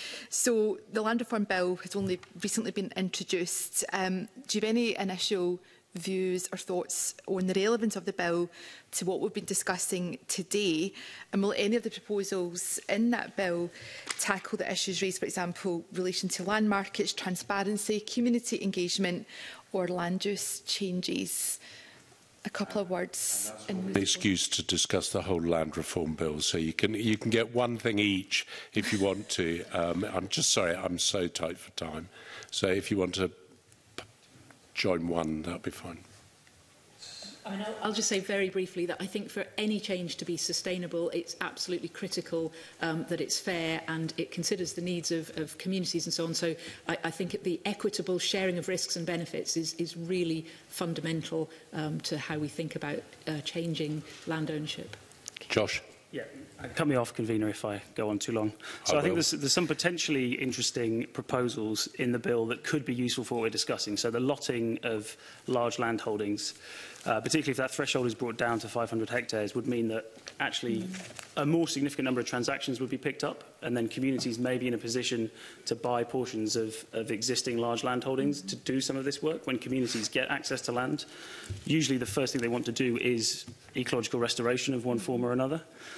so the land reform bill has only recently been introduced. Do you have any initial views or thoughts on the relevance of the bill to what we've been discussing today? And will any of the proposals in that bill tackle the issues raised, for example, relation to land markets, transparency, community engagement, or land use changes? A couple of words. An excuse to discuss the whole land reform bill, so you can get one thing each if you want to. I'm just sorry, I'm so tight for time. So if you want to join one, that'll be fine. I mean, I'll just say very briefly that I think for any change to be sustainable, it's absolutely critical that it's fair and it considers the needs of communities and so on. So I think the equitable sharing of risks and benefits is really fundamental to how we think about changing land ownership. Josh? Yeah, cut me off, convener, if I go on too long. So I think there's some potentially interesting proposals in the bill that could be useful for what we're discussing. So the lotting of large land holdings, particularly if that threshold is brought down to 500 hectares, would mean that actually a more significant number of transactions would be picked up, and then communities may be in a position to buy portions of existing large land holdings to do some of this work. When communities get access to land, usually the first thing they want to do is ecological restoration of one form or another.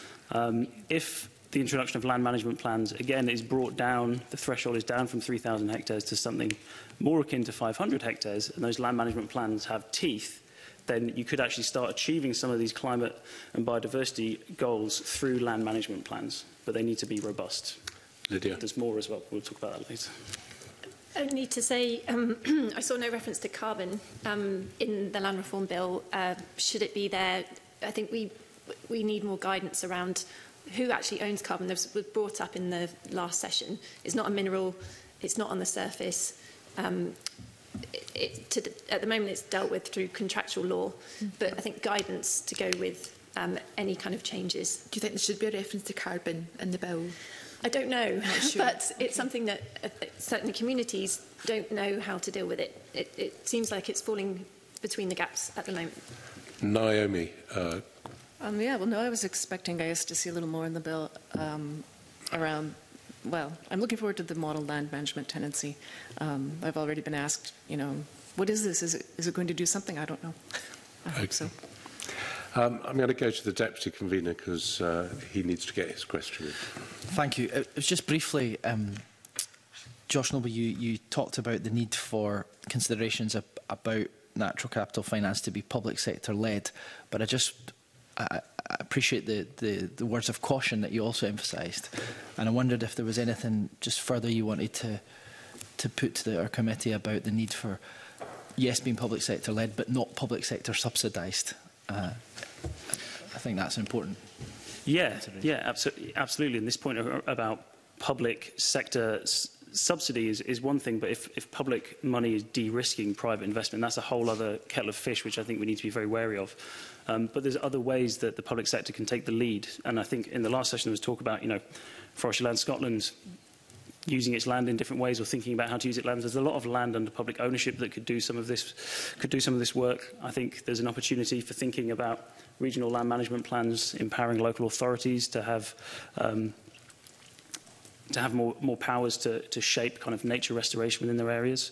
If the introduction of land management plans, again, is brought down, the threshold is down from 3,000 hectares to something more akin to 500 hectares, and those land management plans have teeth, then you could actually start achieving some of these climate and biodiversity goals through land management plans, but they need to be robust. Lydia. There's more as well. We'll talk about that later. Only to say, I saw no reference to carbon in the Land Reform Bill. Should it be there? I think we need more guidance around who actually owns carbon. This was brought up in the last session. It's not a mineral. It's not on the surface. At the moment, it's dealt with through contractual law, but I think guidance to go with any kind of changes. Do you think there should be a reference to carbon in the bill? I don't know, Sure. but it's something that certainly communities don't know how to deal with it. It seems like it's falling between the gaps at the moment. Naomi. Yeah, well, no, I was expecting, I guess, to see a little more in the bill around, well, I'm looking forward to the model land management tenancy. I've already been asked, you know, what is this? Is it going to do something? I don't know. I hope so. I'm going to go to the Deputy Convener because he needs to get his question in. Thank you. It was just briefly, Josh Noble, you talked about the need for considerations about natural capital finance to be public sector led, but I appreciate the words of caution that you also emphasised, and I wondered if there was anything just further you wanted to put to our committee about the need for, yes, being public sector led, but not public sector subsidised. I think that's important. Yeah, absolutely. And this point about public sector subsidy is one thing, but if public money is de-risking private investment, that's a whole other kettle of fish, which I think we need to be very wary of. But there's other ways that the public sector can take the lead. And I think in the last session there was talk about, you know, Forestry Land Scotland using its land in different ways or thinking about how to use its land. There's a lot of land under public ownership that could do some of this work. I think there's an opportunity for thinking about regional land management plans, empowering local authorities to have more powers to shape kind of nature restoration within their areas.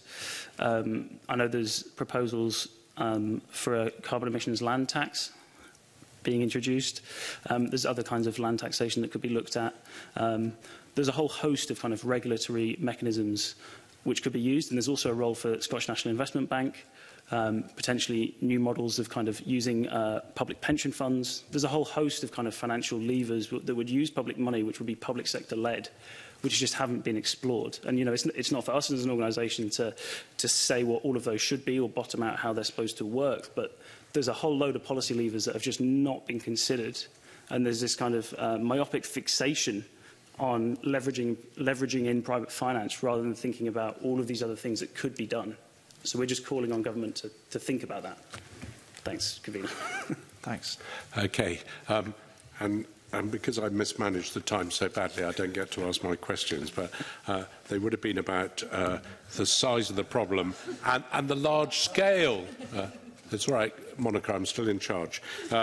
I know there's proposals for a carbon emissions land tax being introduced. There's other kinds of land taxation that could be looked at. There's a whole host of kind of regulatory mechanisms which could be used, and there's also a role for Scottish National Investment Bank, potentially new models of kind of using public pension funds. There's a whole host of kind of financial levers that would use public money, which would be public sector led, which just haven't been explored. And, you know, it's not for us as an organisation to say what all of those should be or bottom out how they're supposed to work, but there's a whole load of policy levers that have just not been considered. And there's this kind of myopic fixation on leveraging in private finance rather than thinking about all of these other things that could be done. So we're just calling on government to think about that. Thanks, Convener. Thanks. Okay. And because I mismanaged the time so badly, I don't get to ask my questions, but they would have been about the size of the problem and the large scale. That's right, Monica, I'm still in charge.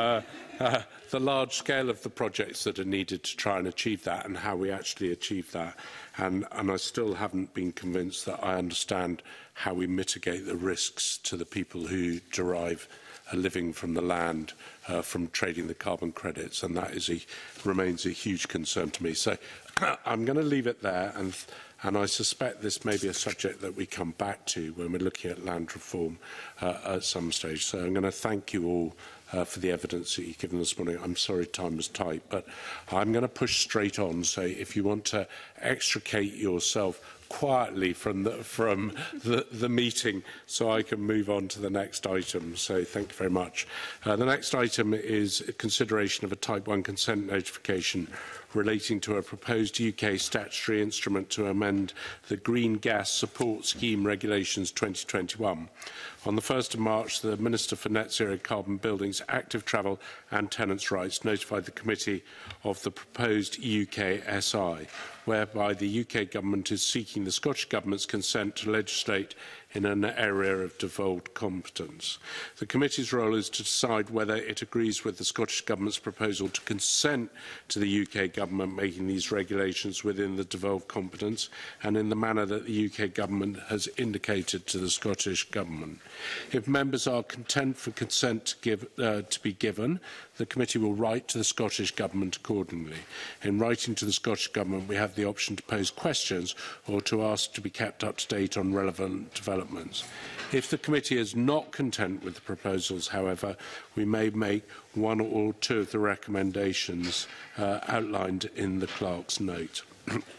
The large scale of the projects that are needed to try and achieve that and how we actually achieve that. And I still haven't been convinced that I understand how we mitigate the risks to the people who derive a living from the land, from trading the carbon credits, and that remains a huge concern to me. So I'm going to leave it there, and I suspect this may be a subject that we come back to when we're looking at land reform at some stage. So I'm going to thank you all for the evidence that you've given this morning. I'm sorry time was tight, but I'm going to push straight on. So if you want to extricate yourself quietly from the meeting so I can move on to the next item. So thank you very much. The next item is a consideration of a Type 1 consent notification relating to a proposed UK statutory instrument to amend the Green Gas Support Scheme Regulations 2021. On the 1st of March, the Minister for Net Zero Carbon Buildings, Active Travel and Tenants' Rights notified the committee of the proposed UK SI, whereby the UK Government is seeking the Scottish Government's consent to legislate in an area of devolved competence. The committee's role is to decide whether it agrees with the Scottish Government's proposal to consent to the UK Government making these regulations within the devolved competence and in the manner that the UK Government has indicated to the Scottish Government. If members are content for consent to be given, the committee will write to the Scottish Government accordingly. In writing to the Scottish Government, we have the option to pose questions or to ask to be kept up to date on relevant developments. If the committee is not content with the proposals, however, we may make one or two of the recommendations outlined in the clerk's note.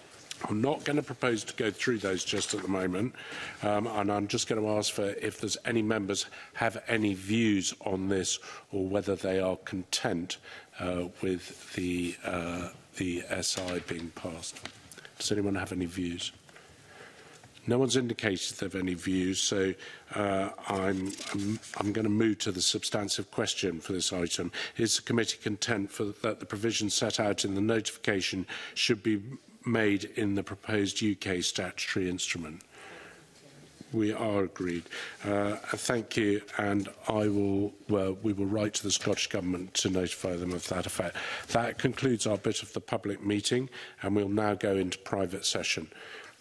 I'm not going to propose to go through those just at the moment, and I'm just going to ask for if there's any members have any views on this, or whether they are content with the SI being passed. Does anyone have any views? No one's indicated they have any views, so I'm going to move to the substantive question for this item. Is the committee content that the provisions set out in the notification should be made in the proposed UK statutory instrument? We are agreed. Thank you, and we will write to the Scottish Government to notify them of that effect. That concludes our bit of the public meeting, and we'll now go into private session.